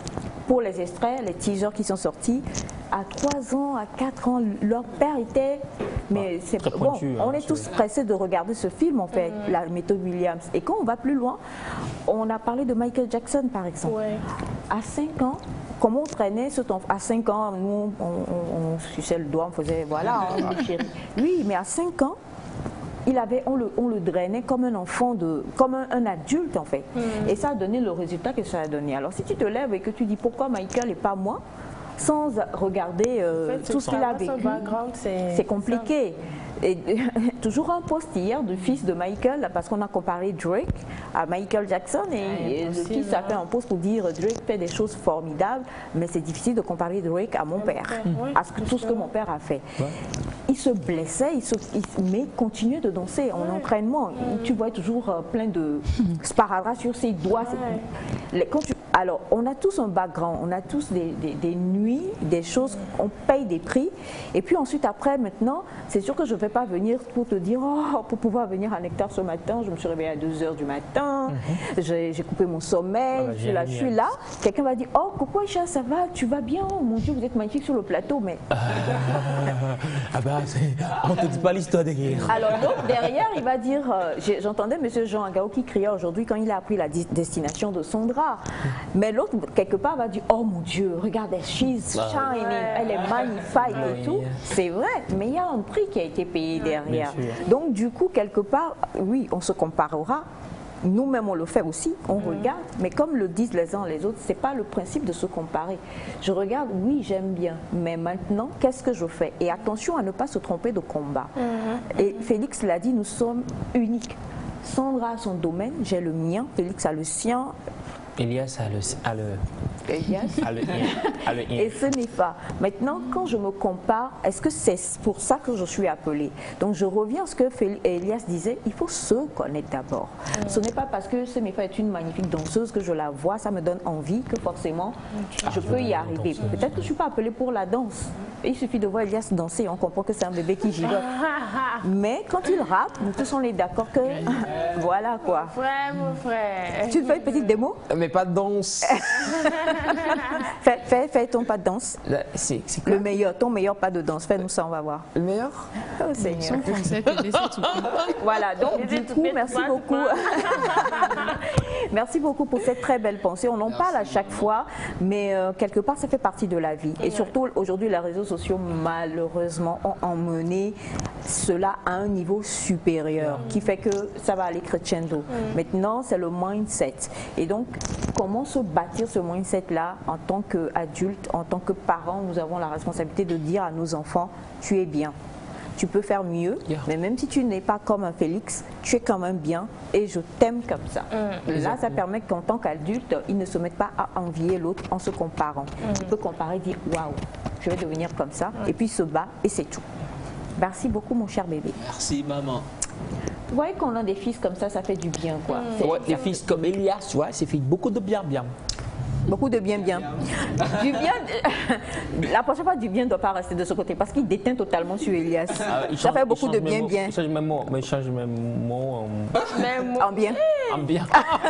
B: pour les extraits, les teasers qui sont sortis, à trois ans, à quatre ans, leur père était... Mais c'est bon,
C: pointu,
B: on
C: hein,
B: est tous pressés de regarder ce film, en fait, mmh. la méthode Williams. Et quand on va plus loin, on a parlé de Michael Jackson, par exemple. Ouais. À cinq ans, comment on traînait ce temps? À cinq ans, nous, on, on, on suçait le doigt, on faisait, voilà, on chérit. Lui, mais à cinq ans, il avait, on, le, on le drainait comme un enfant, de, comme un, un adulte, en fait. Mmh. Et ça a donné le résultat que ça a donné. Alors, si tu te lèves et que tu dis, pourquoi Michael et pas moi, sans regarder euh, en fait, tout ce qu'il a vécu, c'est compliqué. Et, toujours un post hier du fils de Michael, parce qu'on a comparé Drake à Michael Jackson, et, ouais, et le fils a fait un post pour dire Drake fait des choses formidables, mais c'est difficile de comparer Drake à mon père, ouais, à ce que, tout ce que mon père a fait. Ouais. Il se blessait, il se, il, mais continuait de danser en ouais. entraînement. Ouais. Tu vois toujours euh, plein de sparadrap sur ses doigts. Ouais. Les, quand tu, alors, on a tous un background, on a tous des, des, des nuits, des choses, on paye des prix, et puis ensuite après, maintenant, c'est sûr que je ne vais pas venir pour te dire, oh, pour pouvoir venir à Nectar ce matin, je me suis réveillée à deux heures du matin, mm-hmm. j'ai coupé mon sommeil, ah bah, je suis là, je suis là. Quelqu'un va dire, oh, coucou Aïcha, ça va, tu vas bien, oh, mon Dieu, vous êtes magnifique sur le plateau, mais...
C: ah bah, on ne te dit pas l'histoire derrière.
B: Alors donc, derrière, il va dire, euh, j'entendais M. Jean Agao qui criait aujourd'hui quand il a appris la destination de Sondra, mais l'autre, quelque part, va dire, oh mon Dieu, regarde, she's shining, elle est magnifique et tout. C'est vrai, mais il y a un prix qui a été payé derrière. Donc du coup, quelque part, oui, on se comparera. Nous-mêmes, on le fait aussi, on mmh. regarde, mais comme le disent les uns les autres, ce n'est pas le principe de se comparer. Je regarde, oui, j'aime bien, mais maintenant, qu'est-ce que je fais? Et attention à ne pas se tromper de combat. Mmh. Et Félix l'a dit, nous sommes uniques. Sandra a son domaine, j'ai le mien, Félix a le sien.
C: Elias a le... A le...
B: Elias
C: a le, a le
B: Et ce n'est pas. Maintenant, quand je me compare, est-ce que c'est pour ça que je suis appelée? Donc, je reviens à ce que Elias disait, il faut se connaître d'abord. Mm. Ce n'est pas parce que Semefa est une magnifique danseuse que je la vois, ça me donne envie que forcément, ah, je peux y arriver. Peut-être que je ne suis pas appelée pour la danse. Il suffit de voir Elias danser, on comprend que c'est un bébé qui gigote. Mais quand il rappe, nous tous on est d'accord que... voilà quoi.
E: Mon frère, mon frère.
B: Tu te fais une petite démo?
J: Mais pas de danse.
B: fais, fais, fais ton pas de danse.
J: C'est
B: le meilleur, ton meilleur pas de danse. Fais-nous ça, on va voir.
J: Le meilleur?
B: Oh Seigneur. Voilà, donc du coup, merci beaucoup. Merci beaucoup pour cette très belle pensée. On en merci parle à chaque beaucoup. fois, mais euh, quelque part, ça fait partie de la vie. Et surtout, aujourd'hui, les réseaux sociaux, malheureusement, ont emmené cela à un niveau supérieur, qui fait que ça va aller crescendo. Mm. Maintenant, c'est le mindset. Et donc, comment se bâtir ce mindset-là en tant qu'adulte, en tant que parent? Nous avons la responsabilité de dire à nos enfants, tu es bien. Tu peux faire mieux, yeah. mais même si tu n'es pas comme un Félix, tu es quand même bien et je t'aime comme ça. Mm. Là, exactement. Ça permet qu'en tant qu'adulte, ils ne se mettent pas à envier l'autre en se comparant. Mm. Il peut comparer et dire, waouh, je vais devenir comme ça, mm. et puis il se bat et c'est tout. Merci beaucoup, mon cher bébé.
F: Merci, maman.
B: Vous voyez qu'on a des fils comme ça, ça fait du bien, quoi.
C: Mm. Ouais, des fils comme Elias, tu vois, ça fait beaucoup de bien, bien.
B: Beaucoup de bien, bien. Du bien, la prochaine fois, du bien ne doit pas rester de ce côté parce qu'il déteint totalement sur Elias. Ah, ça change, fait beaucoup de bien, bien.
C: Il change même mot, mais il change même mot.
B: En, en bien.
C: En bien.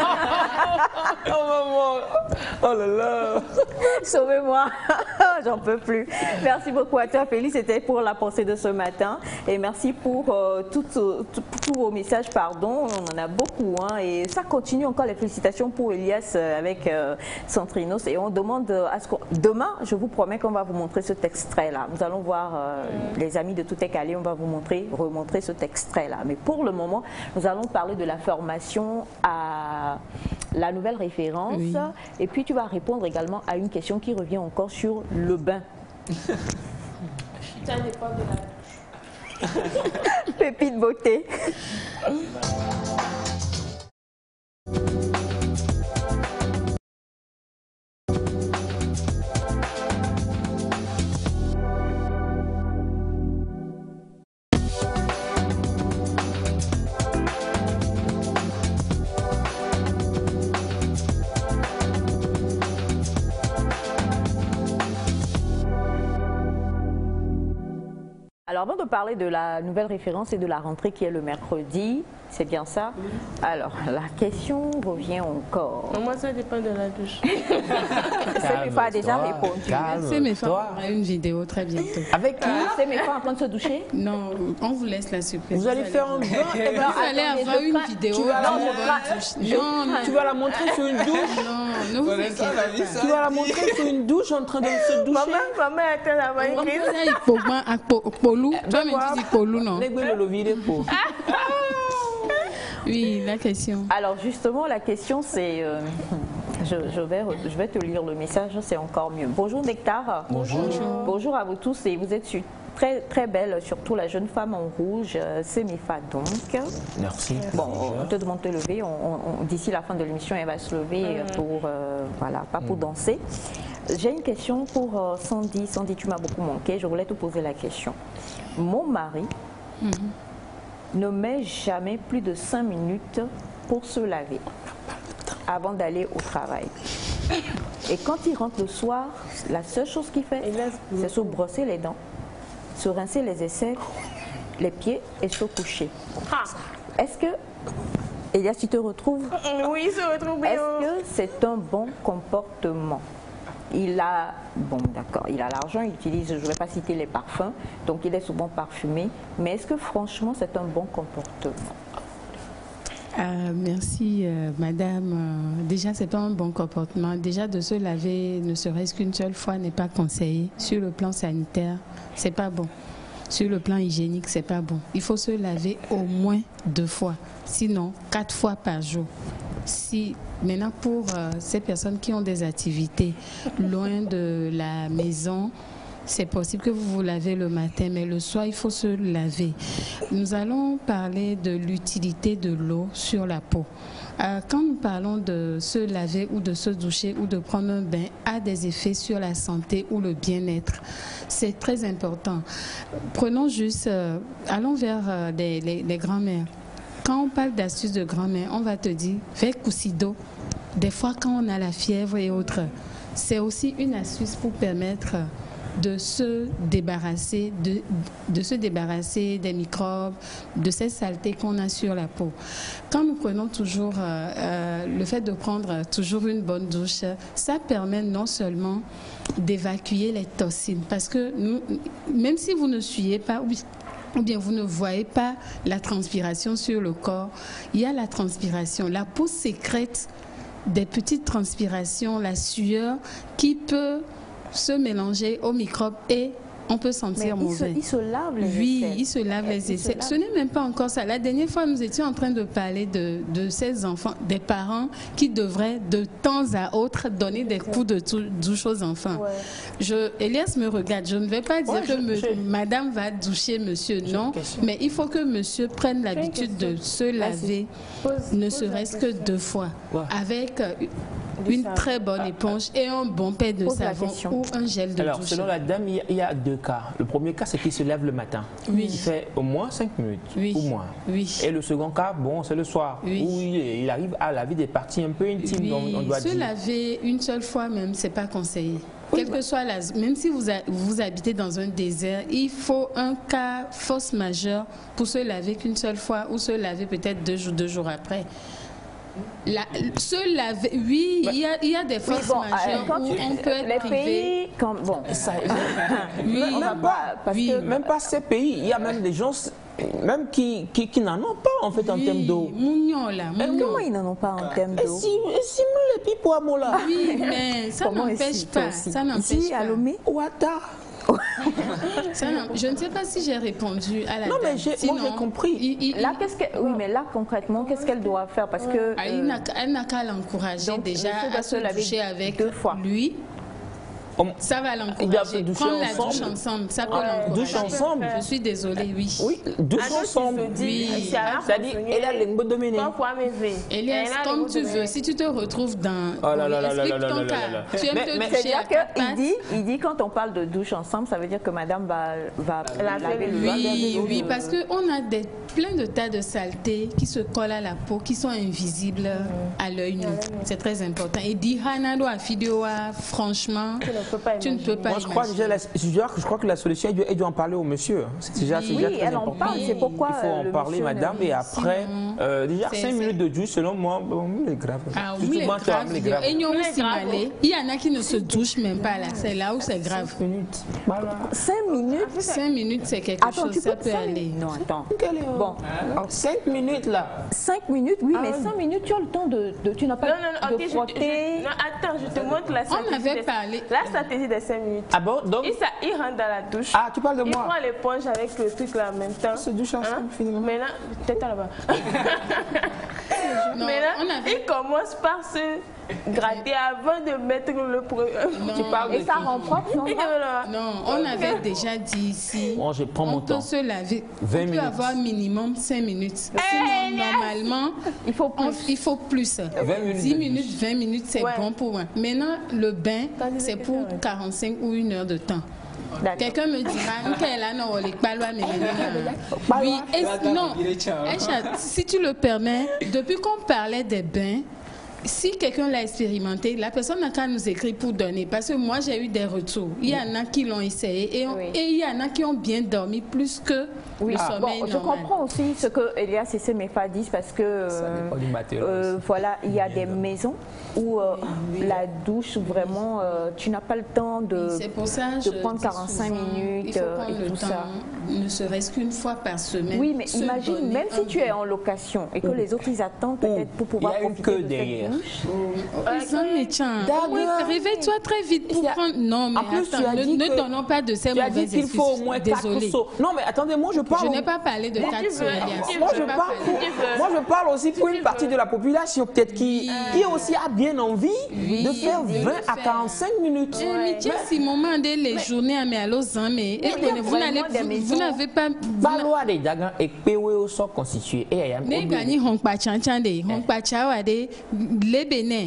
C: Oh maman, oh là là.
B: Sauvez-moi, j'en peux plus. Merci beaucoup à toi, Félix. C'était pour la pensée de ce matin. Et merci pour euh, tous vos messages, pardon. On en a beaucoup. Hein, et ça continue encore. Les félicitations pour Elias euh, avec euh, son Trinos. Et on demande à ce qu'on... Demain, je vous promets qu'on va vous montrer cet extrait-là. Nous allons voir euh, les amis de Tout est calé. On va vous montrer, remontrer cet extrait-là. Mais pour le moment, nous allons parler de la formation à la nouvelle référence. Oui. Et puis, tu vas répondre également à une question qui revient encore sur le bain.
E: Ça dépend de la...
B: Pépite beauté. Alors avant de parler de la nouvelle référence et de la rentrée qui est le mercredi, c'est bien ça? Oui. Alors, la question revient encore.
E: Moi, ça dépend de la douche.
B: Séméfa a déjà répondu.
D: Séméfa aura une vidéo très bientôt.
B: Avec qui? Séméfa en train de se doucher?
D: Non, on vous laisse la surprise.
C: Vous allez faire un bain?
D: Eh ben, vous allez avoir une vidéo.
C: Tu vas, non, je non, non, tu vas la montrer sur une douche?
D: Non, ne vous inquiétez pas.
C: Tu vas la montrer sur une douche en train de se doucher?
E: Maman, maman était là-bas.
D: Toi-même, tu dis Polou, non? Oui, la question.
B: Alors justement, la question c'est, euh, je, je, vais, je vais te lire le message, c'est encore mieux. Bonjour Nectar.
C: Bonjour.
B: Bonjour. Bonjour à vous tous et vous êtes très très belle, surtout la jeune femme en rouge, Séméfa donc.
C: Merci.
B: Bon, on te demande de te lever, d'ici la fin de l'émission elle va se lever mmh. pour, euh, voilà, pas pour mmh. danser. J'ai une question pour euh, Sandy. Sandy, tu m'as beaucoup manqué, je voulais te poser la question. Mon mari mmh. ne met jamais plus de cinq minutes pour se laver avant d'aller au travail. Et quand il rentre le soir, la seule chose qu'il fait, c'est se brosser les dents, se rincer les aisselles, les pieds et se coucher. Est-ce que, Elias, tu te retrouves?
E: Oui, je retrouve.
B: Est-ce que c'est un bon comportement? Il a, bon d'accord, il a l'argent, il utilise, je ne vais pas citer les parfums, donc il est souvent parfumé, mais est-ce que franchement c'est un bon comportement?
D: Euh, merci euh, madame. Euh, déjà c'est pas un bon comportement. Déjà de se laver ne serait-ce qu'une seule fois n'est pas conseillé. Sur le plan sanitaire, c'est pas bon. Sur le plan hygiénique, c'est pas bon. Il faut se laver au moins deux fois, sinon quatre fois par jour. Si maintenant pour euh, ces personnes qui ont des activités loin de la maison, c'est possible que vous vous lavez le matin, mais le soir, il faut se laver. Nous allons parler de l'utilité de l'eau sur la peau. Euh, quand nous parlons de se laver ou de se doucher ou de prendre un bain, a des effets sur la santé ou le bien-être. C'est très important. Prenons juste, euh, allons vers euh, les, les, les grands-mères. Quand on parle d'astuces de grand-mère, on va te dire, fais coussi d'eau. Des fois, quand on a la fièvre et autres, c'est aussi une astuce pour permettre de se débarrasser, de, de se débarrasser des microbes, de ces saletés qu'on a sur la peau. Quand nous prenons toujours euh, euh, le fait de prendre toujours une bonne douche, ça permet non seulement d'évacuer les toxines, parce que nous, même si vous ne suyez pas, oui, ou bien vous ne voyez pas la transpiration sur le corps, il y a la transpiration. La peau sécrète des petites transpirations, la sueur qui peut se mélanger aux microbes et on peut sentir
B: Mais
D: mauvais.
B: Il se, il se lave les
D: oui,
B: aisselles.
D: il se lave les aisselles. Ce n'est même pas encore ça. La dernière fois, nous étions en train de parler de, de ces enfants, des parents qui devraient de temps à autre donner des coups de douche aux enfants. Ouais. Je, Elias me regarde. Je ne vais pas dire ouais, que me, je... madame va doucher monsieur, non. Mais il faut que monsieur prenne l'habitude de se laver, pose, ne serait-ce que deux fois, ouais. avec une très bonne éponge et un bon paix de Pose savon ou un gel de
C: Alors,
D: douche.
C: selon la dame, il y, a, il y a deux cas. Le premier cas, c'est qu'il se lève le matin.
D: Oui.
C: Il fait au moins cinq minutes
D: oui.
C: ou moins.
D: Oui.
C: Et le second cas, bon, c'est le soir.
D: Oui.
C: Où il, il arrive à laver des parties un peu intimes.
D: Oui.
C: On, on doit
D: se
C: dire.
D: laver une seule fois même, c'est pas conseillé. Oui, Quelle bah. que soit la, même si vous, a, vous habitez dans un désert, il faut un cas force majeure pour se laver qu'une seule fois ou se laver peut-être deux jours, deux jours après. La, se laver, oui, il y a, il y a des forces oui, bon, majeures où tu, on peut être
B: les
D: privé.
B: Pays, comme, bon, ça,
C: oui, même, pas, parce oui. que même pas ces pays, il y a même des gens même qui, qui, qui n'en ont pas en fait en
D: oui,
C: termes d'eau.
D: Mougnon là. Mougnon.
B: Comment ils n'en ont pas en termes d'eau?
C: Si, si les pipois là.
D: Oui, mais ça n'empêche pas. Ça n'empêche pas.
B: À Lomé?
C: Ouattara.
D: Ça, non, je ne sais pas si j'ai répondu à la
C: non,
D: dame.
C: mais j'ai compris.
B: Il, il, là, qu'est-ce que, oui, mais là, concrètement, qu'est-ce qu'elle doit faire? Parce que,
D: ah, euh, elle n'a qu'à l'encourager déjà à se doucher avec
B: deux fois.
D: lui. Ça va l'encourager. Prendre la douche ensemble, ça peut l'encourager.
C: Douche ensemble.
D: Je suis désolée, oui.
C: Oui, douche ensemble.
D: Oui.
C: Ça dit, elle a l'engo dominé.
D: Elias, comme tu veux, si tu te retrouves dans.
C: Oh là là là là là là là
D: là. Tu aimes te doucher.
B: Il dit, il dit quand on parle de douche ensemble, ça veut dire que madame va, va laver le
D: Oui, oui, parce qu'on a des, plein de tas de saletés qui se collent à la peau, qui sont invisibles à l'œil nu. C'est très important. Et dit Hana doit vidéo, franchement.
E: peux pas
D: Tu ne peux pas
C: Moi, je crois, déjà, la, je crois que la solution, elle doit, elle doit en parler au monsieur. C'est déjà,
B: oui,
C: déjà très
B: elle
C: important.
B: en parle, c'est pourquoi
C: il faut en parler, madame, et après, euh, déjà cinq minutes de douche, selon moi, bon, c'est grave.
D: Ah oui, c'est grave. Et il y en a qui ne se douchent même pas là. C'est là où c'est grave.
C: cinq minutes.
B: cinq minutes
D: cinq minutes, c'est quelque
B: attends,
D: chose, ça peut aller.
B: Non, attends.
C: Bon, cinq minutes là.
B: cinq minutes, oui,
E: ah,
B: mais cinq minutes, tu as le temps de... de tu n'as pas
E: non, non, non,
B: de
E: okay,
B: frotter.
E: Je, je, non, attends, je te montre la stratégie.
D: On avait
E: des,
D: parlé.
E: La stratégie des cinq minutes.
C: Ah bon, donc...
E: Et ça, il rentre dans la douche.
C: Ah, tu parles de
E: il
C: moi.
E: Il prend l'éponge avec le truc là en même temps.
C: On se douche ensemble, hein? Finalement.
E: Maintenant, peut-être là-bas.
D: Non,
E: Maintenant, avait... il commence par se gratter avant de mettre le produit.
D: Tu parles
B: et ça rend propre, non?
D: Non, on avait déjà dit ici.
C: Moi, je prends mon
D: on peut
C: temps.
D: se laver.
C: vingt
D: on peut
C: minutes.
D: avoir minimum cinq minutes. Sinon,
B: hey,
D: normalement,
B: il faut plus.
D: On, il faut plus.
C: vingt minutes
D: dix minutes, vingt minutes, c'est
E: ouais.
D: bon pour moi. Maintenant, le bain, c'est pour quarante-cinq ou une heure de temps. Quelqu'un me dira qu'elle a non, les palois, mais oui, et, non. Si tu le permets, depuis qu'on parlait des bains, si quelqu'un l'a expérimenté, la personne n'a qu'à nous écrire pour donner. Parce que moi, j'ai eu des retours. Il y en a qui l'ont essayé et, on, oui. et il y en a qui ont bien dormi plus que oui. le ah. sommeil
B: bon,
D: normal.
B: Je comprends aussi ce que Elias et Semefa disent parce que euh, euh, voilà, il y a des maisons où euh, oui. la douche, vraiment, euh, tu n'as pas le temps de,
D: pour ça,
B: de prendre quarante-cinq minutes
D: il faut prendre
B: et
D: le
B: tout
D: temps,
B: ça.
D: Ne serait-ce qu'une fois par semaine.
B: Oui, mais imagine, même si tu es en location et que les autres, ils attendent peut-être pour pouvoir profiter de cette douche.
D: Réveille-toi très vite pour prendre... Non, mais
C: en plus,
D: attends,
C: tu as
D: ne,
C: dit
D: ne
C: que,
D: donnons pas de ces
C: tu as
D: mauvaises
C: dit qu'il faut au moins quatre sauts. Non, mais attendez, moi je parle...
D: Je n'ai pas parlé de quatre sauts, Elias.
C: Moi je, parle pour, moi je parle aussi pour une partie de la population peut-être qui, qui aussi a bien envie oui, de faire vingt à quarante-cinq minutes.
D: Mais tiens, si moment de les journées à mes allos, mais vous n'avez pas...
C: Balois des Dagan et Péwéo sont constitués.
D: Mais gagné Hongpa Chanchande, Hongpa Chawade, les Bénin.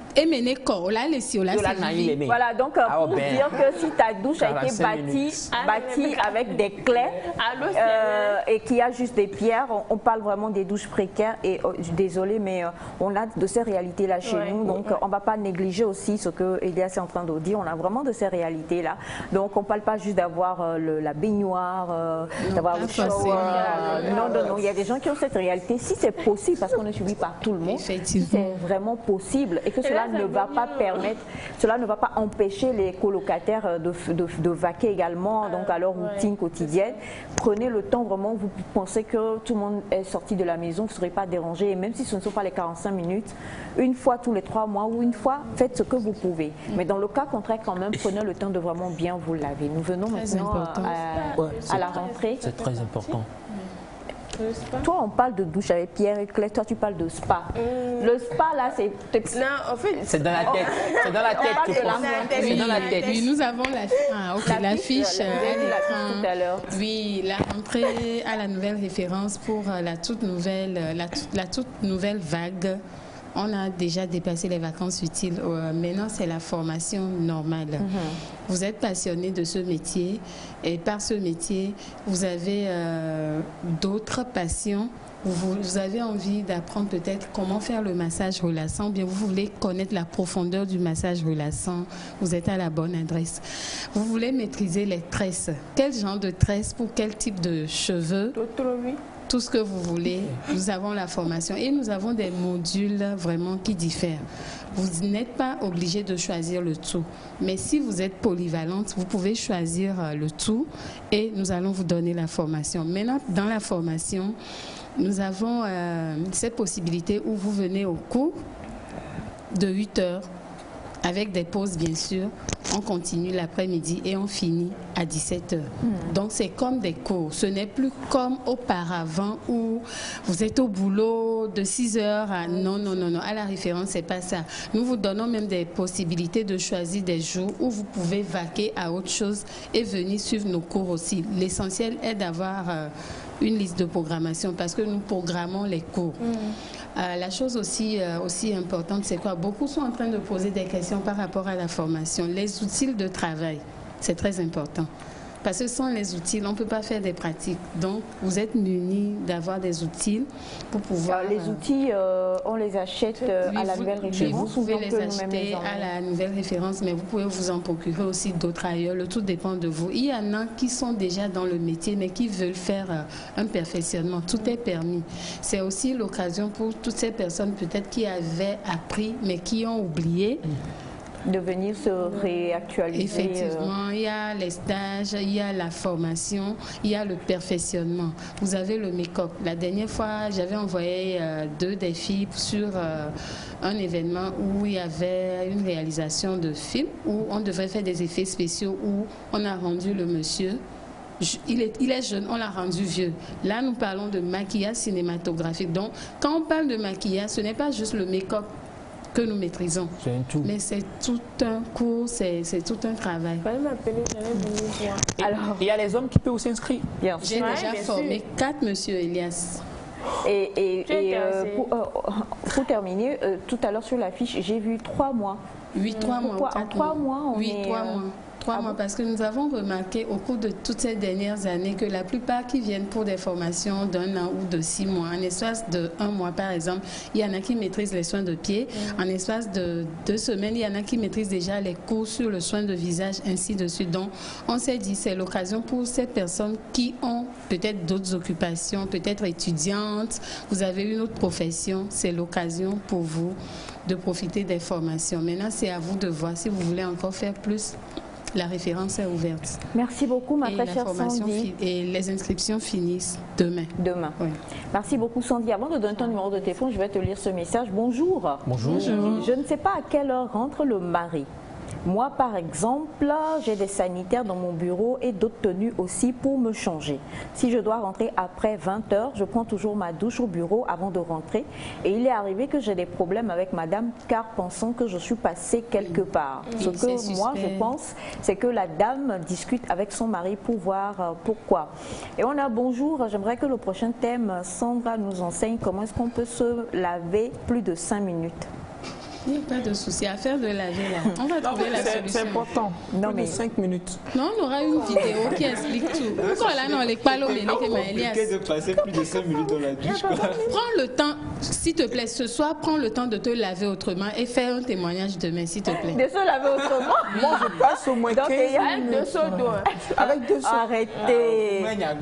B: Voilà, donc pour dire que si ta douche a été bâtie, bâtie avec des clés euh, et qu'il y a juste des pierres, on, on parle vraiment des douches précaires et oh, désolé, mais euh, on a de ces réalités-là chez ouais, nous, donc ouais. on ne va pas négliger aussi ce que Elias est en train de dire, on a vraiment de ces réalités-là. Donc on ne parle pas juste d'avoir euh, la baignoire, euh, d'avoir le shower. Euh, non, non, non, il y a des gens qui ont cette réalité. Si c'est possible, parce qu'on ne subit pas tout le monde, si c'est vraiment possible et que cela ne va pas permettre, cela ne va pas empêcher les colocataires de, de, de vaquer également donc à leur routine ouais. quotidienne. Prenez le temps vraiment, vous pensez que tout le monde est sorti de la maison, vous ne serez pas dérangé et même si ce ne sont pas les quarante-cinq minutes, une fois tous les trois mois ou une fois, faites ce que vous pouvez. Mais dans le cas contraire quand même, prenez le temps de vraiment bien vous laver. Nous venons maintenant à,
C: ouais,
B: à la rentrée.
C: C'est très important.
B: Toi, on parle de douche avec Pierre et Claire, toi, tu parles de spa. Mmh. Le spa, là, c'est...
E: Non, en fait...
C: C'est dans la tête. C'est dans la tête, tu penses.
D: C'est dans la tête. Oui, nous avons la, ah, okay, la fiche.
B: Euh, tout à l'heure.
D: Oui, la rentrée à la nouvelle référence pour la toute nouvelle, la, la toute nouvelle vague. On a déjà dépassé les vacances utiles. Euh, maintenant, c'est la formation normale. Mm-hmm. Vous êtes passionné de ce métier et par ce métier, vous avez euh, d'autres passions. Vous, vous avez envie d'apprendre peut-être comment faire le massage relaxant, ou bien vous voulez connaître la profondeur du massage relaxant. Vous êtes à la bonne adresse. Vous voulez maîtriser les tresses. Quel genre de tresses pour quel type de cheveux? Tout ce que vous voulez, nous avons la formation et nous avons des modules vraiment qui diffèrent. Vous n'êtes pas obligé de choisir le tout, mais si vous êtes polyvalente, vous pouvez choisir le tout et nous allons vous donner la formation. Maintenant, dans la formation, nous avons euh, cette possibilité où vous venez au cours de huit heures avec des pauses bien sûr. On continue l'après-midi et on finit à dix-sept heures. Mmh. Donc c'est comme des cours. Ce n'est plus comme auparavant où vous êtes au boulot de six heures à... Non, non, non, non. À la référence, c'est pas ça. Nous vous donnons même des possibilités de choisir des jours où vous pouvez vaquer à autre chose et venir suivre nos cours aussi. L'essentiel est d'avoir euh, une liste de programmation parce que nous programmons les cours. Mmh. Euh, la chose aussi, euh, aussi importante, c'est quoi? Beaucoup sont en train de poser des questions par rapport à la formation. Les outils de travail, c'est très important. Parce que sans les outils, on ne peut pas faire des pratiques. Donc, vous êtes munis d'avoir des outils pour pouvoir...
B: Alors, les outils, euh, on les achète euh,
D: oui,
B: à la
D: vous,
B: nouvelle référence.
D: Vous pouvez
B: ou
D: les
B: acheter
D: acheter à la nouvelle référence, mais vous pouvez vous en procurer aussi d'autres ailleurs. Le tout dépend de vous. Il y en a qui sont déjà dans le métier, mais qui veulent faire euh, un perfectionnement. Tout est permis. C'est aussi l'occasion pour toutes ces personnes peut-être qui avaient appris, mais qui ont oublié.
B: De venir se réactualiser.
D: Effectivement, euh... il y a les stages, il y a la formation, il y a le perfectionnement. Vous avez le make-up. La dernière fois, j'avais envoyé euh, deux des filles sur euh, un événement où il y avait une réalisation de film, où on devait faire des effets spéciaux, où on a rendu le monsieur... Il est, il est jeune, on l'a rendu vieux. Là, nous parlons de maquillage cinématographique. Donc, quand on parle de maquillage, ce n'est pas juste le make-up que nous maîtrisons. C'est un tout. Mais c'est tout un cours, c'est tout un travail.
C: Alors, il y a les hommes qui peuvent s'inscrire.
D: J'ai déjà ouais, formé sûr. quatre, monsieur Elias.
B: Et, et, et euh, pour, euh, pour terminer, euh, tout à l'heure sur l'affiche, j'ai vu trois mois.
D: Oui, trois mois.
B: Pourquoi, en trois mois, on
D: Oui,
B: est,
D: trois
B: euh...
D: mois. Trois mois, parce que nous avons remarqué au cours de toutes ces dernières années que la plupart qui viennent pour des formations d'un an ou de six mois, en espace de un mois par exemple, il y en a qui maîtrisent les soins de pied, mmh. en espace de deux semaines, il y en a qui maîtrisent déjà les cours sur le soin de visage, ainsi de suite. Donc, on s'est dit, c'est l'occasion pour ces personnes qui ont peut-être d'autres occupations, peut-être étudiantes, vous avez une autre profession, c'est l'occasion pour vous de profiter des formations. Maintenant, c'est à vous de voir si vous voulez encore faire plus. La référence est ouverte.
B: Merci beaucoup, ma très chère Sandy.
D: Et les inscriptions finissent demain.
B: Demain. Oui. Merci beaucoup, Sandy. Avant de donner ton numéro de téléphone, je vais te lire ce message. Bonjour.
C: Bonjour.
B: Bonjour. Je ne sais pas à quelle heure rentre le mari. Moi, par exemple, j'ai des sanitaires dans mon bureau et d'autres tenues aussi pour me changer. Si je dois rentrer après vingt heures, je prends toujours ma douche au bureau avant de rentrer. Et il est arrivé que j'ai des problèmes avec madame car pensant que je suis passée quelque part. Oui, Ce que moi, je pense, c'est que la dame discute avec son mari pour voir pourquoi. Et on a bonjour, j'aimerais que le prochain thème, Sandra nous enseigne comment est-ce qu'on peut se laver plus de cinq minutes.
D: Il n'y a pas de souci à faire de laver là. On va trouver la solution.
C: C'est important.
B: Non,
C: Plus
B: mais...
C: de cinq minutes.
D: Non, on aura une vidéo qui explique tout. Pourquoi là, non, les palos, mais les
F: Elias. de passer plus de cinq minutes dans la douche.
D: Prends le temps, s'il te plaît, ce soir, prends le temps de te laver autrement et fais un témoignage demain, s'il te plaît.
B: De se laver autrement?
C: Moi, je passe au moins quinze minutes.
B: Avec deux seaux d'eau.
C: Avec deux seaux.
B: Arrêtez.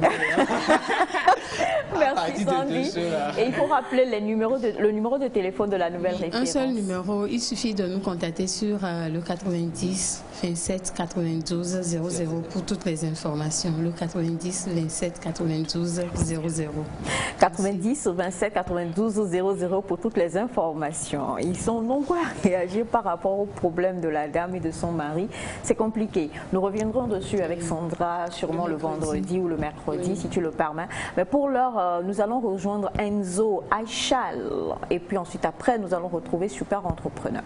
B: Merci, Sandy. Et il faut rappeler les numéros de, le numéro de téléphone de la nouvelle référence.
D: Un seul numéro. Il suffit de nous contacter sur euh, le quatre-vingt-dix vingt-sept quatre-vingt-douze zéro zéro pour toutes les informations. Le quatre-vingt-dix vingt-sept quatre-vingt-douze zéro zéro.
B: quatre-vingt-dix vingt-sept quatre-vingt-douze zéro zéro pour toutes les informations. Ils sont nombreux à réagir par rapport au problème de la dame et de son mari. C'est compliqué. Nous reviendrons dessus avec Sandra sûrement le, le vendredi ou le mercredi, oui. si tu le permets. Mais pour l'heure, euh, nous allons rejoindre Enzo Aïchal. Et puis ensuite, après, nous allons retrouver Super Entrepreneur.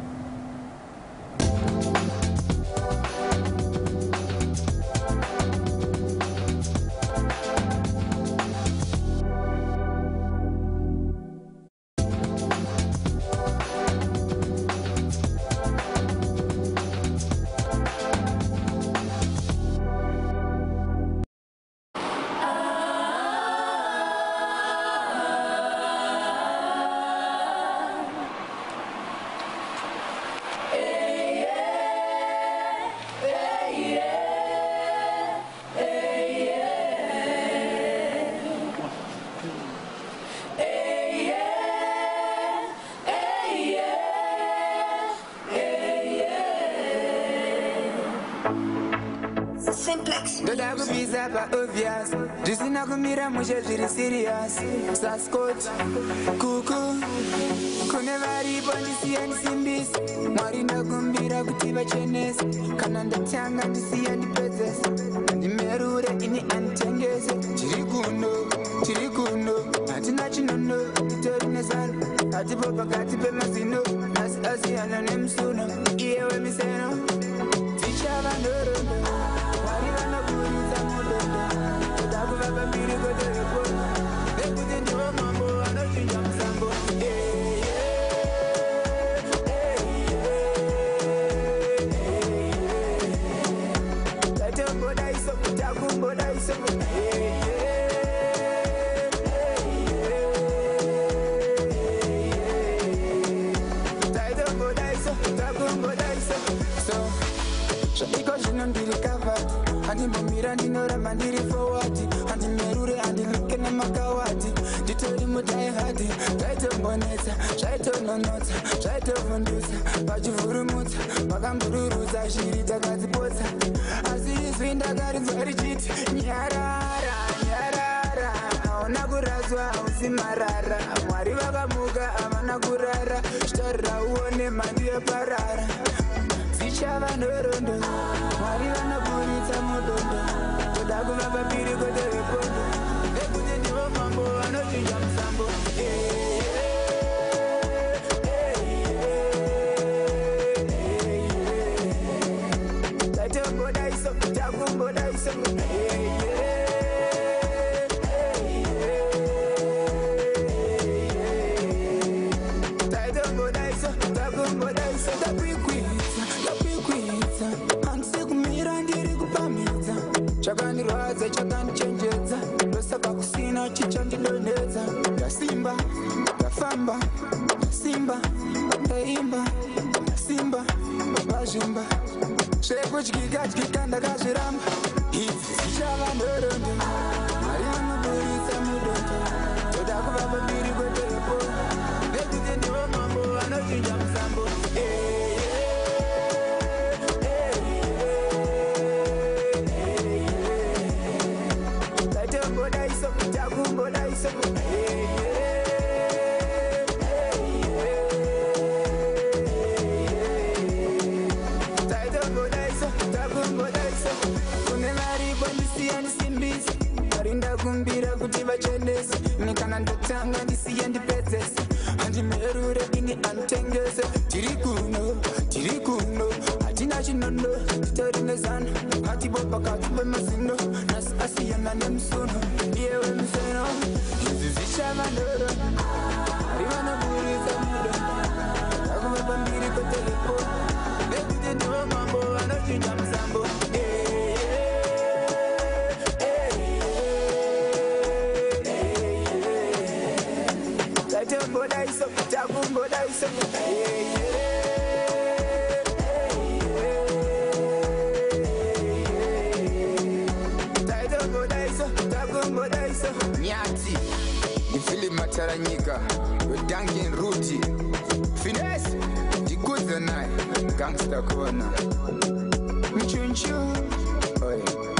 L: Serious, Sascoach, Cuckoo, Kunevari, Bonisi and Simbis, Marina Gumbira, Kutiva Chenes, Kananda Tang and the Sea and the Pezzes, and the Merure in the Antenges, Chirikuno, Chirikuno, Atinachino, Ternesan, Atipopa Katipe Masino, as Asian and M Suna, Ea Miseno, Teacher and Uru, Mariana Buris and Modo, Dabu Bambiri. Let your body so pano ndiri covered. Handimbomira ndinoramba ndiri forward. Handimerure handiluke nemakawati. Nditori mudai hadi. Zvaitombonetsa, zvaitononotsa, zvaitovhundutsa. Pachivhurumutsa, vakambururudza shiri dzakadzipotsa. Asi izvi ndakarinzwa richiti nyarara, nyarara. Hauna kuradzwa, hausi marara. Mwari vakamuka, havana kurara. Zvitaurira uone mhandi yeparara. Dzichava nhorondo, Mwari vanoburitsa mudondo. Toda kuva papiri kote vepondo. Vekuti ndivo mambo vanochinja musambo. Tatongodaiso, takungodaiso. Tatongodaiso, takungodaiso. Tapikwidza, tapikwidza. Handisikumira ndiri kupamidza. Chakandirwadza, chakandichenjedza. Ndosaka kusina chichandidonedza. Ndasimba, ndafamba, ndasimba, ndaimba, ndasimba, vazvimba. Zvekudyika dyika ndakazviramba. Idzi dzichava nhorondo. Mwari vanoburitsa mudondo. Toda kuva papiri kweterepo. Vekuti ndivo mambo vanochinja musambo. Tatongodaiso, takungodaiso. Tatongodaiso, takungodaiso. Kune vari kwandisiya ndisimbise. Vari ndakumbira kuti vachenese. Ini kana ndatanga ndisiye ndipedzese. Handimerure ini anditengese. Tiri kuno, tiri kuno. Hatina chinono, titori nezano. Hatibo pakati pemazino. Nasi asiyana nemusono. Iyewe museno. Izvi zvichava nhoro. Mwari vanoburitsa mudondo. Takuva pambiri kweterepo. Vekuti ndivo mambo vanochinja musambo. Tatongodaiso, takungodaiso. Tatongodaiso, takungodaiso. Nyati, ifili mataranyika. Wedangi nruti. Finesse, dikuza nai. Gangsta kona. Mchunchu. Oi.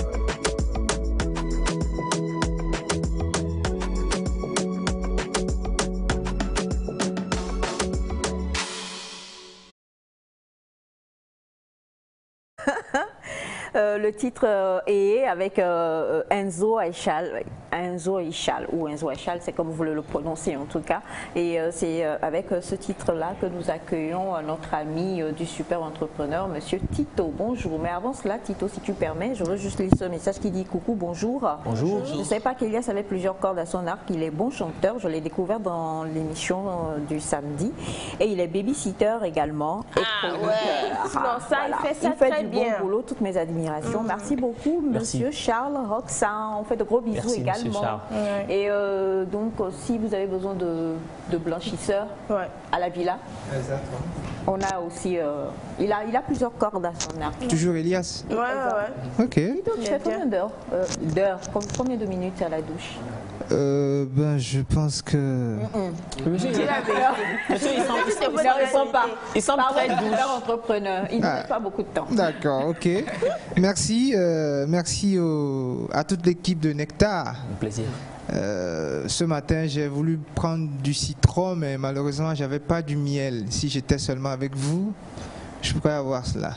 B: Euh, le titre euh, est avec euh, Enzo Echal, Enzo Echal ou Enzo Echal, c'est comme vous voulez le prononcer en tout cas. Et euh, c'est euh, avec euh, ce titre-là que nous accueillons euh, notre ami euh, du super entrepreneur, Monsieur Tito. Bonjour. Mais avant cela, Tito, si tu permets, je veux juste lire ce message qui dit coucou, bonjour.
C: Bonjour.
B: Je ne sais pas qu'Elias avait plusieurs cordes à son arc. Il est bon chanteur. Je l'ai découvert dans l'émission euh, du samedi. Et il est babysitter également. Et
E: Ah ouais. Non, ça, il fait ça
B: il fait
E: très
B: du
E: bien.
B: bon boulot. Toutes mes admirations. Mmh. Merci beaucoup,
C: Merci.
B: Monsieur Charles Roxin. On fait de gros bisous
C: Merci,
B: également.
C: Monsieur Charles.
E: Ouais.
B: Et euh, donc, euh, si vous avez besoin de, de blanchisseurs
E: Ouais.
B: à la villa, on a aussi. Euh, il, a, il a plusieurs cordes à son arc.
M: Toujours Elias.
E: Ouais, ouais, ouais.
M: Ok.
B: Tito, tu fais combien d'heures euh, D'heures Combien de minutes à la douche?
M: Euh, ben, je pense que.
B: Mm-mm.
C: Monsieur, il, Monsieur, il semble,
B: Il ne répond pas.
C: il semble très
B: Parle
C: douce.
B: d'un entrepreneur. Il ne
M: Ah.
B: met pas beaucoup de temps.
M: D'accord, ok. Merci, euh, merci au- à toute l'équipe de Nectar.
C: Un plaisir.
M: Euh, ce matin, j'ai voulu prendre du citron, mais malheureusement, j'avais pas du miel. Si j'étais seulement avec vous, je pourrais avoir cela.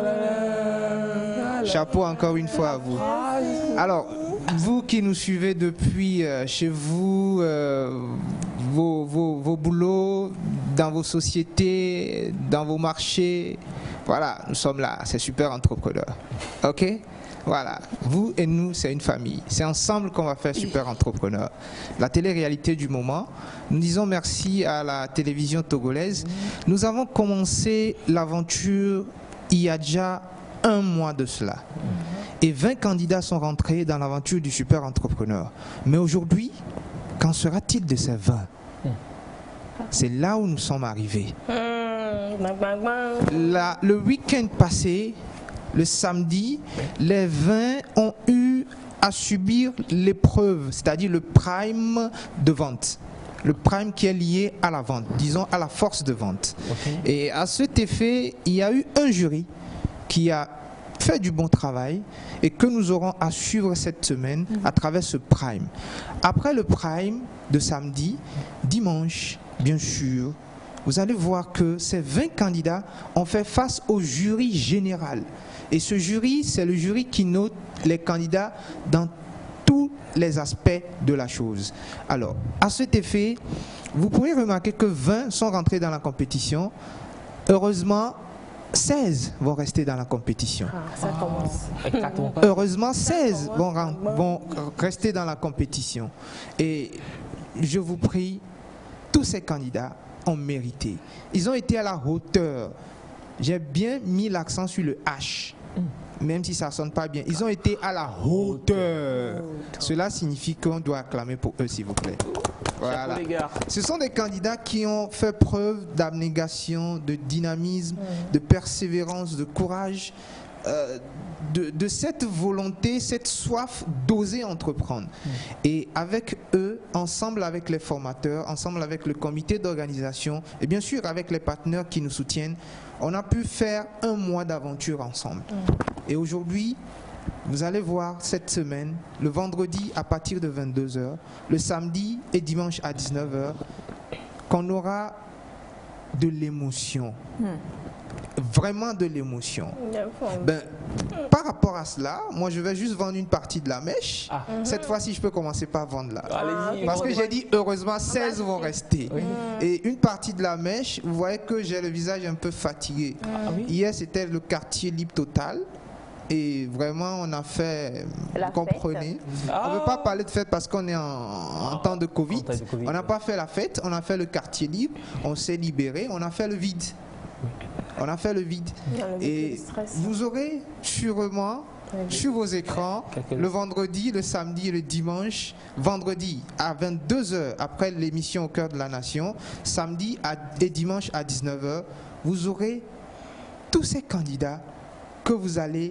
M: Chapeau encore une fois à vous. Alors, vous qui nous suivez depuis euh, chez vous, euh, vos, vos, vos boulots, dans vos sociétés, dans vos marchés, voilà, nous sommes là, c'est super entrepreneur. Ok ? Voilà, vous et nous, c'est une famille. C'est ensemble qu'on va faire Super Entrepreneur. La télé-réalité du moment. Nous disons merci à la télévision togolaise. Nous avons commencé l'aventure il y a déjà un mois de cela. Et vingt candidats sont rentrés dans l'aventure du Super Entrepreneur. Mais aujourd'hui, qu'en sera-t-il de ces vingt? C'est là où nous sommes arrivés. La- le week-end passé, le samedi, les vingt ont eu à subir l'épreuve, c'est-à-dire le prime de vente. Le prime qui est lié à la vente, disons à la force de vente. Okay. Et à cet effet, il y a eu un jury qui a fait du bon travail et que nous aurons à suivre cette semaine à travers ce prime. Après le prime de samedi, dimanche, bien sûr, vous allez voir que ces vingt candidats ont fait face au jury général. Et ce jury, c'est le jury qui note les candidats dans tous les aspects de la chose. Alors, à cet effet, vous pourrez remarquer que vingt sont rentrés dans la compétition. Heureusement, seize vont rester dans la compétition.
E: Ah, ça commence.
M: Heureusement, seize vont, vont rester dans la compétition. Et je vous prie, tous ces candidats ont mérité. Ils ont été à la hauteur. J'ai bien mis l'accent sur le H. Même si ça ne sonne pas bien, ils ont été à la hauteur. Cela signifie qu'on doit acclamer pour eux, s'il vous plaît. Voilà. Ce sont des candidats qui ont fait preuve d'abnégation, de dynamisme, de persévérance, de courage, euh, de, de cette volonté, cette soif d'oser entreprendre. Et avec eux, ensemble avec les formateurs, ensemble avec le comité d'organisation et bien sûr avec les partenaires qui nous soutiennent, on a pu faire un mois d'aventure ensemble. Et aujourd'hui, vous allez voir cette semaine, le vendredi à partir de vingt-deux heures, le samedi et dimanche à dix-neuf heures, qu'on aura de l'émotion. Hmm. Vraiment de l'émotion. Ben, par rapport à cela, moi je vais juste vendre une partie de la mèche. Ah. Cette fois-ci, je peux commencer par vendre là. Ah, parce que j'ai dit, heureusement, seize vont rester. Oui. Et une partie de la mèche, vous voyez que j'ai le visage un peu fatigué. Ah, oui. Hier, c'était le quartier libre total. Et vraiment, on a fait, vous comprenez, ah. on ne veut pas parler de fête parce qu'on est en, en temps de Covid. En COVID. On n'a pas fait la fête, on a fait le quartier libre, on s'est libéré, on a fait le vide. On a fait le vide. Le et vous aurez sûrement sur vos écrans le vendredi, le samedi et le dimanche. Vendredi à vingt-deux heures après l'émission Au cœur de la nation, samedi à, et dimanche à dix-neuf heures, vous aurez tous ces candidats que vous allez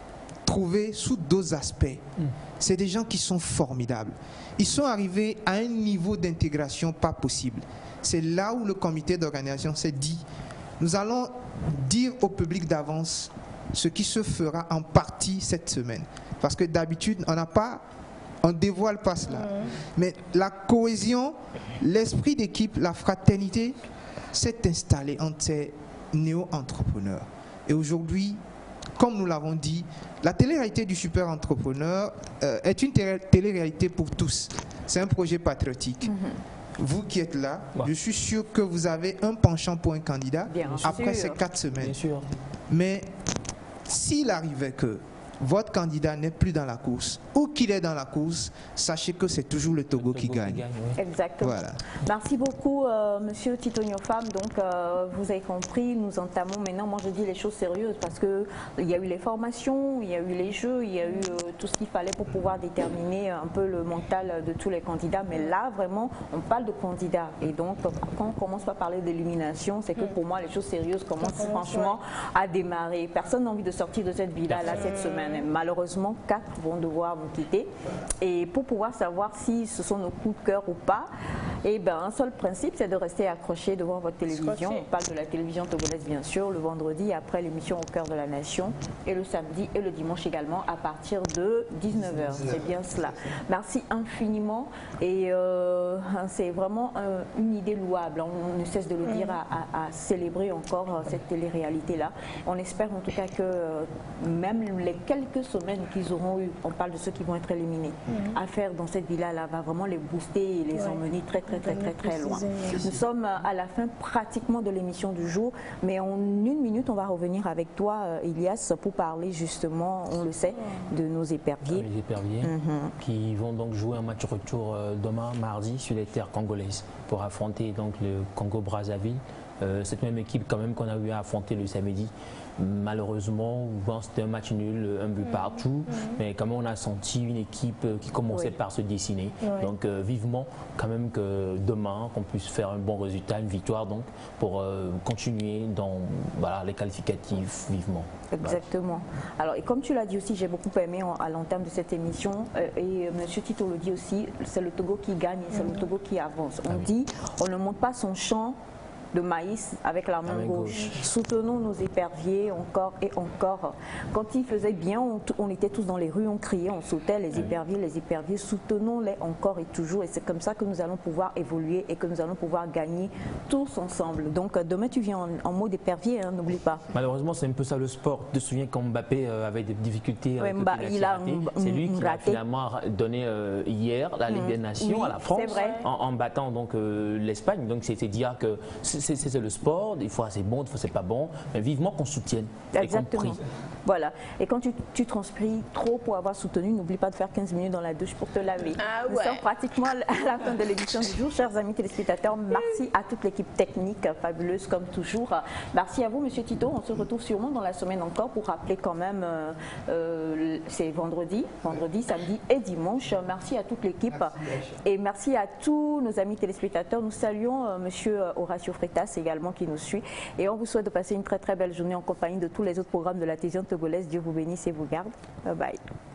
M: trouver sous deux aspects. Mm. C'est des gens qui sont formidables. Ils sont arrivés à un niveau d'intégration pas possible. C'est là où le comité d'organisation s'est dit, nous allons dire au public d'avance ce qui se fera en partie cette semaine. Parce que d'habitude, on n'a pas, on ne dévoile pas cela. Mmh. Mais la cohésion, l'esprit d'équipe, la fraternité s'est installée entre ces néo-entrepreneurs. Et aujourd'hui, comme nous l'avons dit, la télé-réalité du super entrepreneur euh, est une télé-réalité pour tous. C'est un projet patriotique. Mmh. Vous qui êtes là, ouais. je suis sûr que vous avez un penchant pour un candidat Bien après sûr. ces quatre semaines. Bien sûr. Mais s'il arrivait que votre candidat n'est plus dans la course ou qu'il est dans la course, sachez que c'est toujours le Togo, le Togo qui gagne. Qui gagne oui.
B: Exactement. Voilà. Merci beaucoup, euh, Monsieur Tito Niofam. Donc, euh, vous avez compris, nous entamons maintenant, moi je dis les choses sérieuses parce qu'il y a eu les formations, il y a eu les jeux, il y a eu euh, tout ce qu'il fallait pour pouvoir déterminer un peu le mental de tous les candidats. Mais là, vraiment, on parle de candidats. Et donc, quand on commence par parler d'élimination, c'est que pour moi, les choses sérieuses commencent franchement à démarrer. Personne n'a envie de sortir de cette vie-là là, cette semaine. Malheureusement, quatre vont devoir nous quitter. Et pour pouvoir savoir si ce sont nos coups de cœur ou pas, eh ben, un seul principe, c'est de rester accroché devant votre télévision. On parle de la télévision togolaise, bien sûr, le vendredi après l'émission Au cœur de la nation, et le samedi et le dimanche également à partir de dix-neuf heures. C'est bien cela. Merci infiniment. Et euh, c'est vraiment euh, une idée louable. On ne cesse de le dire à, à, à célébrer encore euh, cette télé-réalité-là. On espère en tout cas que euh, même les quelques semaines qu'ils auront eu, on parle de ceux qui vont être éliminés, mmh. à faire dans cette villa-là va vraiment les booster et les ouais. emmener très très très très très loin. Nous sommes à la fin pratiquement de l'émission du jour, mais en une minute on va revenir avec toi, Elias, pour parler justement, on le sait, de nos éperviers.
C: Les éperviers mmh. qui vont donc jouer un match retour demain mardi sur les terres congolaises pour affronter donc le Congo-Brazzaville Euh, cette même équipe quand même qu'on a eu à affronter le samedi. Malheureusement, bon, c'était un match nul, un but mmh. partout, mmh. mais quand même on a senti une équipe qui commençait oui. par se dessiner. Oui. Donc euh, vivement quand même que demain qu'on puisse faire un bon résultat, une victoire donc pour euh, continuer dans voilà, les qualificatifs vivement.
B: Exactement. Alors et comme tu l'as dit aussi, j'ai beaucoup aimé en, à l'entame de cette émission euh, et euh, Monsieur Tito le dit aussi, c'est le Togo qui gagne et c'est mmh. le Togo qui avance. On ah oui. dit, on ne monte pas son champ de maïs avec la main gauche. gauche. Soutenons nos éperviers encore et encore. Quand ils faisaient bien, on, on était tous dans les rues, on criait, on sautait, les oui. éperviers, les éperviers, soutenons-les encore et toujours. Et c'est comme ça que nous allons pouvoir évoluer et que nous allons pouvoir gagner tous ensemble. Donc demain, tu viens en, en mode épervier, hein, n'oublie pas.
C: Malheureusement, c'est un peu ça le sport. Tu te souviens quand Mbappé euh, avait des difficultés avec
B: ouais, bah, il a
C: c'est lui qui a finalement donné euh, hier la Ligue mmh. des Nations
B: oui,
C: à la France en, en battant donc euh, l'Espagne. Donc c'était dire que c'est le sport, des fois c'est bon, des fois c'est pas bon, mais vivement qu'on soutienne.
B: Exactement.
C: Et qu'on prie.
B: Voilà. Et quand tu, tu transpires trop pour avoir soutenu, n'oublie pas de faire quinze minutes dans la douche pour te laver. Ah ouais. Nous sommes pratiquement à la fin de l'édition du jour. Chers amis téléspectateurs, merci à toute l'équipe technique fabuleuse comme toujours. Merci à vous, Monsieur Tito. On se retrouve sûrement dans la semaine encore pour rappeler quand même, euh, euh, c'est vendredi, vendredi, samedi et dimanche. Merci à toute l'équipe et merci à tous nos amis téléspectateurs. Nous saluons euh, Monsieur Horacio Freitas également qui nous suit et on vous souhaite de passer une très très belle journée en compagnie de tous les autres programmes de la télévision togolaise. Dieu vous bénisse et vous garde. Bye bye.